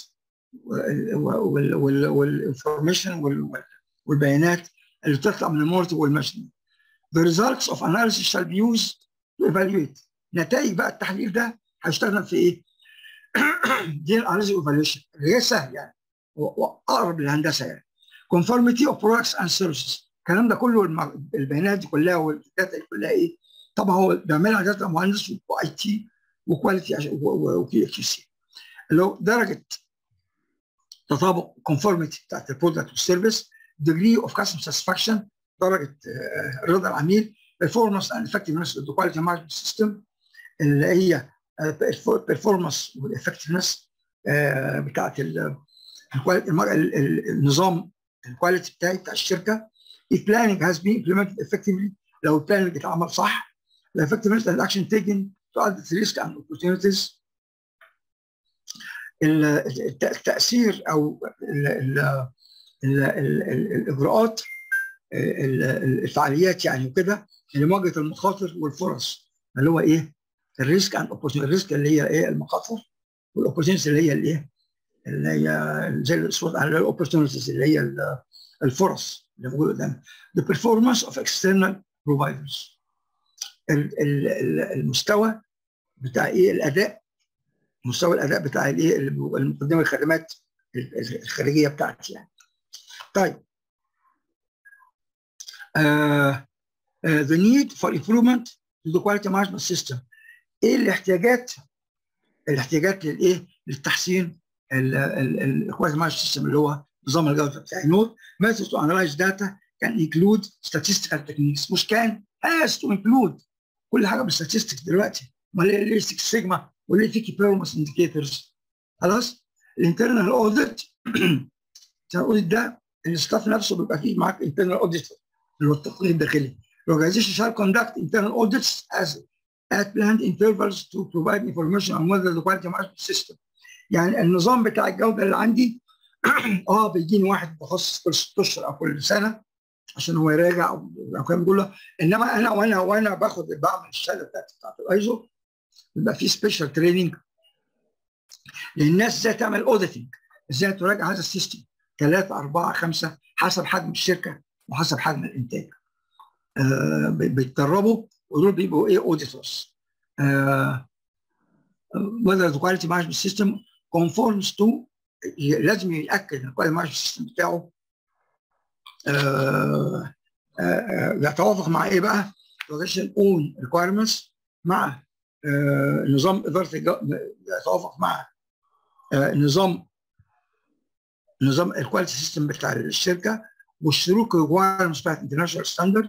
والانفورميشن والبيانات اللي بتطلع من المونيتور والميجرمنت. The results of analysis shall be used to evaluate. نتائج بقى التحليل ده هيشتغل في ايه؟ دي الاناليسيس وايفالويشن اللي هي سهل يعني واقرب للهندسه يعني. conformity of products and services. الكلام ده كله البيانات دي كلها والداتا دي كلها ايه؟ طبعا هو بيعملها داتا مهندس واي تي وكواليتي وكي اتش سي اللي هو درجه تطابق conformity بتاعت البرودكت والسيرفيس، degree of customer satisfaction درجه رضا العميل، performance and effectiveness of the quality management system اللي هي performance والeffectiveness بتاعت النظام الكواليتي بتاعي بتاع الشركه. if planning has been implemented effectively لو البلاننج اتعمل صح. the effectiveness and action taken to address risk and opportunities. التاثير او ال ال ال ال الاجراءات الفعاليات يعني وكده لمواجهه المخاطر والفرص اللي هو ايه؟ الريسك اند اوبورتيونيتي. الريسك اللي هي ايه؟ المخاطر، والاوبورتيونيتي اللي هي الايه؟ اللي هي زي الصوت على الاوبورتيونيتيز اللي هي الفرص اللي موجوده قدامنا. The performance of external providers. المستوى بتاع ايه؟ الاداء، مستوى الاداء بتاع الايه؟ المقدمه الخدمات الخارجيه بتاعتي يعني. طيب uh, uh, the need for improvement to the quality management system. ايه الاحتياجات؟ الاحتياجات للايه؟ للتحسين الكواليتي مانجمنت سيستم اللي هو نظام الجوده بتاعي. نوت methods to analyze data can include statistical techniques. مش كان has to include كل حاجه بالستاتستكس دلوقتي. امال ليه سيكس سيجما وليه في كي بيرفورمانس انديكيتورز؟ خلاص. الانترنال اوديت الاوديت ده الستاف نفسه بيبقى فيه معاك انترنال اوديت اللي هو التقرير الداخلي. Organization shall conduct internal audits as at planned intervals to provide information on whether the quality management system. يعني النظام بتاع الجوده اللي عندي اه بيجيني واحد متخصص كل ست اشهر او كل سنه عشان هو يراجع او كلام بيقول له. انما انا وانا وانا باخد بعمل الشهاده بتاعتي بتاعت الايزو بيبقى في سبيشال تريننج للناس ازاي تعمل اوديتنج، ازاي تراجع هذا السيستم ثلاثه اربعه خمسه حسب حجم الشركه وحسب حجم الانتاج. آه بيتدربوا ودول بيبقوا ايه اوديتورز. آه whether the quality management system conforms to، لازم يتاكد ان الكواليتي مانجمنت سيستم بتاعه آه آه يتوافق مع ايه بقى؟ organization own requirements، مع آه نظام اداره يتوافق مع آه نظام نظام الكواليتي سيستم بتاع الشركه، والشروط requirements بتاعت international standard.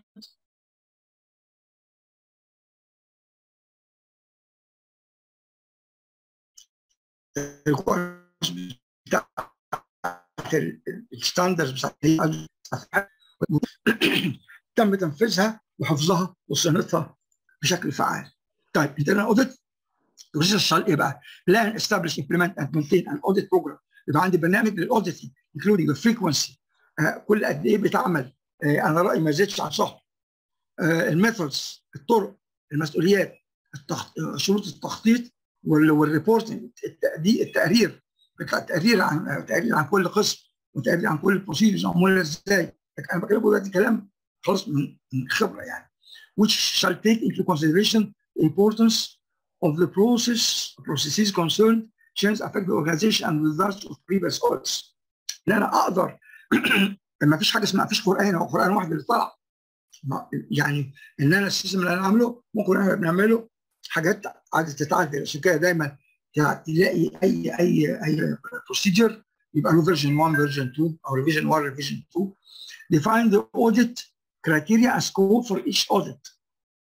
الستاندرز بتاعت تم تنفيذها وحفظها وصيانتها بشكل فعال. طيب عندنا اوديت شال ايه بقى؟ plan establish implement and maintain an audit program. يبقى عندي برنامج للاوديتنج including the frequency، آه كل قد ايه بيتعمل، آه انا رايي ما يزيدش عن شهر، آه الميثودز الطرق، المسؤوليات، التخط... شروط التخطيط والريبورتنج، التقرير بتاع التقرير عن تقرير عن كل قسم، وتقرير عن كل البروسيجرز معموله ازاي. انا بكلمكم دلوقتي كلام خلاص من خبره يعني. which shall take into consideration the importance of the process processes concerned change affect the organization and results of previous audits. ان انا اقدر ما فيش حاجه اسمها، ما فيش قران او قران واحد اللي طلع، يعني ان انا السيستم اللي انا عامله ممكن احنا بنعمله حاجات عايزه تتعدل. عشان كده دايما تلاقي اي اي اي بروسيجر يبقى له فيرجن واحد فيرجن اتنين او ريفيجن واحد ريفيجن اتنين. define the audit criteria and scope for each audit.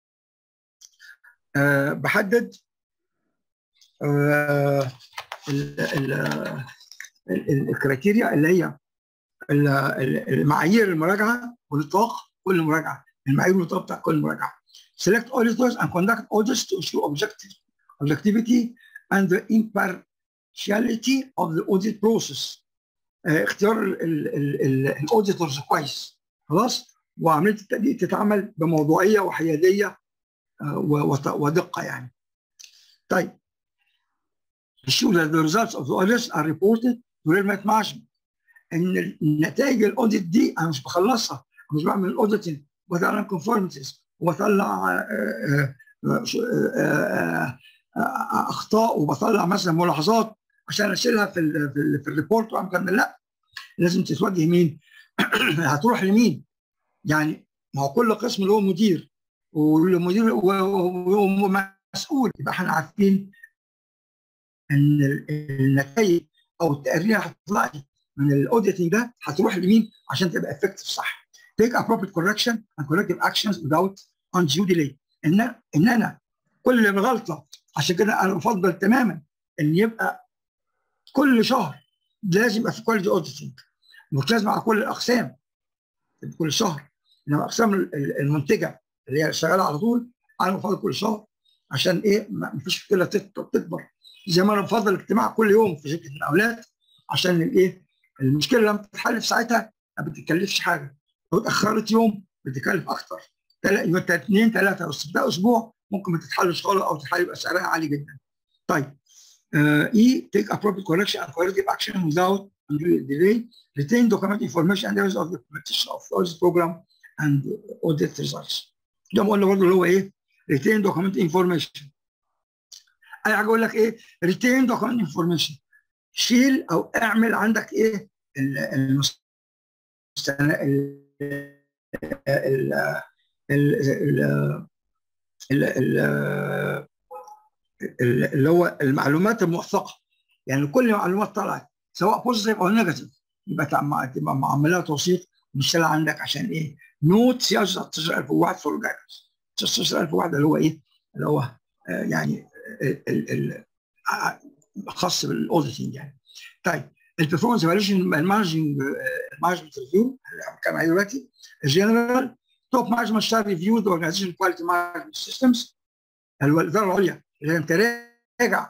أه بحدد أه الكريتيريا اللي هي المعايير المراجعه ونطاق كل مراجعه، المعايير والنطاق بتاع كل مراجعه. select auditors and conduct audits to ensure objective objectivity and the impartiality of the audit process. اه اختيار الاوديتورز كويس خلاص، وعمليه التدقيق تتعمل بموضوعيه وحياديه اه ودقه يعني. طيب ensure that the results of the audits are reported to relevant management. ان النتائج الاوديت دي انا مش بخلصها، مش بعمل الاوديتنج وبطلع كونفورميتيز وبطلع اخطاء وبطلع مثلا ملاحظات عشان اشيلها في ال في, ال في الريبورت واعمل. لا، لازم تتوجه مين؟ هتروح لمين؟ يعني ما هو كل قسم له مدير والمدير ومسؤول. يبقى احنا عارفين ان النتائج او التقرير هتطلع من الاوديتنج ده هتروح لمين عشان تبقى افكتيف صح. take appropriate correction and corrective actions without undue delay. ان ان انا كل غلطه، عشان كده انا بفضل تماما ان يبقى كل شهر لازم يبقى في كواليتي اوديتنج، مش لازم على كل الاقسام كل شهر، انما الاقسام المنتجه اللي هي شغاله على طول انا بفضل كل شهر. عشان ايه؟ ما فيش مشكله تكبر، زي ما انا بفضل اجتماع كل يوم في شركه المقاولات عشان الايه؟ المشكله لما تتحل في ساعتها ما بتتكلفش حاجه، لو اتاخرت يوم بتكلف اكتر، يبقى اثنين ثلاثه ده اسبوع ممكن ما تتحلش خالص او تتحل يبقى سعرها عالي جدا. طيب اي take appropriate correction and corrective action without delay. retain document information and areas of the implementation of audit program and audit results. ده قلنا برضه اللي هو ايه؟ retain document information. اي حاجه اقول لك ايه؟ retain document information. شيل او اعمل عندك ايه؟ المست... اللي هو المعلومات الموثقه، يعني كل المعلومات طلعت سواء بوزيتيف او نيجاتيف يبقى تبقى معملها توثيق ومشتغل عندك. عشان ايه؟ نوت سي ستاشر ألف وواحد فور جايدنس. ستاشر ألف وواحد اللي هو ايه؟ اللي هو آه يعني خاص بالاوديتنج يعني. طيب البرفورمانس ايفالويشن المانجنج المانجمنت ريفيو اللي بنتكلم عليه دلوقتي. الجنرال توب مانجمنت شال ريفيو ذا اورجانيزيشن كواليتي مانجمنت سيستمز. الاداره العليا اللي انت راجع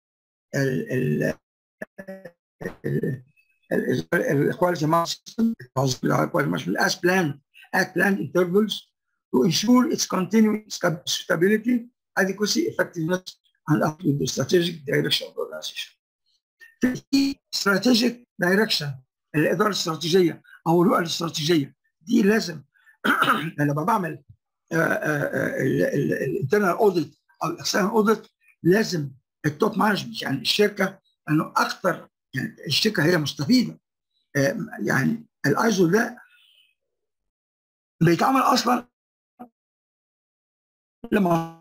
الكواليتي مانجمنت سيستم as planned at planned intervals to ensure its continuing stability, adequacy, effectiveness and up to the strategic direction of the organization. في strategic direction الاداره الاستراتيجيه او الرؤيه الاستراتيجيه دي لازم لما بعمل الانترنال اوديت او الاكسترنال اوديت لازم التوب مانجمنت يعني الشركه انه اكثر يعني الشركه هي مستفيده. يعني الايزو ده بيتعمل اصلا لما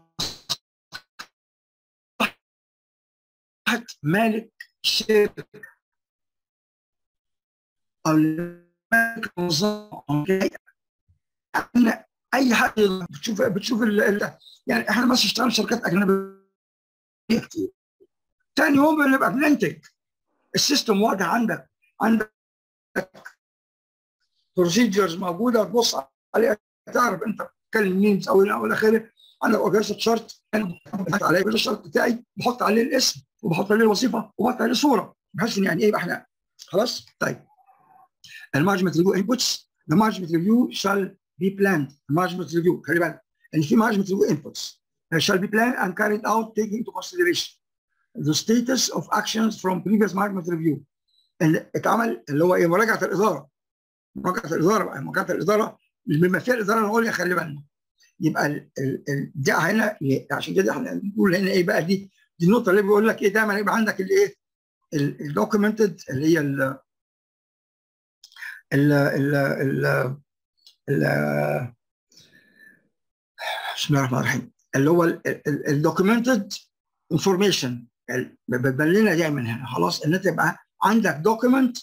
مالك الشركه او مالك المنظمه، اي حد بتشوف بتشوف ال ال يعني احنا مثلا اشتغلنا شركات اجنبيه كتير، ثاني يوم بنبقى بننتج السيستم واضح، عندك عندك بروسيجرز موجوده تبص عليها تعرف انت بتتكلم مين او الى اخره. عندك اورجانيزيشن شارت، انا بحط عليه الشارت بتاعي، بحط عليه الاسم وبحط عليه الوظيفه وبحط عليه صوره، بحيث ان يعني ايه يبقى احنا خلاص. طيب المانجمنت ريفيو انبوتس، the management review shall be planned. management review خلي بالك ان في management review inputs shall be planned and carried out taking into consideration the status of actions from previous management review. اللي اتعمل اللي هو ايه؟ مراجعه الاداره. مراجعه الاداره بقى، مراجعه الاداره بما فيها الاداره العليا، خلي بالنا. يبقى ال ال ال دي هنا، عشان كده احنا بنقول هنا ايه بقى، دي دي النقطه اللي بيقول لك ايه دايما يبقى عندك الايه الدوكيومنتد اللي هي ال ال ال ال بسم الله الرحمن الرحيم، اللي هو الدوكيومنتد انفورميشن بتبان لنا دايما هنا. خلاص ان انت يبقى عندك دوكيومنت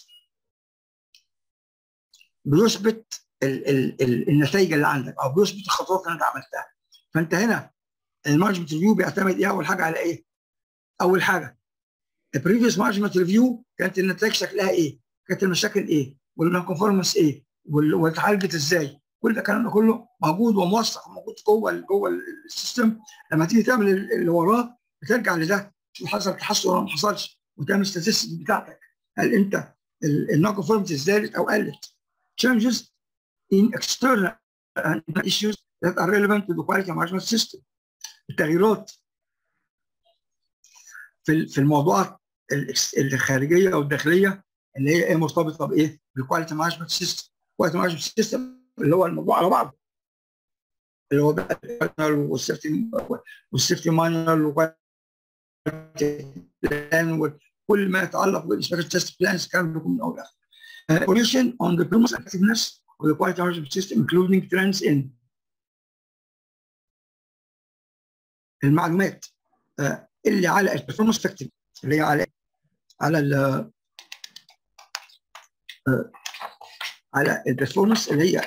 بيثبت ال ال ال النتائج اللي عندك او بيثبت الخطوات اللي انت عملتها. فانت هنا المانجمنت ريفيو بيعتمد ايه اول حاجه على ايه؟ اول حاجه البريفيوس مانجمنت ريفيو كانت النتائج شكلها ايه؟ كانت المشاكل ايه؟ والنون كونفورمنس ايه؟ واتعالجت ازاي؟ كل ده الكلام ده كله موجود وموثق موجود جوه جوه السيستم. لما تيجي تعمل اللي وراه بترجع لده، شوف حصل تحسن ولا ما حصلش، وتعمل statistics بتاعتك. هل انت النون كونفورمتي زادت او قلت؟ changes in external issues that are relevant to the quality management system. التغييرات في في الموضوعات الخارجيه او الداخليه اللي هي ايه مرتبطه بايه؟ بالكواليتي مانجمنت سيستم. الكواليتي مانجمنت سيستم اللي هو الموضوع على بعضه، اللي هو بقى والسيفتي والسيفتي مانوال بلان وكل ما يتعلق بالانسبكشن تيست بلانز كان بيكون من اول لاخر. information on the performance effectiveness of the quality management system including trends in المعلومات اللي على البرفورمانس افكتيف، اللي هي على على ال على البرفورمانس اللي هي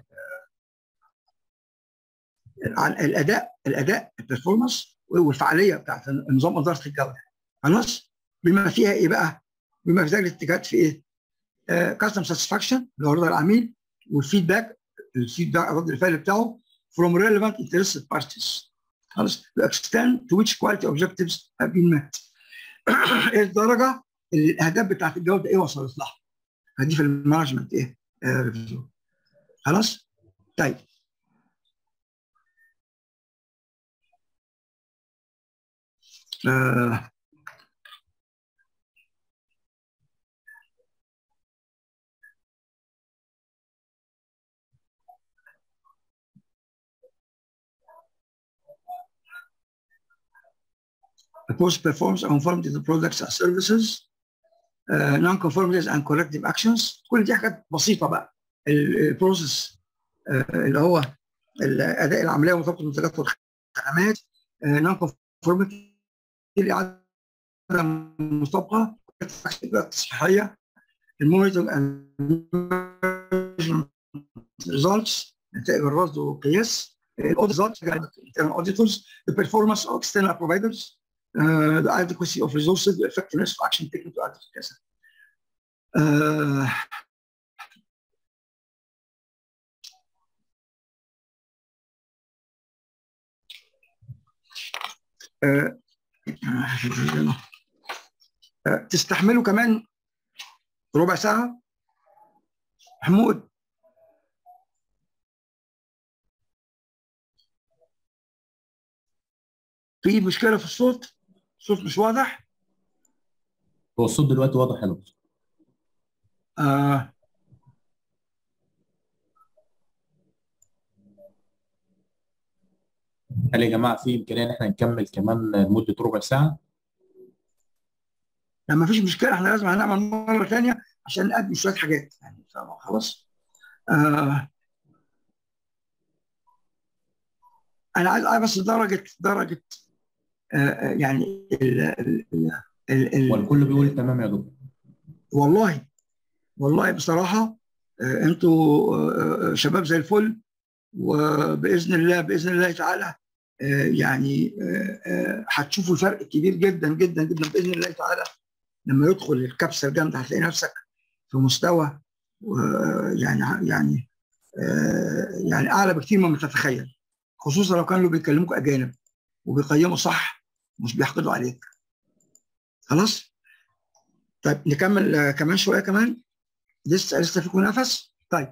على الاداء الاداء البرفورمانس والفعاليه بتاعت نظام اداره الجوده. خلاص بما فيها ايه بقى؟ بما فيها الاتجاهات في ايه؟ كاستم ساتسفاكشن اللي هو رضا العميل، والفيدباك الفيدباك الرد الفعلي بتاعه from relevant interested parties. خلاص the extent to which quality objectives have been met. ايه الدرجه اللي الاهداف بتاعت الجوده ايه وصلت لها؟ هدي في المانجمنت ايه؟ ريفيو. آه خلاص؟ طيب آه post performance conformity to products and services, uh, non-conformities and corrective actions. كل دي حاجات بسيطه بقى. البروسيس uh, اللي هو الاداء العمليه ومطابقه المنتجات والخدمات، non-conformity اللي عدم المطابقه، التصحيحيه، المونيتورنج اند ريزلتس نتائج الرصد والقياس، الاوديتورز اوديتورز the performance of external providers, Uh, the adequacy of resources, the effectiveness of action taken to address كذا. Uh, uh, uh, تستحملوا كمان ربع ساعة؟ محمود في مشكلة في الصوت؟ الصوت مش واضح؟ هو الصوت دلوقتي واضح يا دكتور. آه. هل يا جماعة في إمكانية إن إحنا نكمل كمان لمدة ربع ساعة؟ لما فيش مشكله احنا لازم هنعمل مره ثانيه عشان نقدم شويه حاجات يعني. خلاص. آه انا عايز بس درجه درجه آه يعني ال ال ال ال والكل بيقول تمام يا دكتور. والله والله بصراحه آه انتوا آه شباب زي الفل، وباذن الله باذن الله تعالى آه يعني هتشوفوا آه الفرق كبير جدا جدا جدا باذن الله تعالى. لما يدخل الكبسه الجامده هتلاقي نفسك في مستوى يعني يعني آه يعني اعلى بكثير مما تتخيل، خصوصا لو كانوا بيكلموك اجانب وبيقيموا صح مش بيحقدوا عليك. خلاص. طيب نكمل آه كمان شويه كمان، لسه لسه فيكم نفس. طيب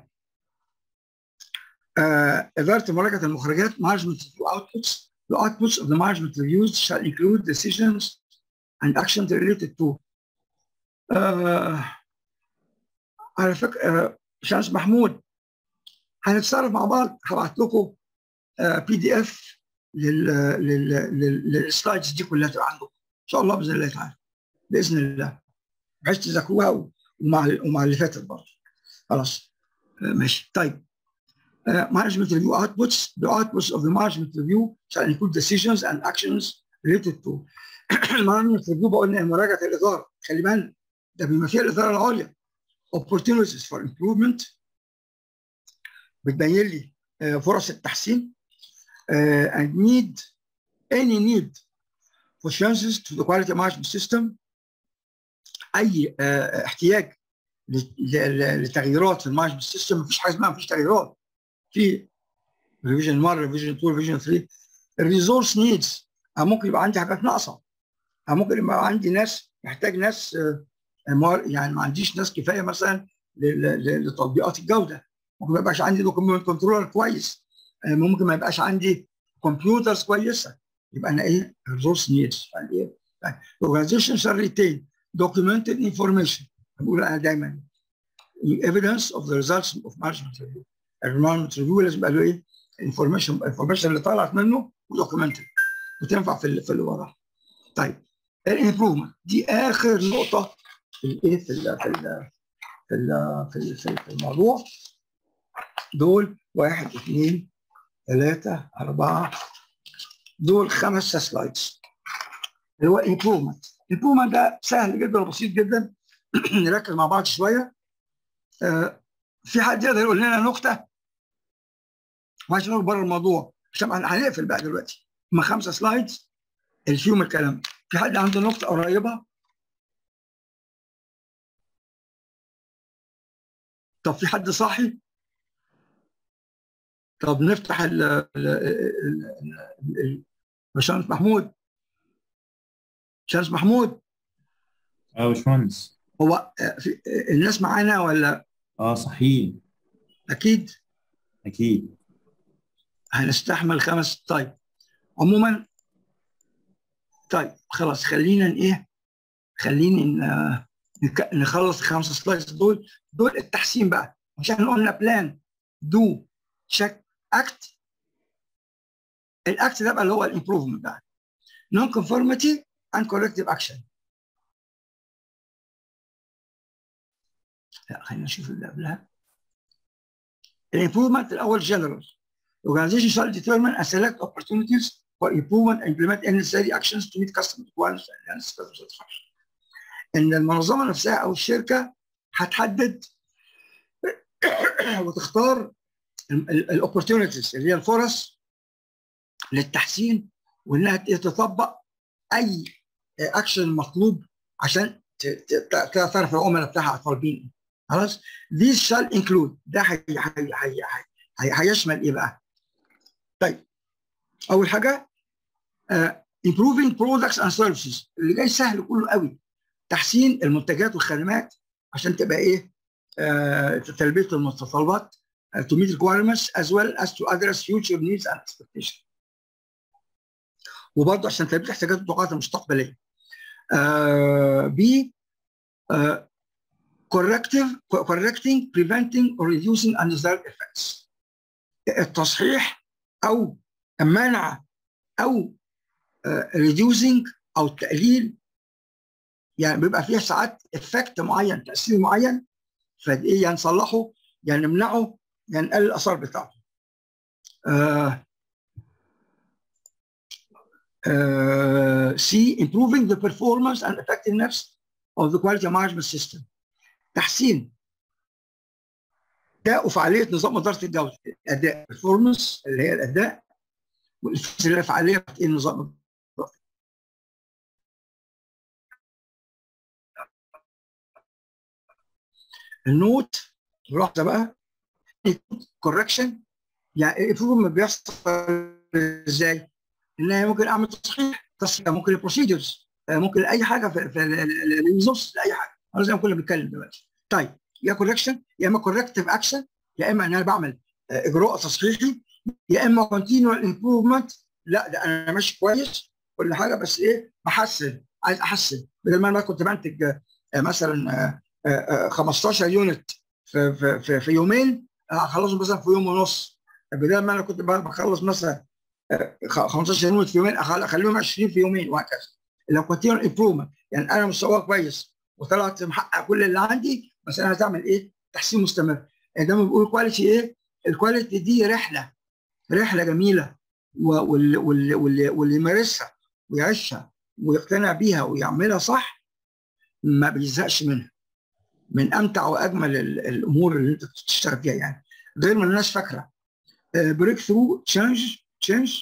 آه اداره مراجعه المخرجات management review outputs. The outputs of the management reviews shall include decisions and actions related to آه على فكره آه شمس محمود هنتصرف مع بعض. هبعت لكم بي دي اف للسلايدز دي كلها تبقى عندكم ان شاء الله باذن الله تعالى، باذن الله، بحيث تذاكروها ومع ومع اللي فاتت برضه. خلاص آه ماشي. طيب management review outputs. The outputs of the management review shall include decisions and actions related to management review. بقول ان مراجعه الاداره، خلي بالك ده بما فيها الاداره العليا. opportunities for improvement، بتبين لي فرص التحسين. uh, and need any need for changes to the quality management system. اي uh, احتياج لتغييرات في المانجمنت سيستم. مفيش حاجه اسمها مفيش تغييرات. في ريفيجن واحد ريفيجن اتنين ريفيجن تلاتة. الريسورس نيدز، ممكن يبقى عندي حاجات ناقصه، ممكن يبقى عندي ناس محتاج ناس يعني ما عنديش ناس كفايه مثلا لتطبيقات الجوده، ممكن ما يبقاش عندي دوكيومنت كنترولر كويس، ممكن ما يبقاش عندي كمبيوترز كويسه. يبقى انا ايه؟ ريسورس نيدز. يعني ايه؟ اورجانيزيشن شال ريتين دوكيومنتد انفورميشن. بقول انا دايما evidence of the results of management review. المانجمنت ريفيو لازم يبقى له ايه؟ انفورميشن الانفورميشن اللي طلعت منه ودوكيومنتد وتنفع في في اللي وراها. طيب الامبروفمنت دي اخر نقطه في الايه في ال في ال في ال في, في الموضوع. دول واحد اثنين ثلاثه اربعه، دول خمس سلايدز اللي هو امبروفمنت. الامبروفمنت ده سهل جدا وبسيط جدا. نركز مع بعض شويه. آه في حد يقدر يقول لنا نكته؟ ماشي نقول بره الموضوع عشان هنقفل بقى دلوقتي. هم خمسه سلايدز اللي فيهم الكلام. في حد عنده نقطه قريبه؟ طب في حد صاحي؟ طب نفتح ال باشمهندس محمود. باشمهندس محمود. اه يا باشمهندس. هو الناس معانا ولا؟ اه صحيين. اكيد اكيد هنستحمل خمس. طيب عموما طيب خلاص خلينا ايه خلينا نخلص الخمسه سلايدز دول. دول التحسين بقى، عشان قلنا بلان دو تشيك اكت. الاكت ده بقى اللي هو الامبروفمنت بقى. نون كونفورميتي اند كوركتيف اكشن. لا خلينا نشوف اللي قبلها. الامبروفمنت الاول جنرال. Organization shall determine and select opportunities for improvement and implement any necessary actions to meet customer requirements and enhance customer satisfaction. ان المنظمه نفسها او الشركه هتحدد وتختار الاوبورتيونيتيز اللي هي الفرص للتحسين، وانها تطبق اي اكشن مطلوب عشان تعرف العملاء بتاعها طالبين. خلاص. These shall include ده هي هي هي هي هيشمل ايه بقى؟ طيب اول حاجه uh, improving products and services اللي جاي سهل كله قوي. تحسين المنتجات والخدمات عشان تبقى ايه؟ uh, تلبيه المتطلبات uh, to meet requirements as well as to address future needs and expectations. وبرضه عشان تلبيه احتياجات الطاقات المستقبليه. uh, B uh, corrective correcting preventing or reducing undesired effects. التصحيح او منع او uh, reducing او تقليل يعني بيبقى فيها ساعات افكت معين، تاثير معين، فايه يعني نصلحه، يعني نمنعه، يعني نقلل الاثار بتاعته. آه آه C improving the performance and effectiveness of the quality management system. تحسين أداء وفعالية نظام إدارة الجودة. الأداء performance اللي هي الأداء، والefficiency اللي هي فعالية النظام. النوت ملاحظة بقى كوركشن، يعني الامبروفمنت بيحصل ازاي؟ ان انا ممكن اعمل تصحيح، تصحيح ممكن البروسيدرز، ممكن اي حاجه في الريسورس، اي حاجه، انا زي ما كنا بنتكلم دلوقتي. طيب يا كوركشن، يا اما كوركتيف اكشن، يا اما ان انا بعمل اجراء تصحيحي، يا اما كونتينوال امبروفمنت، لا ده انا ماشي كويس كل حاجه، بس ايه بحسن، عايز احسن، بدل ما انا كنت بنتج مثلا خمستاشر يونت في في في, في يومين، هخلصه مثلا في يوم ونص، بدل ما انا كنت بخلص مثلا خمستاشر يونت في يومين، اخليهم عشرين في يومين، وهكذا. لو كونتينوال امبروفمنت، يعني انا مستواي كويس وطلعت محقق كل اللي عندي، بس انا هتعمل ايه؟ تحسين مستمر. يعني دايما بيقول كواليتي ايه؟ الكواليتي دي رحله، رحله جميله، واللي واللي واللي واللي يمارسها ويعيشها ويقتنع بيها ويعملها صح ما بيزهقش منها. من امتع واجمل الامور اللي انت بتشتغل فيها، يعني غير ما الناس فاكره. بريك ثرو تشينج تشينج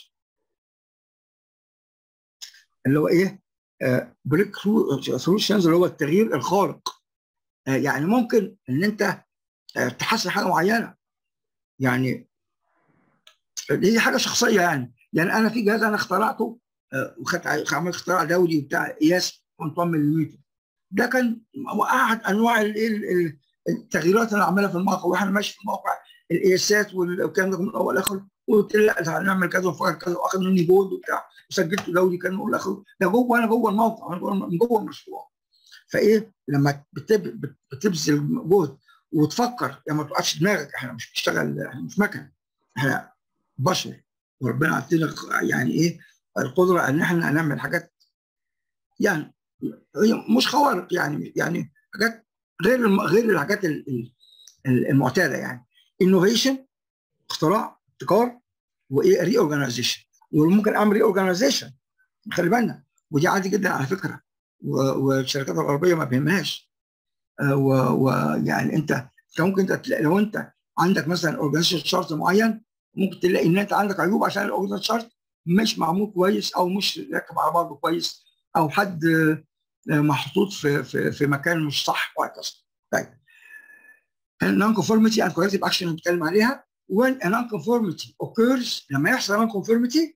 اللي هو ايه؟ بريك ثرو ثرو تشينج اللي هو التغيير الخارق. آه يعني ممكن ان انت آه تحسن حاجه معينه، يعني دي حاجه شخصيه. يعني يعني انا في جهاز انا اخترعته، آه وخدت عملت اختراع دولي بتاع قياس كونتون مليمتر. ده كان احد انواع التغييرات اللي عملها في الموقع، واحنا ماشي في الموقع القياسات والكلام ده من اول لاخر، قلت لا هنعمل كذا وفكر كذا، واخد مني جهد وبتاع، وسجلت دولي كان من اول لاخر، ده جوه، انا جوه الموقع، انا جوه من جوه المشروع. فايه لما بتبذل جهد وتفكر، يعني ما توقفش دماغك، احنا مش بنشتغل، احنا مش مكن، احنا بشر، وربنا عطينا يعني ايه القدره ان احنا نعمل حاجات، يعني هي مش خوارق، يعني يعني حاجات غير الم... غير الحاجات المعتاده، يعني انوفيشن، اختراع، ابتكار، وايه ري اورجانيزيشن. وممكن اعمل ري اورجانيزيشن، خلي بالنا، ودي عادي جدا على فكره، والشركات الغربيه ما بيهمهاش. ويعني انت انت ممكن تلاقي لو انت عندك مثلا اورجانيزيشن شارت معين، ممكن تلاقي ان انت عندك عيوب عشان الاورجانيزيشن شارت مش معمول كويس، او مش راكب على بعضه كويس، او حد محطوط في في في مكان مش صح، وهكذا. طيب النون كونفورميتي اند كوركتيف اكشن اللي بنتكلم عليها. when a non-conformity occurs، لما يحصل non-conformity،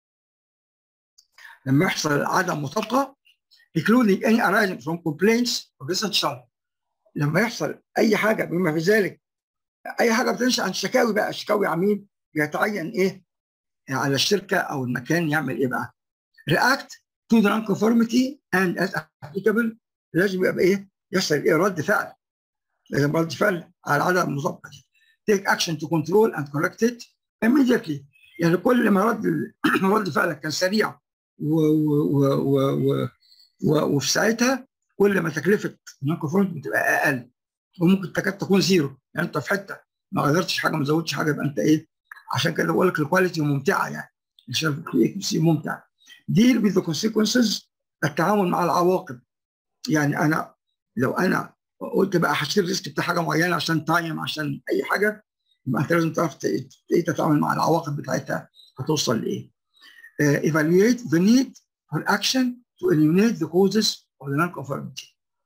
لما يحصل عدم مطابقه، including any arising from complaints of recent chart، لما يحصل اي حاجه بما في ذلك اي حاجه بتنشا عن شكاوي، بقى شكاوي عميل، يتعين ايه على الشركه او المكان يعمل ايه بقى؟ react to the non-conformity and as applicable، لازم يبقى ايه؟ يحصل ايه؟ رد فعل، لازم رد فعل على عدم المطابقه دي. take action to control and correct it immediately، يعني كل ما رد رد فعلك كان سريع و و و و و وفي ساعتها كل ما تكلفه النون-كونفورميتي بتبقى اقل، وممكن تكاد تكون زيرو، يعني انت في حته ما غيرتش حاجه، ما زودتش حاجه، يبقى انت ايه؟ عشان كده بقول لك الكواليتي ممتعه، يعني الكواليتي ممتع. deal with the consequences، التعامل مع العواقب. يعني انا لو انا قلت بقى هشيل الريسك بتاع حاجه معينه عشان تايم، عشان اي حاجه، يبقى انت لازم تعرف ايه تتعامل مع العواقب بتاعتها، هتوصل لايه. uh, evaluate the need for action to eliminate the causes of the non-conformity.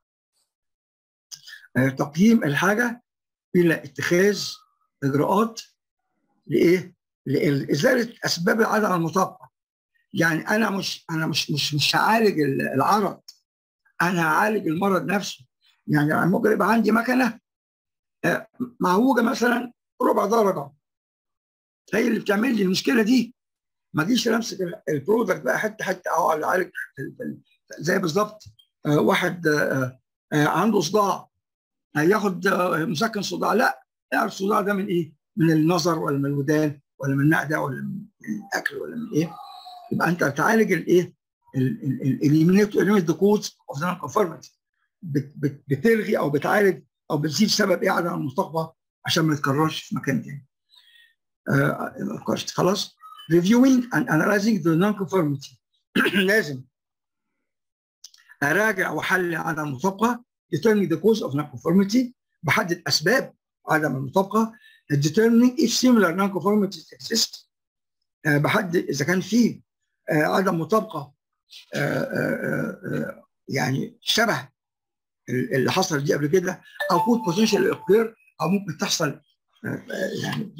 uh, تقييم الحاجه الى اتخاذ اجراءات لايه؟ لازاله اسباب عدم المطابقه. يعني انا مش انا مش مش مش هعالج العرض، انا هعالج المرض نفسه. يعني ممكن يبقى عندي مكنه معوجه مثلا ربع درجه، هي اللي بتعمل لي المشكله دي، ما اجيش امسك البرودكت بقى حته حته او اعالج، زي بالظبط واحد عنده صداع هياخد مسكن صداع، لا، يعرف الصداع ده من ايه؟ من النظر، ولا من الودان، ولا من المعده، ولا من الاكل، ولا من ايه؟ يبقى انت تعالج الايه؟ eliminate eliminate the cause of the non-conformity. بتلغي او بتعالج او بتزيد سبب ايه عدم المطابقه عشان ما يتكررش في مكان تاني. آه خلاص. reviewing and analyzing the non-conformity. لازم اراجع واحلل عدم المطابقه. determining the cause of non-conformity. بحدد اسباب عدم المطابقه. determining if similar non-conformities exist. آه بحدد اذا كان في آه عدم مطابقه آه آه آه يعني شبه اللي حصل دي قبل كده او كود بوتنشال اوكير او ممكن تحصل آه يعني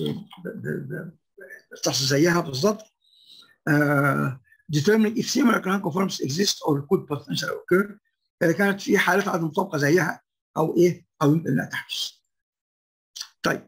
تحصل زيها بالظبط. آه determining if similar non-conformities exist or could potentially occur. اذا كانت في حالات عدم مطابقه زيها او ايه او يمكن انها تحدث. طيب.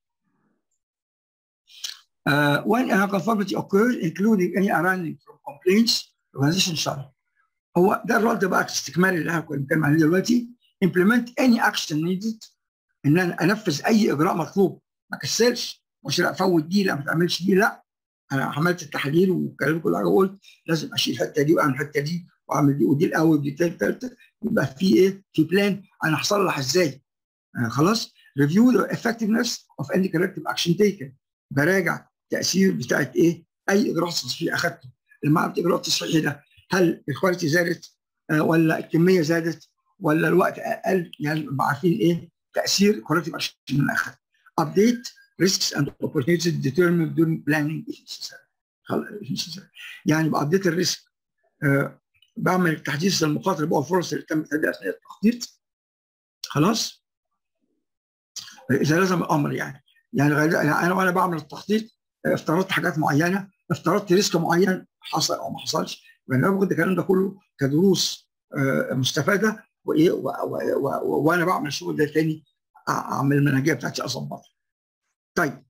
Uh, when a nonconformity occurs, including any arising from complaints, organization shall. هو ده الرد بقى استكمالي اللي انا كنت بتكلم عليه دلوقتي. implement any action needed. ان انا انفذ اي اجراء مطلوب، ما كسلش، مش لا افوت دي، لا ما تعملش دي، لا. انا عملت التحليل وكلمت كل حاجه وقلت لازم اشيل الحته دي واعمل الحته دي واعمل دي ودي الاول ودي الثالثه. يبقى في ايه؟ في بلان انا هصلح ازاي. آه خلاص. review the effectiveness of any corrective action taken. براجع التاثير بتاعت ايه؟ اي اجراء تصحيحي اخذته. لما عملت اجراء تصحيحي ده هل الكواليتي زادت آه ولا الكميه زادت ولا الوقت اقل؟ يعني عارفين ايه تاثير الكوركتيف اكشن اللي اخذته. update risks and opportunities determined during planning if necessary. يعني بابديت الريسك. آه بعمل تحديث المخاطر بقى الفرص اللي تمت اثناء التخطيط. خلاص. اذا لازم الامر يعني يعني انا وانا بعمل التخطيط افترضت حاجات معينه، افترضت ريسك معين حصل او ما حصلش، وانا باخد الكلام ده كله كدروس آه مستفاده وايه وانا بعمل الشغل ده تاني اعمل المنهجيه بتاعتي اظبطها. طيب.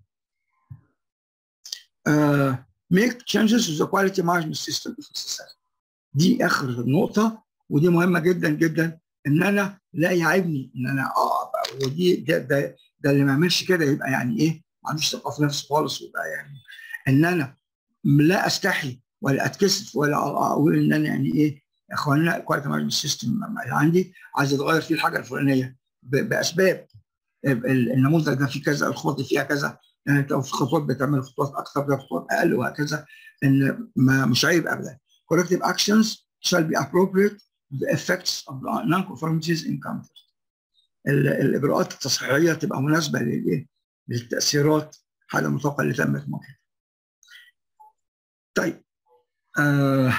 uh, make changes to the quality management system if necessary. دي اخر النقطه ودي مهمه جدا جدا. ان انا لا يعيبني ان انا اه ودي ده, ده ده اللي ما يعملش كده يبقى يعني ايه ما عندوش ثقه في نفسه خالص. ويبقى يعني ان انا لا استحي ولا اتكسف ولا اقول ان انا يعني ايه يا اخوانا الكواليتي مانجمنت سيستم اللي عندي عايز اتغير فيه الحاجه الفلانيه باسباب. النموذج ده فيه كذا، الخطوات فيها كذا، يعني انت لو في خطوات بتعمل خطوات اكثر ده خطوات اقل وهكذا. ان ما مش عيب ابدا. corrective actions shall be appropriate to the effects of the non-conformities encountered. الاجراءات التصحيحيه تبقى مناسبه للايه؟ للتاثيرات حاله المطابقه اللي تمت مواجهتها. طيب. آه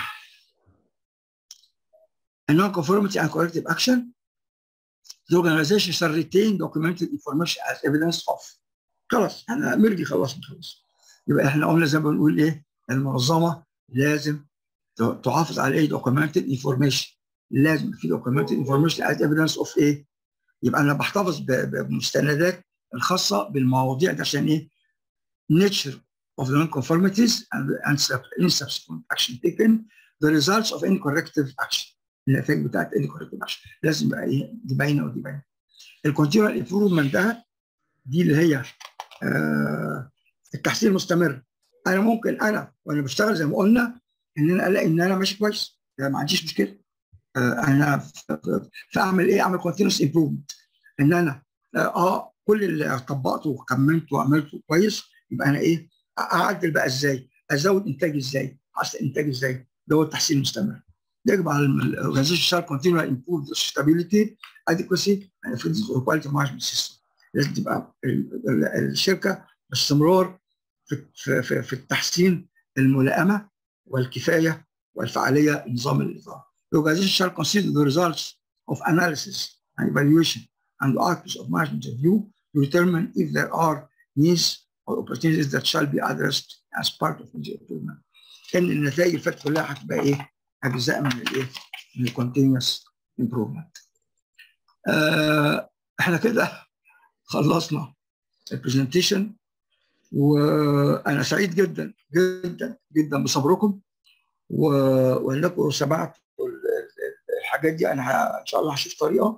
non-conformity and corrective action. The organization shall retain documented information as evidence of. خلاص احنا مرجي خلصنا خلاص. يبقى احنا قلنا زي ما بنقول ايه؟ المنظمه لازم تحافظ على ايه؟ documented information. لازم في documented information as evidence of ايه؟ يبقى انا بحتفظ بمستندات الخاصه بالمواضيع دي عشان ايه؟ nature of the non-conformities and, and in subsequent action taken, the results of any corrective action. النتائج بتاعت any corrective action لازم يبقى ايه؟ دي باينه ودي باينه. الكونتينوال امبروفمنت ده دي اللي هي آه التحسين المستمر. انا ممكن انا وانا بشتغل زي ما قلنا ان انا الاقي ان انا ماشي كويس، يعني ما عنديش مشكله. آه انا فاعمل ايه؟ اعمل كونتينوس امبروفمنت. ان انا اه كل اللي طبقته وكملته وعملته كويس، يبقى انا ايه؟ اعدل بقى ازاي؟ ازود انتاجي ازاي؟ احسن انتاجي ازاي؟ ده هو التحسين المستمر. يجب على الاورجنايزيشن شال كونتينوال امبروف ذا ستابيليتي اديكوسي اند كواليتي مانجمنت سيستم. لازم تبقى الشركه باستمرار في في في التحسين الملائمه والكفايه والفعاليه لنظام الاداره. The organization shall consider the results of analysis and evaluation and the outputs of management review to determine if there are needs or opportunities that shall be addressed as part of the improvement. كان النتائج اللي فاتت كلها هتبقى ايه؟ اجزاء من الايه؟ من الكونتينوس امبروفمنت. آه احنا كده خلصنا البرزنتيشن، وانا سعيد جدا جدا جدا بصبركم، وانكم سمعتوا الحاجات دي. انا ان شاء الله هشوف طريقه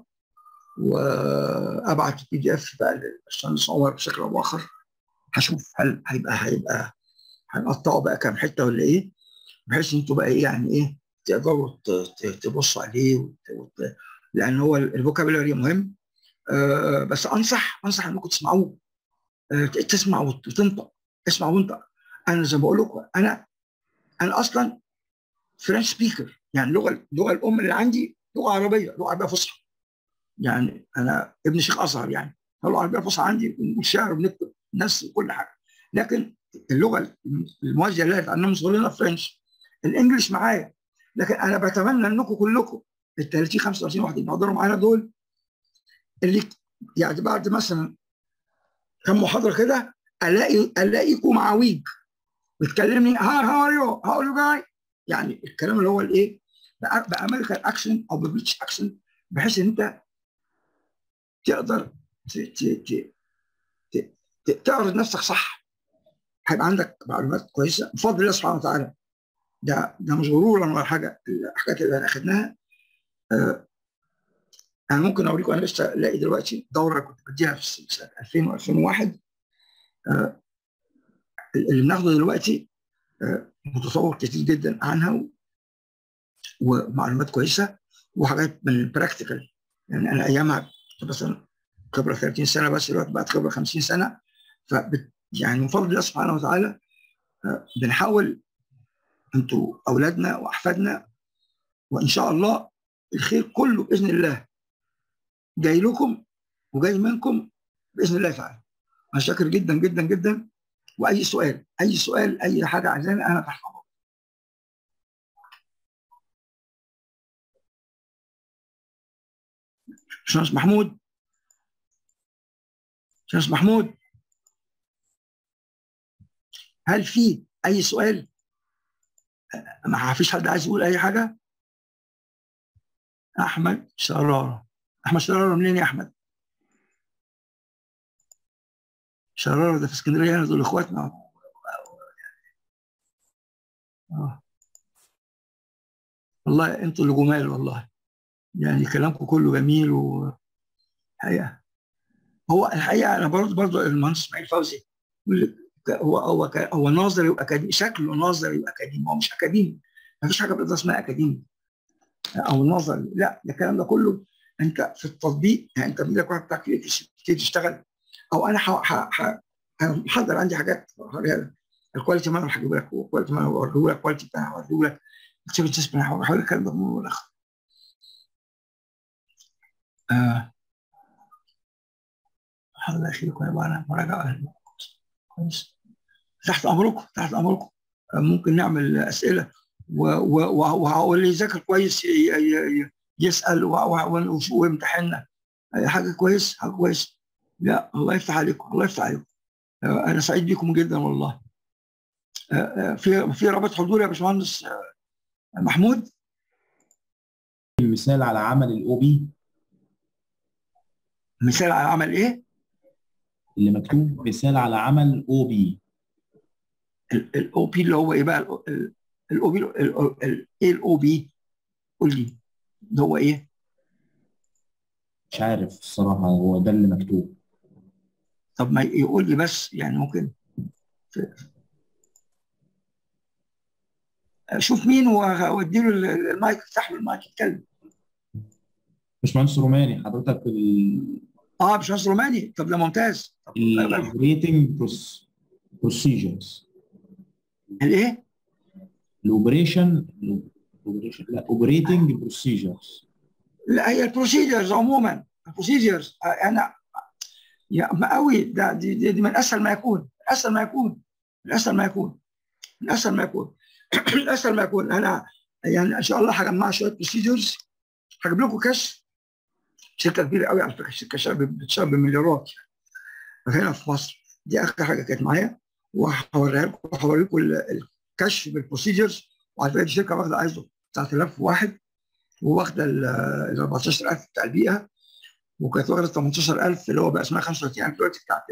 وابعت البي دي اف بقى للباشمهندس عمر بشكل او باخر. هشوف هل هيبقى هيبقى هنقطعه بقى كام حته ولا ايه، بحيث ان انتوا بقى ايه يعني ايه تقدروا تبصوا عليه، لان هو الفوكابيلاري مهم. أه بس انصح انصح انكم تسمعوه، أه تسمع وتنطق، اسمع وانطق. انا زي ما بقول لكم، انا انا اصلا فرنش سبيكر، يعني اللغه اللغه الام اللي عندي لغه عربيه، لغه عربيه فصحى. يعني انا ابن شيخ ازهر، يعني اللغه العربيه الفصحى عندي، بنقول شعر وبنكتب نص وكل حاجه. لكن اللغه الموازيه اللي اتعلمنا من صغرنا فرنش، الانجليش معايا. لكن انا بتمنى انكم كلكم ال ثلاثين خمسة وثلاثين واحد اللي بيحضروا معانا دول، اللي يعني بعد مثلا كم محاضره كده الاقي الاقيكم عويج بتكلمني هاي هاو ار يو هاو ار يو جاي، يعني الكلام اللي هو الايه بامريكان اكشن او ببريتش اكشن، بحيث ان انت تقدر تعرض نفسك صح، هيبقى عندك معلومات كويسه بفضل الله سبحانه وتعالى. ده ده مش غرورا ولا حاجه، الحاجات اللي اخذناها. آه انا ممكن اوريكم، انا لسه لاقي دلوقتي دوره كنت بديها في سنه ألفين وألفين وواحد، آه اللي بناخده دلوقتي آه متطور كتير جدا عنها، ومعلومات كويسه وحاجات من البراكتيكال. يعني انا ايامها مثلا خبره ثلاثين سنه، بس دلوقتي بقت خبره خمسين سنه. ف يعني من فضل الله سبحانه وتعالى آه بنحاول، انتوا اولادنا واحفادنا، وان شاء الله الخير كله باذن الله جاي لكم وجاي منكم باذن الله تعالى. انا شاكر جدا جدا جدا، واي سؤال اي سؤال اي حاجه عايزاني انا تحت امرك. باشمهندس محمود، باشمهندس محمود، هل في اي سؤال؟ ما فيش حد عايز يقول اي حاجه؟ احمد شراره، احمد شراره منين يا احمد؟ شراره ده في اسكندريه، انا دول اخواتنا. آه. والله انتوا اللي جمال، والله يعني كلامكم كله جميل. وحقيقه هو الحقيقه انا برضه برضه المهندس اسماعيل فوزي هو هو هو ناظري واكاديمي، شكله ناظري واكاديمي، هو مش اكاديمي. ما فيش حاجه بتقدر اسمها اكاديمي او نظري، لا، ده الكلام ده كله انت في التطبيق. يعني انت بايدك واحد بتاعك تبتدي تشتغل، او انا محضر عندي حاجات الكواليتي مان هجيب لك، الكواليتي مان هوريه لك، الكواليتي بتاعي هوريه لك، اكتيفيتيز بتاعي هوريه لك، الكلام ده كله الاخر. اه الله يخليكم يا انا مراجعه كويس. تحت امركم تحت امركم. ممكن نعمل اسئله، واللي يذاكر كويس يسال ويمتحننا. حاجه كويس، حاجه كويس. لا الله يفتح عليكم، الله يفتح عليكم. انا سعيد بكم جدا والله. في في رابط حضور يا باشمهندس محمود؟ مثال على عمل الاو بي. مثال على عمل ايه؟ اللي مكتوب مثال على عمل او بي. الاو بي اللي هو ايه بقى؟ الاو بي ايه الاو بي؟ قول لي ده هو ايه؟ مش عارف الصراحه، هو ده اللي مكتوب. طب ما يقول لي بس، يعني ممكن شوف مين وادي له المايك، افتح له المايك يتكلم. باشمهندس روماني حضرتك ال اه باشمهندس روماني، طب ده ممتاز. الاوبريتنج بروسيجرز. الايه؟ الاوبريشن لا اوبريتنج بروسيجرز. لا هي البروسيجرز عموما، البروسيجرز انا يا قوي ده دي, دي, دي من اسهل ما يكون، من اسهل ما يكون، من اسهل ما يكون، من اسهل ما يكون من اسهل ما يكون. انا يعني ان شاء الله هجمع شويه بروسيجرز، هجيب لكم كاش. شركه كبيره قوي على فكره، شركه بتشتغل بمليارات هنا في مصر. دي اخر حاجه كانت معايا، وهوريها لكم، وهوريكم الكشف بالبروسيجرز. وعلى فكره الشركه واخده ايزو تسعة آلاف وواحد، وواخده ال أربعتاشر ألف بتاع البيئه، وكانت واخده تمنتاشر ألف اللي هو بقى اسمها خمسة وثلاثين ألف دلوقتي بتاعت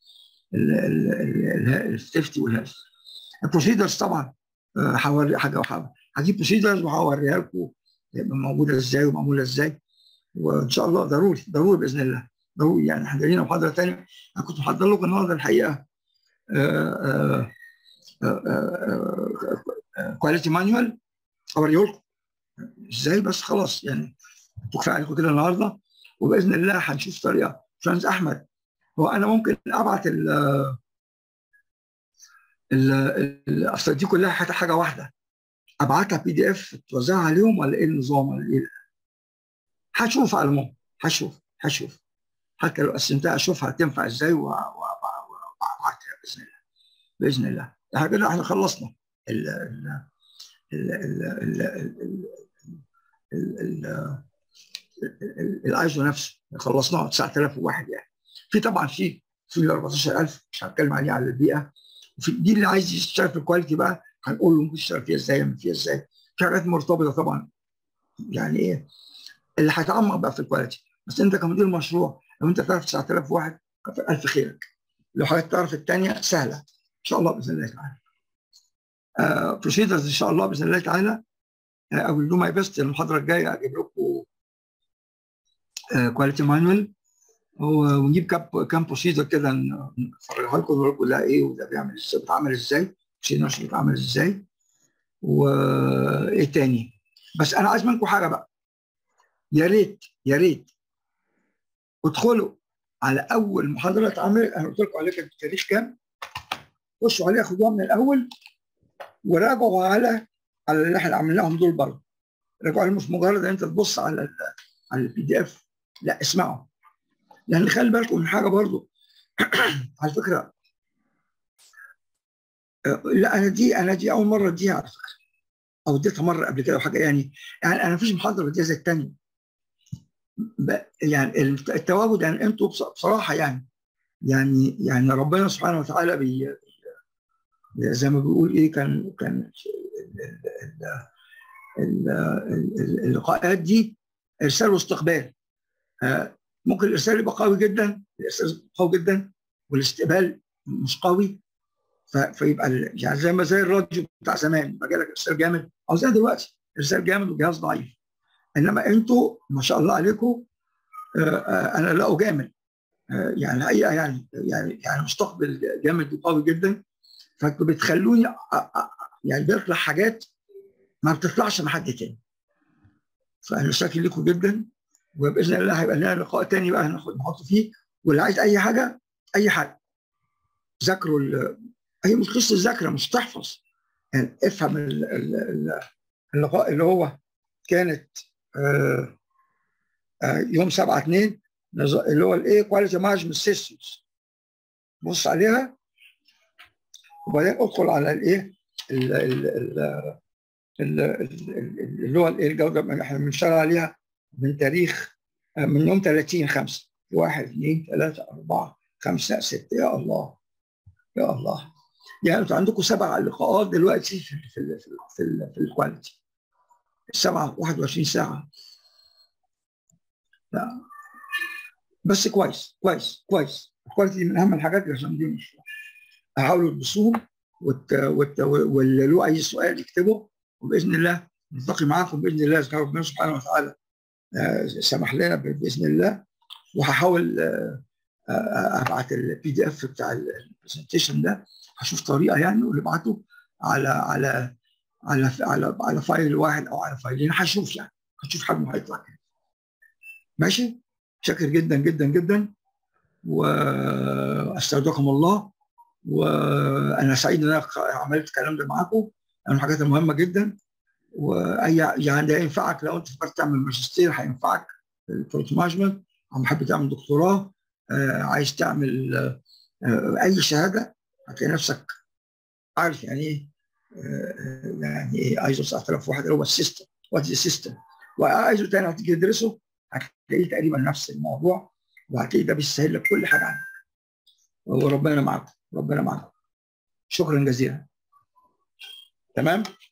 السيفتي والهيلث. البروسيجرز طبعا هوري حاجه، هجيب بروسيجرز وهوريها لكم موجوده ازاي ومعموله ازاي. وان شاء الله ضروري ضروري باذن الله ضروري. يعني احنا لينا محاضره ثانيه، انا كنت محضر لكم النهارده الحقيقه كواليتي مانوال اوريه لكم، ازاي بس خلاص يعني كفايه عليكم كده النهارده، وباذن الله هنشوف طريقه. باشمهندس احمد، هو انا ممكن ابعت ال ال اصل دي كلها حاجه حاجه واحده، ابعتها بي دي اف توزعها عليهم ولا ايه النظام ولا ايه؟ هشوف على المهم، هشوف هشوف حتى لو قسمتها اشوفها تنفع ازاي وابعتها باذن الله. باذن الله احنا كده احنا خلصنا ال ال ال ال ال ال الايزو نفسه خلصناه تسعة آلاف وواحد يعني. في طبعا في في أربعتاشر ألف مش هتكلم عليه على البيئه، وفي دي اللي عايز يشتغل في الكواليتي بقى هنقول له ممكن يشتغل فيها ازاي يعمل فيها ازاي. في حاجات مرتبطه طبعا يعني ايه اللي هيتعمق بقى في الكواليتي. بس انت كمدير مشروع لو انت تعرف تسعة آلاف واحد ألف خيرك، لو حضرتك تعرف الثانيه سهله ان شاء الله باذن الله تعالى. بروسيدرز ان شاء الله باذن الله تعالى، او دو ماي بيست المحاضره الجايه اجيب لكم كواليتي مانوال ونجيب كام كام بروسيدر كده نفرجها لكم ونقول لكم ده ايه وده بيعمل ازاي بيتعمل ازاي، بروسيدرز بيتعمل ازاي، وايه تاني. بس انا عايز منكم حاجه بقى، يا ريت يا ريت ادخلوا على اول محاضره اتعملت، انا قلت لكم عليها كانت التاريخ كام، خشوا عليها خدوها من الاول وراجعوا على على اللي احنا عملناهم دول برضه. راجعوا عليهم مش مجرد ان انت تبص على على البي دي اف، لا اسمعوا. لان خلي بالكم من حاجه برضه على فكره، لا انا دي انا دي اول مره اديها على فكره، او اديتها مره قبل كده وحاجه يعني يعني انا مفيش محاضره بديها زي الثانيه. يعني التواجد يعني انتوا بصراحه يعني يعني يعني ربنا سبحانه وتعالى بي زي ما بيقول ايه كان كان اللقاءات دي ارسال واستقبال. ممكن الارسال يبقى قوي جدا، الارسال قوي جدا والاستقبال مش قوي، فيبقى يعني زي ما زي الراديو بتاع زمان يبقى جالك ارسال جامد، او زي دلوقتي ارسال جامد وجهاز ضعيف. انما انتوا ما شاء الله عليكم، انا لا اجامل يعني الحقيقه يعني يعني يعني مستقبل جامد وقوي جدا، فانتوا بتخلوني يعني بيطلع حاجات ما بتطلعش مع حد تاني. فانا شاكر لكم جدا، وباذن الله هيبقى لنا لقاء تاني بقى هناخد نحط فيه، واللي عايز اي حاجه اي حاجه ذاكروا، هي مش قصه ذاكره مش تحفظ يعني، افهم اللقاء اللي هو كانت آآ آآ يوم سبعة اتنين اللي هو الايه كواليتي مانجمنت سيستمز، بص عليها وبعدين ادخل على الايه اللي هو الجوده اللي احنا بنشتغل عليها من تاريخ من يوم ثلاثين خمسة واحد اثنين ثلاثة أربعة خمسة ستة. يا الله يا الله، يعني انتوا عندكم سبع لقاءات دلوقتي في ال في ال في ال في, ال في الكواليتي، السبعه واحد وعشرين ساعه. لا بس كويس كويس كويس، الكواليتي دي من اهم الحاجات اللي عشان دي المشروع. حاولوا تبصوهم واللي له اي سؤال يكتبه، وباذن الله نلتقي معاكم باذن الله اذا ربنا سبحانه وتعالى سمح لنا باذن الله. وهحاول ابعت البي دي اف بتاع البرزنتيشن ده، هشوف طريقه يعني ونبعته على على على على على فايل واحد او على فايلين، هشوف يعني هشوف حجمه هيطلع كده. ماشي، شاكر جدا جدا جدا واستودعكم الله، وانا سعيد ان انا عملت الكلام ده معاكم لانه حاجات مهمه جدا. واي يعني ده ينفعك لو انت فكرت تعمل ماجستير، هينفعك في البروجكت مانجمنت، او حابب تعمل دكتوراه، آه عايز تعمل آه اي شهاده، هتلاقي نفسك عارف يعني ايه آه يعني ايه ايزو تسعة آلاف وواحد اللي هو السيستم، وات از سيستم. وايزو تاني هتيجي تدرسه هتلاقيه تقريبا نفس الموضوع، وهتلاقي ده بيسهل لك كل حاجه عنك. وربنا معاكم، ربنا معاكم. شكرا جزيلا. تمام.